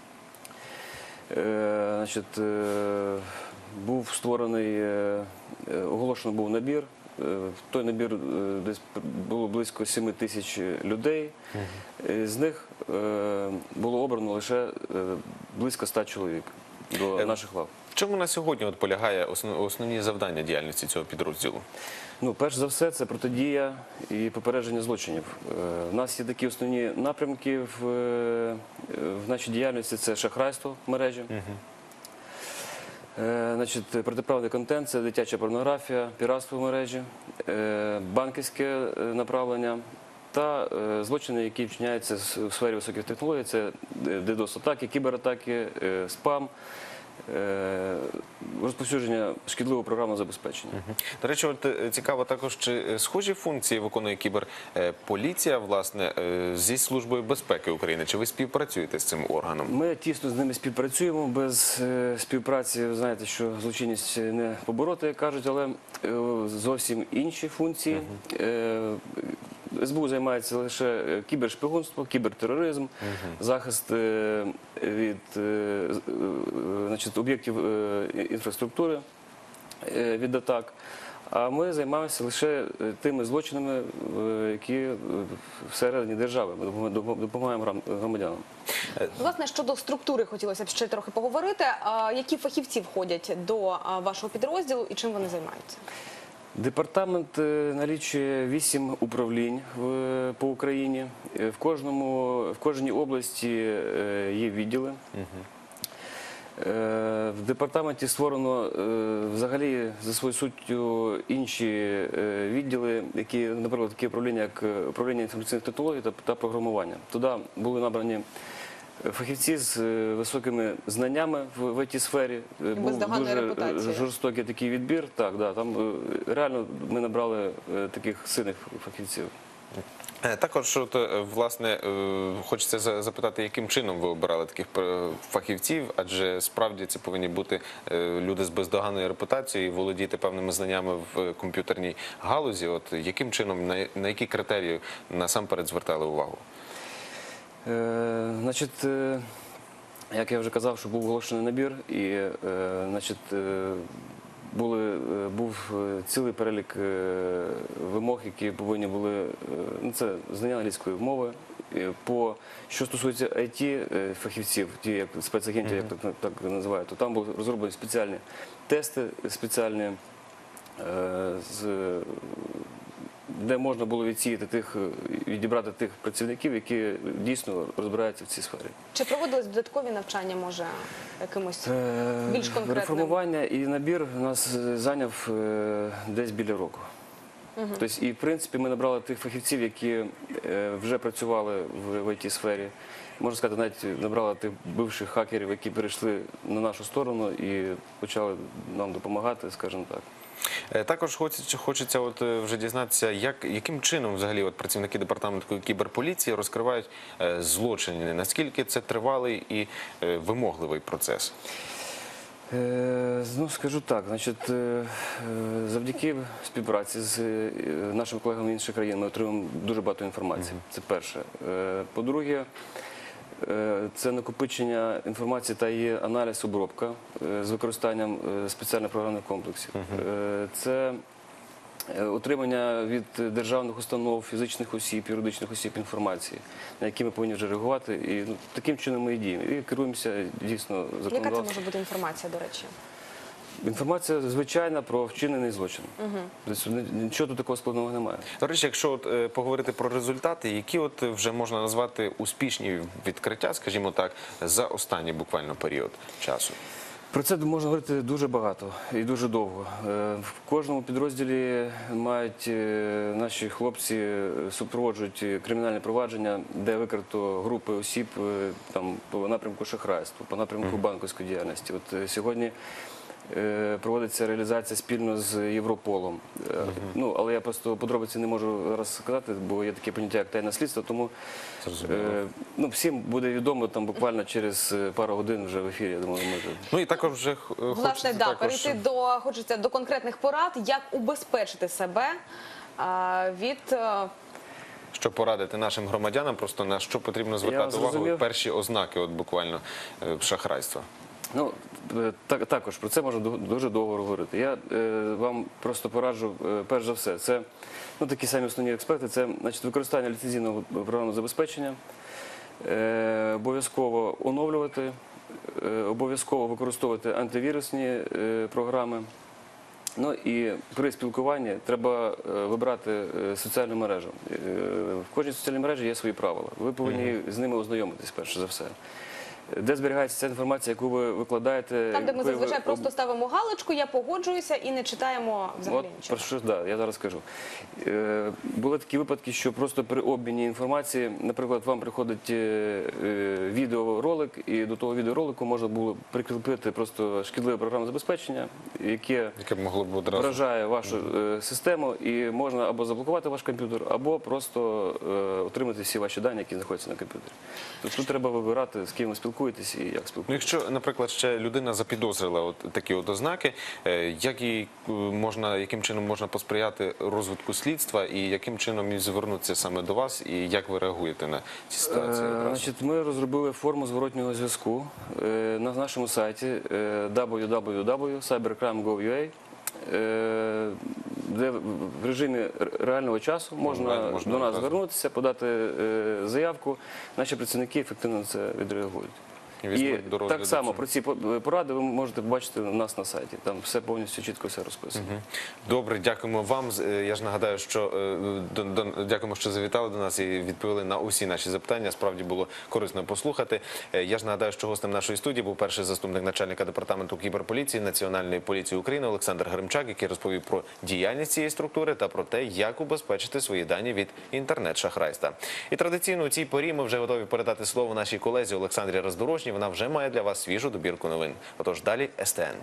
Значить, був створений, оголошено був набір. В той набір десь було близько 7 тисяч людей. З них було обрано лише близько 100 чоловік до наших лав. В чому на сьогодні полягає основні завдання діяльності цього підрозділу? Ну, перш за все, це протидія і попередження злочинів. У нас є такі основні напрямки в нашій діяльності – це шахрайство в мережі. Значить, протиправний контент – це дитяча порнографія, піратство в мережі, банківське направлення та злочини, які вчиняються в сфері високих технологій – це DDoS-атаки, кібератаки, спам, розповсюдження шкідливого програмного забезпечення. До речі, цікаво також, чи схожі функції виконує кіберполіція, власне, зі Службою безпеки України? Чи ви співпрацюєте з цим органом? Ми тісно з ними співпрацюємо. Без співпраці, ви знаєте, що злочинність не побороти, як кажуть, але зовсім інші функції. СБУ займається лише кібершпигунство, кібертероризм, захист від об'єктів інфраструктури від атак. А ми займаємося лише тими злочинами, які всередині держави. Ми допомагаємо громадянам. Власне, щодо структури хотілося б ще трохи поговорити. Які фахівці входять до вашого підрозділу і чим вони займаються? Департамент налічує 8 управлінь по Україні. В кожній області є відділи. В департаменті створено взагалі за своєю суттю інші відділи, які, наприклад, такі управління, як управління інформаційних технологій та програмування. Туди були набрані фахівці з високими знаннями в ІТ-сфері. Був дуже жорстокий такий відбір. Так, там реально ми набрали таких сильних фахівців. Також, власне, хочеться запитати, яким чином ви обирали таких фахівців, адже справді це повинні бути люди з бездоганною репутацією і володіти певними знаннями в комп'ютерній галузі. От яким чином, на які критерії насамперед звертали увагу? Значить, як я вже казав, що був оголошений набір, і, значить, був цілий перелік вимог, які повинні були, це знання англійської мови. Що стосується IT-фахівців, ті як спецагентів, як так називають, то там були розроблені спеціальні тести, спеціальні, де можна було відібрати тих працівників, які дійсно розбираються в цій сфері. Чи проводились додаткові навчання, може, якимось більш конкретним? Реформування і набір нас зайняв десь біля року. Тобто, і, в принципі, ми набрали тих фахівців, які вже працювали в IT-сфері. Можна сказати, навіть набрали тих бивших хакерів, які перейшли на нашу сторону і почали нам допомагати, скажімо так. Також хочеться вже дізнатися, яким чином взагалі працівники департаменту кіберполіції розкривають злочини, наскільки це тривалий і вимогливий процес? Ну, скажу так, значить, завдяки співпраці з нашими колегами інших країн ми отримуємо дуже багато інформації. Це перше. По-друге, це накопичення інформації та її аналіз, обробка з використанням спеціальних програмних комплексів. Це отримання від державних установ, фізичних осіб, юридичних осіб інформації, на які ми повинні вже реагувати. І таким чином ми і діємо. І керуємося дійсно законодавством. Яка це може бути інформація, до речі? Інформація звичайна про вчинений злочин. Тобто нічого тут такого складного немає. До речі, якщо поговорити про результати, які вже можна назвати успішні відкриття, скажімо так, за останній буквально період часу? Про це можна говорити дуже багато і дуже довго. В кожному підрозділі мають наші хлопці, супроводжують кримінальне провадження, де викрито групи осіб по напрямку шахрайства, по напрямку банківської діяльності. От сьогодні проводиться реалізація спільно з Європолом. Але я просто подробиці не можу зараз сказати, бо є таке поняття, як тайне слідство, тому всім буде відомо буквально через пару годин вже в ефірі, я думаю, може. Ну і також вже перейти хочеться до конкретних порад, як убезпечити себе від... Що порадити нашим громадянам, просто на що потрібно звертати увагу перші ознаки буквально шахрайства? Ну, також про це можна дуже довго говорити. Я вам просто пораджу, перш за все, це такі самі основні аспекти, це використання ліцензійного програмного забезпечення, обов'язково оновлювати, обов'язково використовувати антивірусні програми. Ну і при спілкуванні треба вибрати соціальну мережу. В кожній соціальній мережі є свої правила. Ви повинні з ними ознайомитись, перш за все. Де зберігається ця інформація, яку ви викладаєте? Там, де ми зазвичай просто ставимо галочку, я погоджуюся і не читаємо взагалі нічого. Так, я зараз скажу. Були такі випадки, що просто при обміні інформації, наприклад, вам приходить відеоролик, і до того відеоролику можна було прикріпити просто шкідливе програмне забезпечення, яке вражає вашу систему, і можна або заблокувати ваш комп'ютер, або просто отримати всі ваші дані, які знаходяться на комп'ютері. Тобто тут треба вибирати, з ким ви спілкуєтесь і як спілкуєтесь. Якщо, наприклад, ще людина запідозрила такі ознаки, яким чином можна посприяти розвитку слідства і яким чином звернутися саме до вас і як ви реагуєте на ці ситуації? Ми розробили форму зворотнього зв'язку на нашому сайті www.cybercrime.gov.ua, де в режимі реального часу можна до нас звернутися, подати заявку. Наші працівники ефективно на це відреагують. І так само про ці поради ви можете побачити у нас на сайті. Там все повністю чітко все розписано. Добре, дякуємо вам. Я ж нагадаю, що дякуємо, що завітали до нас і відповіли на усі наші запитання. Справді було корисно послухати. Я ж нагадаю, що гостем нашої студії був перший заступник начальника департаменту кіберполіції Національної поліції України Олександр Гримчак, який розповів про діяльність цієї структури та про те, як убезпечити свої дані від інтернет-шахрайства. І традиційно у цій порі ми вже готові передати слово нашій колезі Олександрі Роздорожній. Вона вже має для вас свіжу добірку новин. Отож, далі СТН.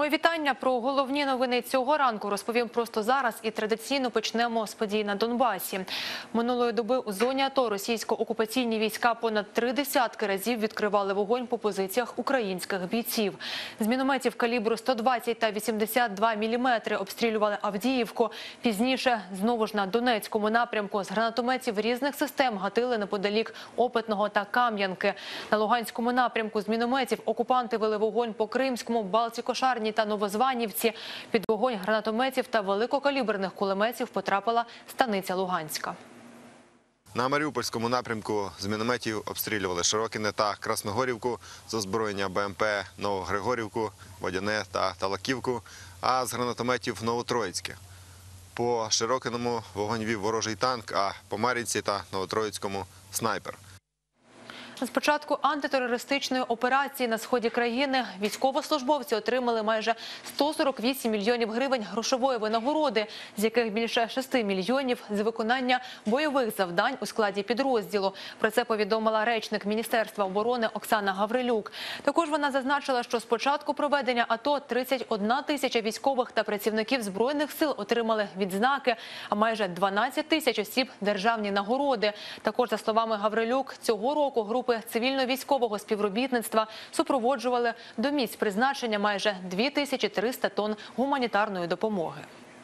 Мої вітання. Про головні новини цього ранку розповім просто зараз і традиційно почнемо з подій на Донбасі. Минулої доби у зоні АТО російсько-окупаційні війська понад 30 разів відкривали вогонь по позиціях українських бійців. З мінометів калібру 120 та 82 мм обстрілювали Авдіївку. Пізніше знову ж на Донецькому напрямку з гранатометів різних систем гатили неподалік Опитного та Кам'янки. На Луганському напрямку з мінометів окупанти вели вогонь по Кримському, Балтікошарній та Новозванівці. Під вогонь гранатометів та великокаліберних кулеметів потрапила станиця Луганська. На Маріупольському напрямку з мінометів обстрілювали Широкине та Красногорівку, з озброєння БМП Новогригорівку, Водяне та Талаківку, а з гранатометів Новотроїцьке. По Широкиному вогонь вів ворожий танк, а по Мар'їнці та Новотроїцькому – снайпер. З початку антитерористичної операції на сході країни військовослужбовці отримали майже 148 мільйонів гривень грошової винагороди, з яких більше 6 мільйонів з виконання бойових завдань у складі підрозділу. Про це повідомила речник Міністерства оборони Оксана Гаврилюк. Також вона зазначила, що з початку проведення АТО 31 тисяча військових та працівників Збройних сил отримали відзнаки, а майже 12 тисяч осіб – державні нагороди. Також, за словами Гаврилюк, цього року групи цивільно-військового співробітництва супроводжували до місць призначення майже 2300 тонн гуманітарної допомоги.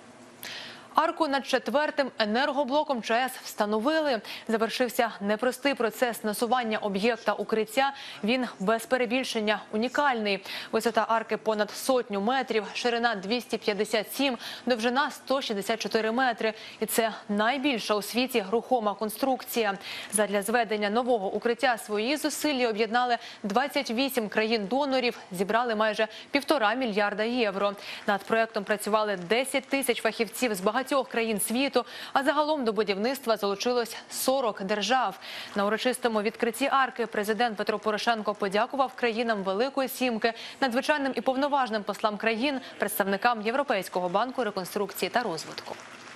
Арку над 4-м енергоблоком ЧАЕС встановили. Завершився непростий процес насування об'єкта укриття. Він без перебільшення унікальний. Висота арки понад 100 метрів, ширина 257, довжина 164 метри. І це найбільша у світі рухома конструкція. Задля зведення нового укриття свої зусилля об'єднали 28 країн-донорів, зібрали майже 1,5 мільярда євро. Над проєктом працювали 10 тисяч фахівців з багатьох країн світу, а загалом до будівництва залучилось 40 держав. На урочистому відкритті арки президент Петро Порошенко подякував країнам Великої Сімки, надзвичайним і повноважним послам країн, представникам Європейського банку реконструкції та розвитку.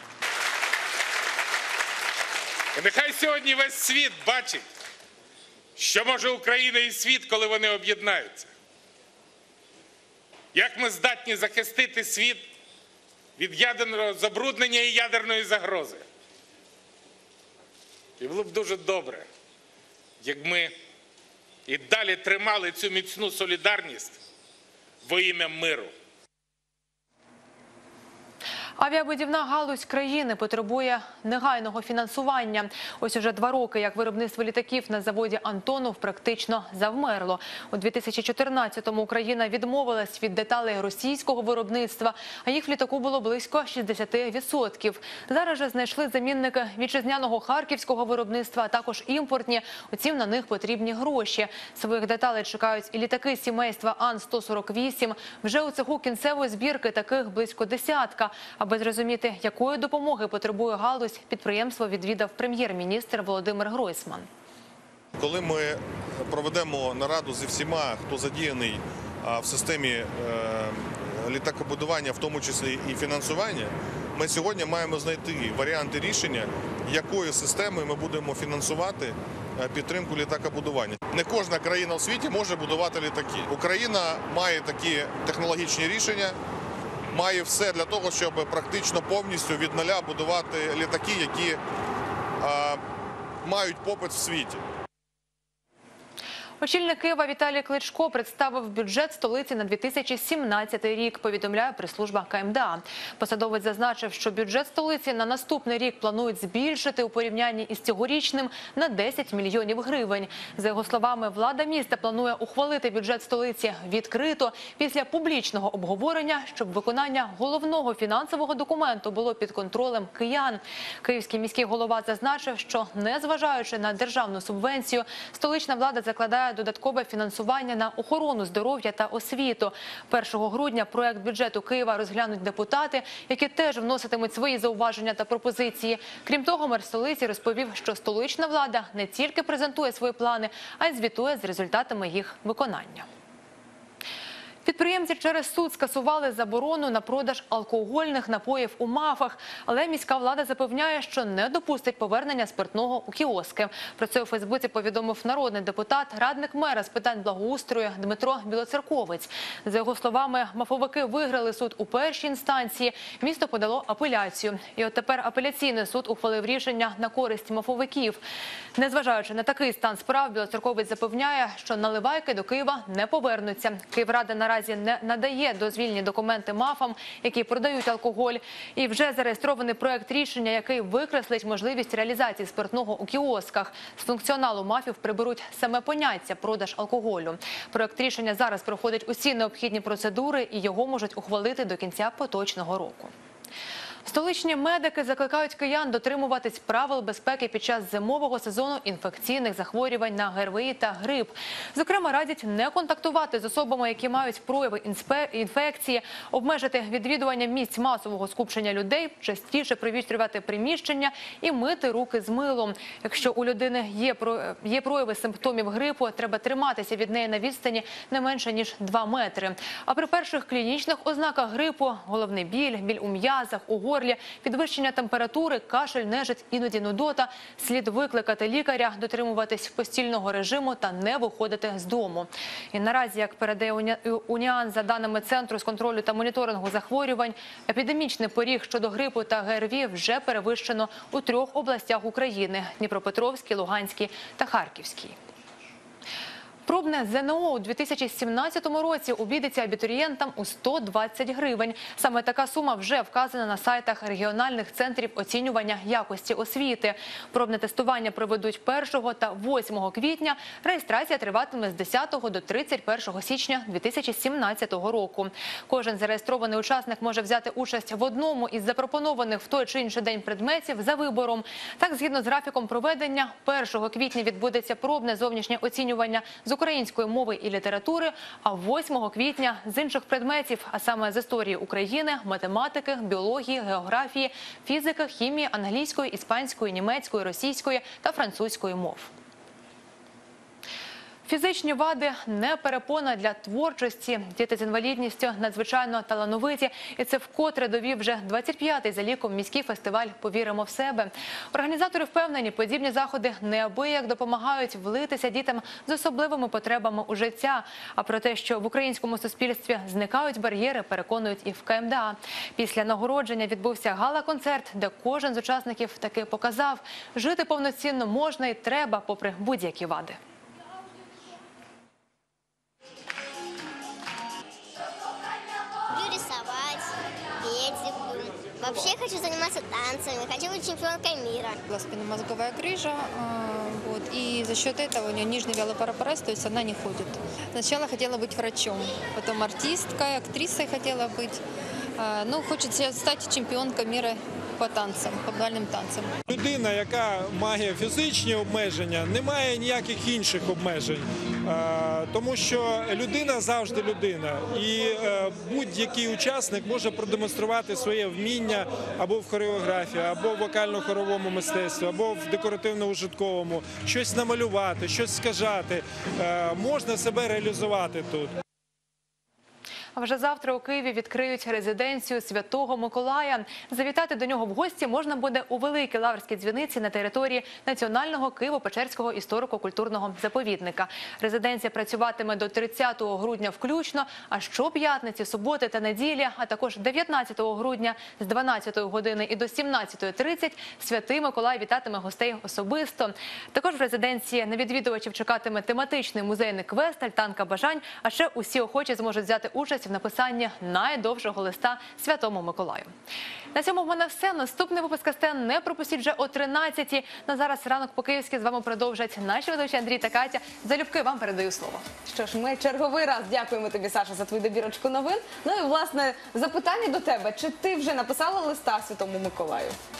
І нехай сьогодні весь світ бачить, що може Україна і світ, коли вони об'єднаються. Як ми здатні захистити світ від ядерного забруднення і ядерної загрози. І було б дуже добре, як ми і далі тримали цю міцну солідарність во ім'я миру. Авіабудівна галузь країни потребує негайного фінансування. Ось уже 2 роки, як виробництво літаків на заводі «Антонов» практично завмерло. У 2014-му Україна відмовилась від деталей російського виробництва, а їх в літаку було близько 60%. Зараз же знайшли замінники вітчизняного харківського виробництва, а також імпортні. Утім, на них потрібні гроші. Своїх деталей чекають і літаки сімейства Ан-148. Вже у цеху кінцевої збірки таких близько десятка. Аби зрозуміти, якої допомоги потребує галузь, підприємство відвідав прем'єр-міністр Володимир Гройсман. Коли ми проведемо нараду зі всіма, хто задіяний в системі літакобудування, в тому числі і фінансування, ми сьогодні маємо знайти варіанти рішення, якою системою ми будемо фінансувати підтримку літакобудування. Не кожна країна у світі може будувати літаки. Україна має такі технологічні рішення, має все для того, щоб практично повністю від нуля будувати літаки, які мають попит в світі. Очільник Києва Віталій Кличко представив бюджет столиці на 2017 рік, повідомляє прес-служба КМДА. Посадовець зазначив, що бюджет столиці на наступний рік планують збільшити у порівнянні із цьогорічним на 10 мільйонів гривень. За його словами, влада міста планує ухвалити бюджет столиці відкрито після публічного обговорення, щоб виконання головного фінансового документу було під контролем киян. Київський міський голова зазначив, що незважаючи на державну субвенцію, столична влада закладає додаткове фінансування на охорону здоров'я та освіту. 1 грудня проект бюджету Києва розглянуть депутати, які теж вноситимуть свої зауваження та пропозиції. Крім того, мер столиці розповів, що столична влада не тільки презентує свої плани, а й звітує з результатами їх виконання. Підприємці через суд скасували заборону на продаж алкогольних напоїв у МАФах, але міська влада запевняє, що не допустить повернення спиртного у кіоски. Про це у Фейсбуці повідомив народний депутат, радник мера з питань благоустрою Дмитро Білоцерковець. За його словами, мафовики виграли суд у першій інстанції, місто подало апеляцію. І от тепер апеляційний суд ухвалив рішення на користь мафовиків. Незважаючи на такий стан справ, Білоцерковець запевняє, що наливайки до Києва не повернуться. Київрада наразі не надає дозвільні документи МАФам, які продають алкоголь. І вже зареєстрований проект рішення, який викреслить можливість реалізації спиртного у кіосках. З функціоналу МАФів приберуть саме поняття «продаж алкоголю». Проект рішення зараз проходить усі необхідні процедури і його можуть ухвалити до кінця поточного року. Столичні медики закликають киян дотримуватись правил безпеки під час зимового сезону інфекційних захворювань на ГРВІ та грип. Зокрема, радять не контактувати з особами, які мають прояви інфекції, обмежити відвідування місць масового скупчення людей, частіше провітрювати приміщення і мити руки з милом. Якщо у людини є прояви симптомів грипу, треба триматися від неї на відстані не менше, ніж 2 метри. А при перших клінічних ознаках грипу – головний біль, біль у м'язах, у горлі, підвищення температури, кашель, нежить, іноді нудота, слід викликати лікаря, дотримуватись постільного режиму та не виходити з дому. І наразі, як передає Уніан, за даними Центру з контролю та моніторингу захворювань, епідемічний поріг щодо грипу та ГРВІ вже перевищено у 3 областях України – Дніпропетровській, Луганській та Харківській. Пробне ЗНО у 2017 році обійдеться абітурієнтам у 120 гривень. Саме така сума вже вказана на сайтах регіональних центрів оцінювання якості освіти. Пробне тестування проведуть 1 та 8 квітня. Реєстрація триватиме з 10 до 31 січня 2017 року. Кожен зареєстрований учасник може взяти участь в одному із запропонованих в той чи інший день предметів за вибором. Так, згідно з графіком проведення, 1 квітня відбудеться пробне зовнішнє оцінювання з української мови і літератури, а 8 квітня з інших предметів, а саме з історії України, математики, біології, географії, фізики, хімії, англійської, іспанської, німецької, російської та французької мов. Фізичні вади – не перепона для творчості. Діти з інвалідністю надзвичайно талановиті. І це вкотре довів вже 25-й за ліком міський фестиваль «Повіримо в себе». Організатори впевнені, подібні заходи неабияк допомагають влитися дітям з особливими потребами у життя. А про те, що в українському суспільстві зникають бар'єри, переконують і в КМДА. Після нагородження відбувся гала-концерт, де кожен з учасників таки показав – жити повноцінно можна і треба, попри будь-які вади. Вообще хочу заниматься танцами, хочу быть чемпионкой мира. Была спинномозговая грыжа, и за счет этого у нее нижний вялый парапарез, то есть она не ходит. Сначала хотела быть врачом, потом артисткой, актрисой хотела быть. Ну, хочется стать чемпионкой мира по танцям, по бальним танцям. Людина, яка має фізичні обмеження, не має ніяких інших обмежень. Тому що людина завжди людина. І будь-який учасник може продемонструвати своє вміння або в хореографії, або в вокально-хоровому мистецтві, або в декоративно-ужитковому. Щось намалювати, щось сказати. Можна себе реалізувати тут. А вже завтра у Києві відкриють резиденцію Святого Миколая. Завітати до нього в гості можна буде у Великій Лаврській дзвіниці на території Національного Києво-Печерського історико-культурного заповідника. Резиденція працюватиме до 30 грудня включно, а щоп'ятниці, суботи та неділі, а також 19 грудня з 12 години і до 17:30 Святий Миколай вітатиме гостей особисто. Також в резиденції на відвідувачів чекатиме тематичний музейний квест «Альтанка бажань», а ще усі охочі зможуть взяти участь в написанні найдовшого листа Святому Миколаю. На цьому в мене все. Наступний випуск СТН не пропустіть вже о 13-й. На зараз ранок по-київськи з вами продовжать наші ведучі Андрій та Катя. Залюбки вам передаю слово. Що ж, ми черговий раз дякуємо тобі, Саша, за твою добірочку новин. Ну і, власне, запитання до тебе. Чи ти вже написала листа Святому Миколаю?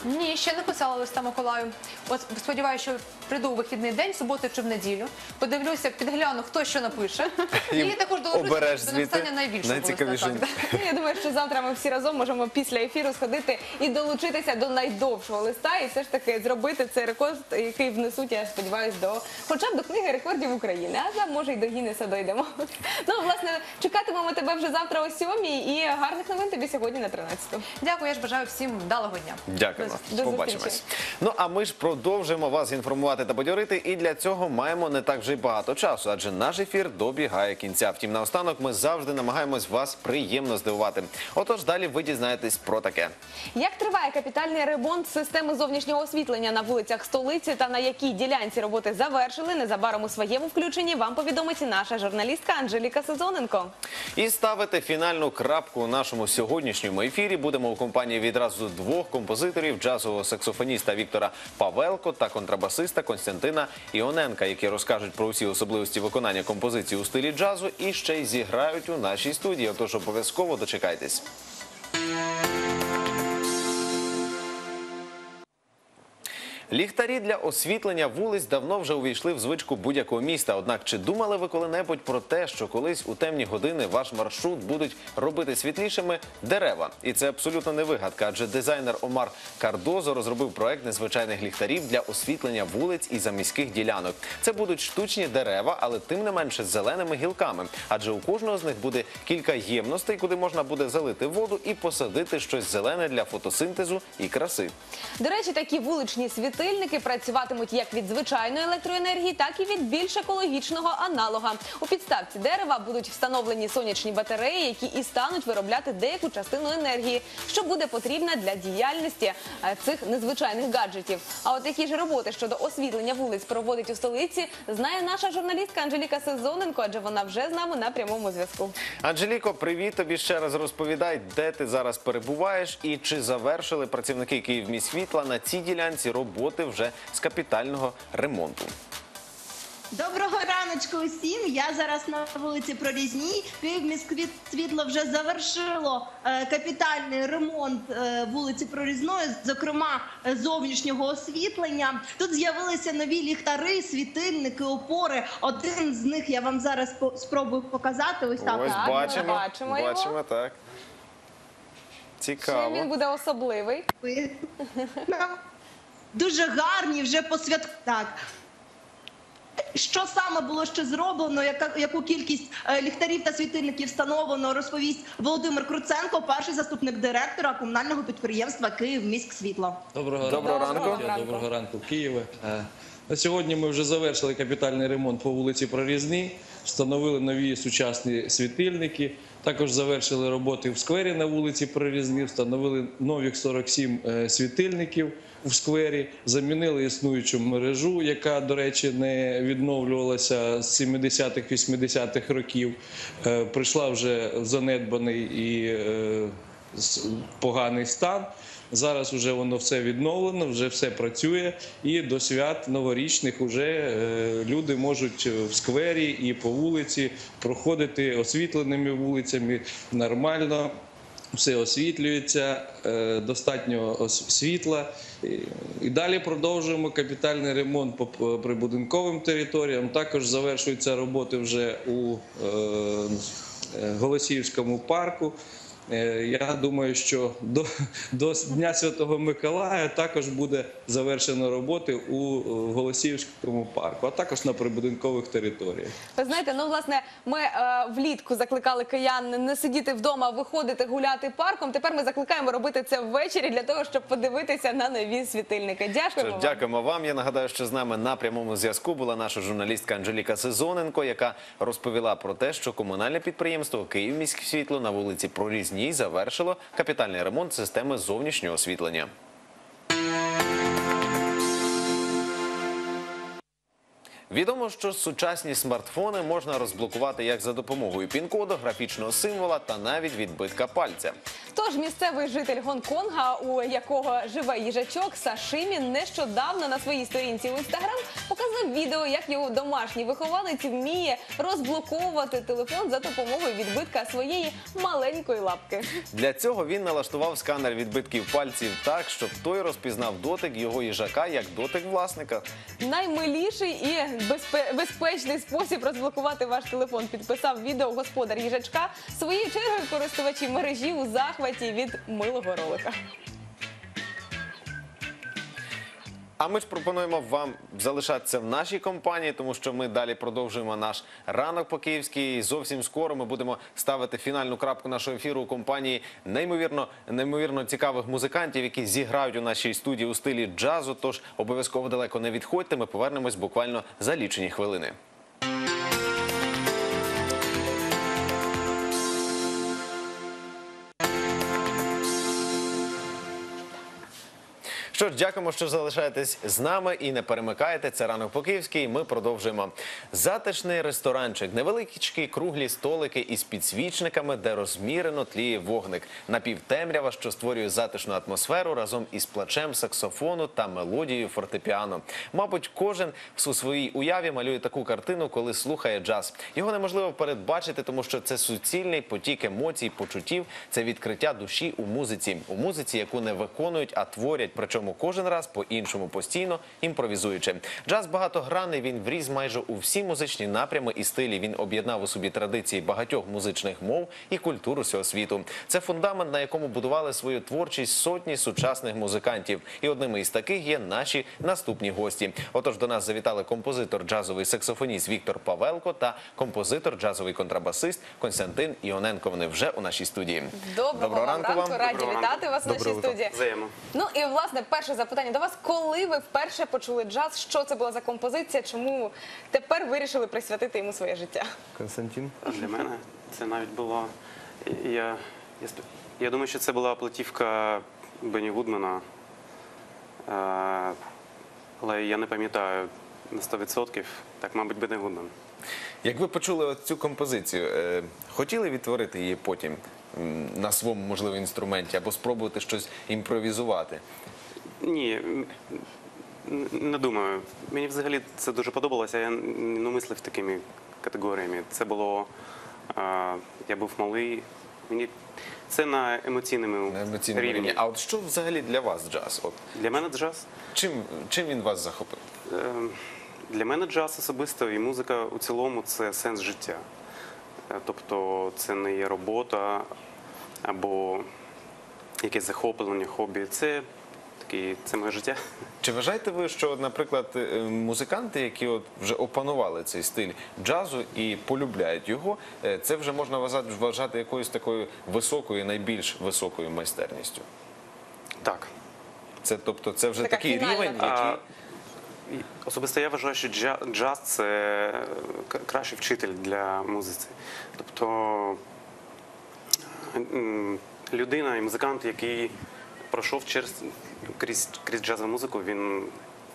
Ні, ще не писала листа Миколаю. От сподіваюся, що прийду у вихідний день, в суботу чи в неділю, подивлюся, підгляну, хто що напише. І також долучуся до написання найбільшого листа. Я думаю, що завтра ми всі разом можемо після ефіру сходити і долучитися до найдовшого листа і все ж таки зробити цей рекорд, який внесуть, я сподіваюся, хоча б до книги рекордів України, а там, може, і до Гіннеса дойдемо. Ну, власне, чекатимемо тебе вже завтра о 7-й і гарних новин тобі сьогодні на 13-ту. Дякую, я ж бажаю всім вдалого дня. Дякуємо. Побачимось. Ну, а ми ж продовжуємо вас інформувати та бадьорити, і для цього маємо не так вже й багато часу, адже наш ефір добігає кінця. Втім, наостанок ми завжди намагаємось вас приємно здивувати. Отож, далі ви дізнаєтесь про таке. Як триває капітальний ремонт системи зовнішнього освітлення на вулицях столиці та на якій ділянці роботи завершили, незабаром у своєму включенні вам повідомить наша журналістка Анжеліка Сезоненко. І ставити фінальну крапку у нашому сьогоднішньому ефірі будемо у компанії відразу двох композиторів: джазового саксофоніста Віктора Павелко та контрабасиста Костянтина Іоненка, які розкажуть про усі особливості виконання композиції у стилі джазу і ще й зіграють у нашій студії. Отож, обов'язково дочекайтесь. Ліхтарі для освітлення вулиць давно вже увійшли в звичку будь-якого міста. Однак, чи думали ви коли-небудь про те, що колись у темні години ваш маршрут будуть робити світлішими дерева? І це абсолютно не вигадка, адже дизайнер Омар Кардозо розробив проект незвичайних ліхтарів для освітлення вулиць і заміських ділянок. Це будуть штучні дерева, але тим не менше з зеленими гілками, адже у кожного з них буде кілька ємностей, куди можна буде залити воду і посадити щось зелене для фотосинтезу і краси. До речі, такі вуличні світильники працюватимуть як від звичайної електроенергії, так і від більш екологічного аналога. У підставці дерева будуть встановлені сонячні батареї, які і стануть виробляти деяку частину енергії, що буде потрібна для діяльності цих незвичайних гаджетів. А от які ж роботи щодо освітлення вулиць проводить у столиці, знає наша журналістка Анжеліка Сезоненко, адже вона вже з нами на прямому зв'язку. Анжеліко, привіт тобі ще раз. Розповідай, де ти зараз перебуваєш і чи завершили працівники Київміськсвітла на цій ділянці роботи вже з капітального ремонту. Доброго раночку усім. Я зараз на вулиці Прорізній. Київміськсвітло вже завершило капітальний ремонт вулиці Прорізної, зокрема зовнішнього освітлення. Тут з'явилися нові ліхтари, світильники, опори. Один з них я вам зараз спробую показати. Ось так. Ось бачимо, так. Цікаво. Чим він буде особливий? Дуже гарні, вже так. Що саме було ще зроблено, яку кількість ліхтарів та світильників встановлено, розповість Володимир Круценко, перший заступник директора комунального підприємства «Київміськсвітло». Доброго ранку. Доброго ранку, Києве. На сьогодні ми вже завершили капітальний ремонт по вулиці Прорізній, встановили нові сучасні світильники, також завершили роботи в сквері на вулиці Прорізній, встановили нових 47 світильників у сквері, замінили існуючу мережу, яка, до речі, не відновлювалася з 70-х, 80-х років. Прийшла вже в занедбаний і поганий стан. Зараз вже воно все відновлено, вже все працює, і до свят новорічних вже люди можуть в сквері і по вулиці проходити освітленими вулицями нормально. Все освітлюється, достатньо світла. І далі продовжуємо капітальний ремонт по прибудинковим територіям. Також завершуються роботи вже у Голосіївському парку. Я думаю, що до Дня Святого Миколая також буде завершено роботи у Голосіївському парку, а також на прибудинкових територіях. Ви знаєте, ну, власне, ми влітку закликали киян не сидіти вдома, а виходити гуляти парком. Тепер ми закликаємо робити це ввечері для того, щоб подивитися на нові світильники. Дякуємо вам. Дякуємо вам. Я нагадаю, що з нами на прямому зв'язку була наша журналістка Анжеліка Сезоненко, яка розповіла про те, що комунальне підприємство «Київміськсвітло» на вулиці Прорізній завершило капітальний ремонт системи зовнішнього освітлення. Відомо, що сучасні смартфони можна розблокувати як за допомогою пін-коду, графічного символа та навіть відбитка пальця. Тож місцевий житель Гонконга, у якого живе їжачок, Сашимі, нещодавно на своїй сторінці у Інстаграм показав показав відео, як його домашній вихованець вміє розблоковувати телефон за допомогою відбитка своєї маленької лапки. Для цього він налаштував сканер відбитків пальців так, щоб той розпізнав дотик його їжака як дотик власника. Наймиліший і безпечний спосіб розблокувати ваш телефон, підписав відео господар їжачка. Своєю чергою користувачі мережі у захваті від милого ролика. А ми ж пропонуємо вам залишатися в нашій компанії, тому що ми далі продовжуємо наш ранок по-київськи. Зовсім скоро ми будемо ставити фінальну крапку нашого ефіру у компанії неймовірно цікавих музикантів, які зіграють у нашій студії у стилі джазу. Тож обов'язково далеко не відходьте, ми повернемось буквально за лічені хвилини. Що ж, дякуємо, що залишаєтесь з нами і не перемикаєте. Це «Ранок по-київськи». Ми продовжуємо. Затишний ресторанчик, невеличкі круглі столики із підсвічниками, де розмірено тліє вогник. Напівтемрява, що створює затишну атмосферу разом із плачем саксофону та мелодією фортепіано. Мабуть, кожен у своїй уяві малює таку картину, коли слухає джаз. Його неможливо передбачити, тому що це суцільний потік емоцій, почуттів, це відкриття душі у музиці. У музиці, яку не виконують, а творять, причому кожен раз по-іншому, постійно імпровізуючи. Джаз багатогранний, він вріз майже у всі музичні напрями і стилі. Він об'єднав у собі традиції багатьох музичних мов і культуру всього світу. Це фундамент, на якому будували свою творчість сотні сучасних музикантів. І одними із таких є наші наступні гості. Отож, до нас завітали композитор, джазовий саксофоніст Віктор Павелко та композитор, джазовий контрабасист Костянтин Іоненко. Вони вже у нашій студії. Доброго ранку вам. Раді вітати вас в нашій студії. Взаємно. Ну і, власне, перше запитання до вас. Коли ви вперше почули джаз? Що це була за композиція? Чому тепер вирішили присвятити йому своє життя? Константин? Для мене це навіть було... Я думаю, що це була платівка Бенні Гудмана, але я не пам'ятаю на 100%. Так, мабуть, Бенні Гудман. Як ви почули цю композицію, хотіли відтворити її потім на своєму, можливо, інструменті або спробувати щось імпровізувати? Ні, не думаю. Мені взагалі це дуже подобалося, я не мислив такими категоріями. Це було, я був малий, це на емоційному рівні. А от що взагалі для вас джаз? Для мене джаз? Чим він вас захопив? Для мене джаз особисто і музика у цілому – це сенс життя. Тобто це не є робота або якесь захоплення, хобі. Це моє життя. Чи вважаєте ви, що, наприклад, музиканти, які вже опанували цей стиль джазу і полюбляють його, це вже можна вважати якоюсь такою високою, найбільш високою майстерністю? Так. Тобто це вже такий рівень, який... Особисто я вважаю, що джаз – це кращий вчитель для музиці. Тобто людина і музикант, який пройшов крізь джазову музику, він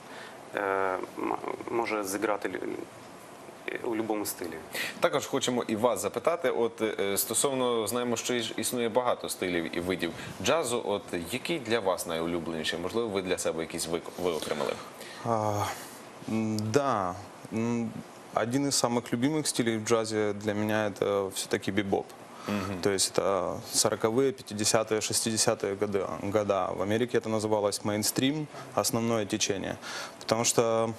може зіграти у будь-якому стилі. Також хочемо і вас запитати, стосовно, знаємо, що існує багато стилів і видів джазу, який для вас найулюбленіший? Можливо, ви для себе якісь виокремили? Да, один из самых любимых стилей в джазе для меня это все-таки бибоп. То есть это 40-е, 50-е, 60-е года. В Америке это называлось мейнстрим, основное течение. Потому что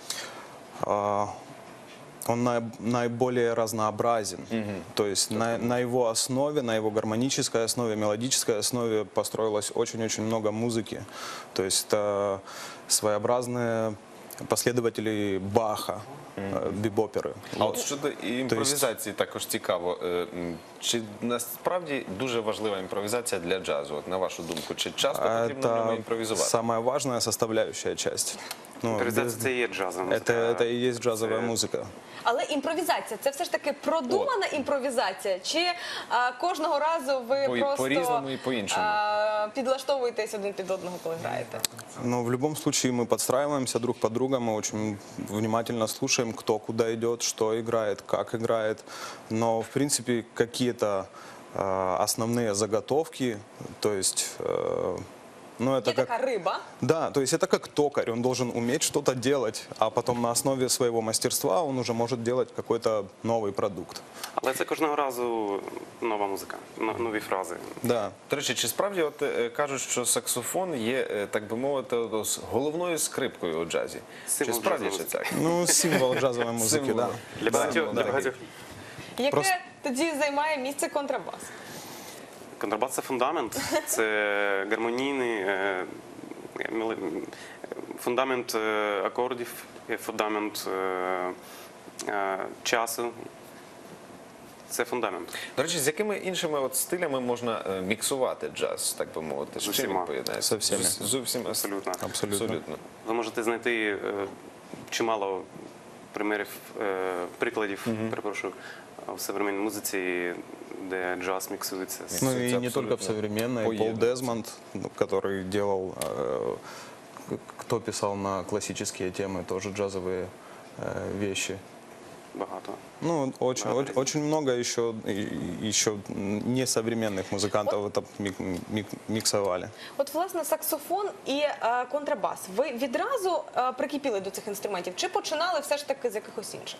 он наиболее разнообразен. То есть на его основе, на его гармонической основе, мелодической основе построилось очень-очень много музыки. То есть это своеобразные последователи Баха, бібопери. А от щодо імпровізації також цікаво. Чи насправді дуже важлива імпровізація для джазу, на вашу думку? Чи часто потрібно в ньому імпровізувати? Это самая важная составляющая часть. Імпровізація – це є джазова музика. Это и есть джазовая музика. Але імпровізація – це все ж таки продумана імпровізація? Чи кожного разу ви просто по-різному і по-іншому підлаштовуєтесь один під одного, коли граєте? Ну, в любом случае мы подстраиваемся друг под друга, мы очень внимательно слушаем, кто куда идет, что играет, как играет. Но, в принципе, какие-то основные заготовки, то есть Ну, это Є така риба. Да, то есть это как токарь, он должен уметь что-то делать, а потом на основе своего мастерства он уже может делать какой-то новый продукт. Але це кожного разу нова музика, нові фрази. Да. До речі, чи справді кажуть, що саксофон є, так би мовити, головною скрипкою у джазі? Чи справді це так? Ну, символ джазовой музыки, Символ. да. Для багатьох. Яке тоді займає місце контрабас? Контрабас – це фундамент, це гармонійний фундамент акордів, фундамент часу. Це фундамент. До речі, з якими іншими стилями можна міксувати джаз, так би мовити? З чим він поєднається? Со всеми. З усіма? Абсолютно. Абсолютно. Ви можете знайти чимало прикладів, перепрошую, в современній музиці, де джаз міксується. Ну и не только в современной. Пол Дезмонд, который делал, кто писал на классические темы, тоже джазовые вещи. Багато. Ну, очень много еще несовременных музыкантов это миксовали. От, власне, саксофон і контрабас. Ви відразу прикипіли до цих інструментів? Чи починали все ж таки з якихось інших?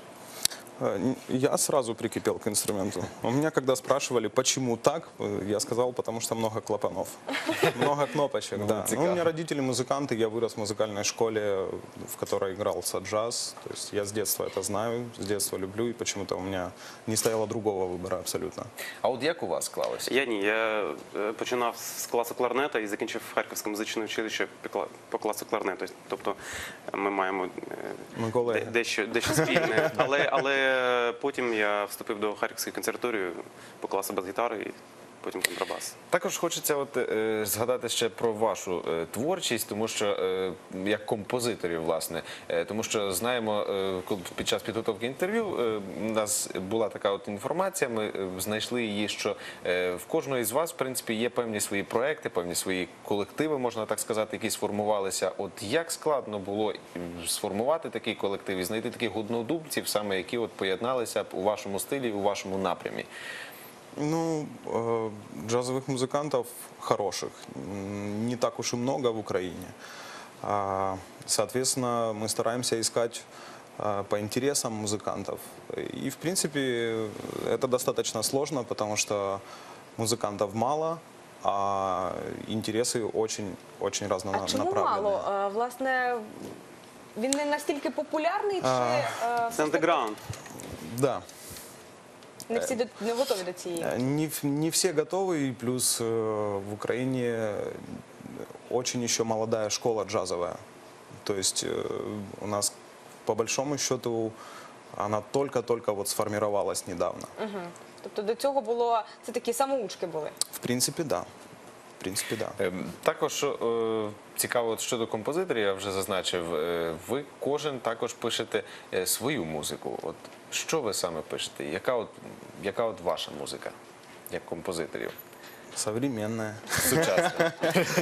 Я сразу прикипел к инструменту. У меня, когда спрашивали, почему так, я сказал, потому что много клапанов. Много кнопочек, да. Ну, у меня родители музыканты, я вырос в музыкальной школе, в которой игрался джаз. То есть я с детства это знаю, с детства люблю, и почему-то у меня не стояло другого выбора абсолютно. А от як у вас склалося? Я починав з класу кларнета і закінчив Харківське музичне училище по класу кларнету. Тобто ми маємо дещо спільне. Але потім я вступив до Харківської консерваторії по класу бас-гітари і потім контрабас. Також хочеться згадати ще про вашу творчість, тому що як композиторів, власне, тому що знаємо, під час підготовки інтерв'ю у нас була така інформація, ми знайшли її, що в кожного із вас, в принципі, є певні свої проекти, певні свої колективи, можна так сказати, які сформувалися. От як складно було сформувати такий колектив і знайти таких однодумців, саме які поєдналися у вашому стилі, у вашому напрямі? Ну, джазовых музыкантов хороших не так уж и много в Украине. Соответственно, мы стараемся искать по интересам музыкантов. И, в принципе, это достаточно сложно, потому что музыкантов мало, а интересы очень разнонаправленные. А чому мало? Власне, він не настільки популярний, чи... Це андеграунд. Да. Не всі не готові до цієї? Не все готовы, и плюс в Украине очень еще молодая школа джазовая. То есть у нас, по большому счету, она только-только сформировалась недавно. Угу. Тобто до цього було, це такі самоучки були? В принципе, да. В принципі, да. Також цікаво щодо композиторів, я вже зазначив, ви кожен також пишете свою музику. От що ви саме пишете? Яка ваша музика як композиторів? Современная. Сучасна.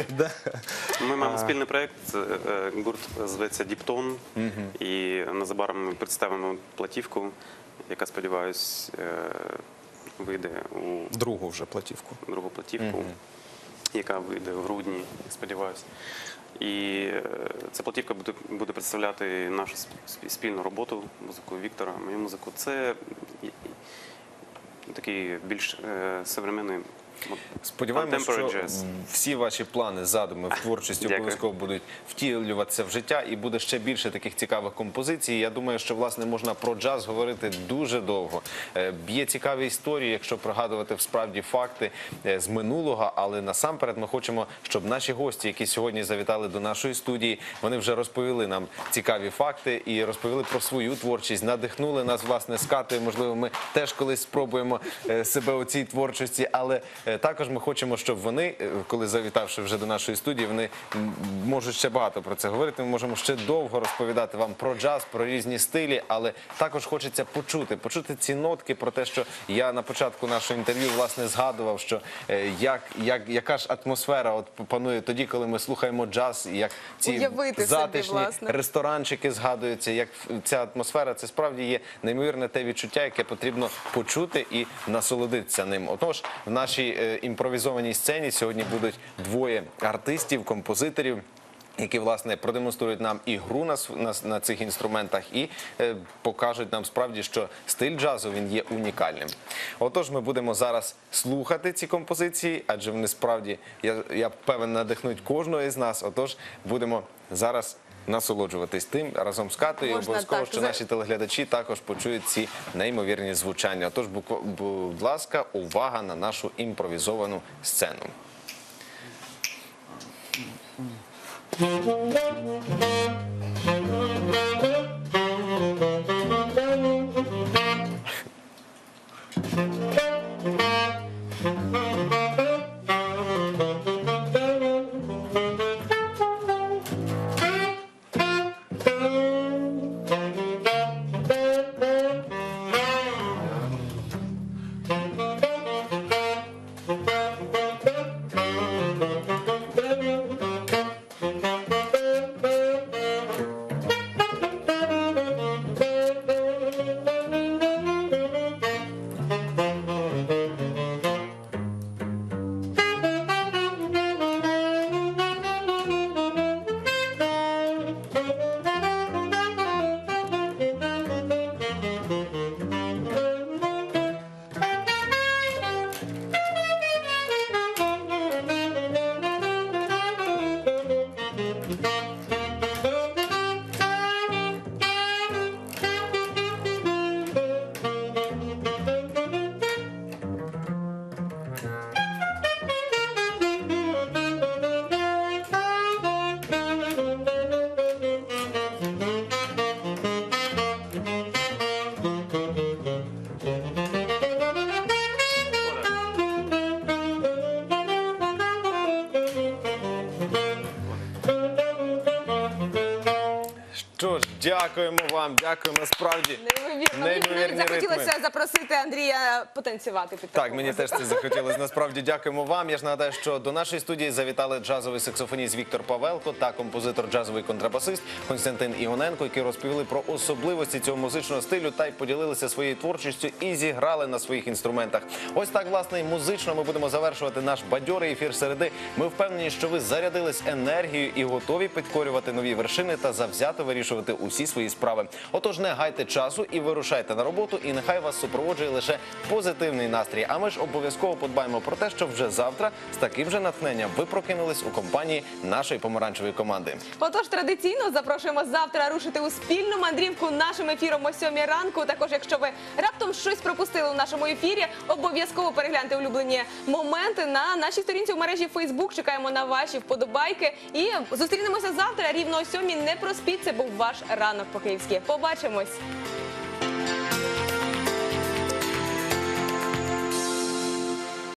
Ми маємо спільний проєкт, гурт зветься «Діптон», і незабаром ми представимо платівку, яка, сподіваюсь, вийде у... Другу вже платівку. Другу платівку. Яка вийде в грудні, сподіваюся. І ця платівка буде представляти нашу спільну роботу, музику Віктора, мою музику. Це такий більш современний. Сподіваємося, що всі ваші плани, задуми в творчості обов'язково будуть втілюватися в життя і буде ще більше таких цікавих композицій. Я думаю, що, власне, можна про джаз говорити дуже довго. Є цікаві історії, якщо пригадувати справді факти з минулого, але насамперед ми хочемо, щоб наші гості, які сьогодні завітали до нашої студії, вони вже розповіли нам цікаві факти і розповіли про свою творчість, надихнули нас, власне, з Катою. Можливо, ми теж колись спробуємо себе у цій творчості, але також ми хочемо, щоб вони, коли завітавши вже до нашої студії, вони можуть ще багато про це говорити. Ми можемо ще довго розповідати вам про джаз, про різні стилі, але також хочеться почути ці нотки про те, що я на початку нашого інтерв'ю, власне, згадував, що яка ж атмосфера панує тоді, коли ми слухаємо джаз, як ці затишні ресторанчики згадуються, як ця атмосфера, це справді є неймовірне те відчуття, яке потрібно почути і насолодитися ним. Отож, в нашій імпровізованій сцені сьогодні будуть двоє артистів, композиторів, які, власне, продемонструють нам і гру на цих інструментах і покажуть нам справді, що стиль джазу, він є унікальним. Отож, ми будемо зараз слухати ці композиції, адже вони справді, я певен, надихнуть кожного із нас. Отож, будемо зараз насолоджуватись тим разом з Катею. Можна Обов'язково, так. що наші телеглядачі також почують ці неймовірні звучання. Отож, будь ласка, увага на нашу імпровізовану сцену. Що ж, дякуємо вам, дякуємо, насправді. Мені захотілося запросити Андрія потанцювати під таку Так, мені теж це захотілося. Насправді, дякуємо вам. Я ж нагадаю, що до нашої студії завітали джазовий саксофоніст Віктор Павелко та композитор, джазовий контрабасист Костянтин Ігоненко, які розповіли про особливості цього музичного стилю та й поділилися своєю творчістю і зіграли на своїх інструментах. Ось так, власне, і музично ми будемо завершувати наш бадьорий ефір середи. Ми впевнені, що ви зарядились енергією і готові підкорювати нові вершини та завзято вирішувати усі свої справи. Отож, не гайте часу і вирушайте на роботу, і нехай вас супроводжує лише позитивний настрій. А ми ж обов'язково подбаємо про те, щоб вже завтра з таким же натхненням ви прокинулись у компанії нашої помаранчевої команди. Отож, традиційно запрошуємо завтра рушити у спільну мандрівку нашим ефіром о 7 ранку. Також, якщо ви раптом щось пропустили у нашому ефірі, обов'язково перегляньте улюблені моменти на нашій сторінці у мережі Facebook. Чекаємо на ваші вподобайки. І зустрінемося завтра рівно о 7. Не проспіть, це був ваш ранок по-київськи. Побачимось!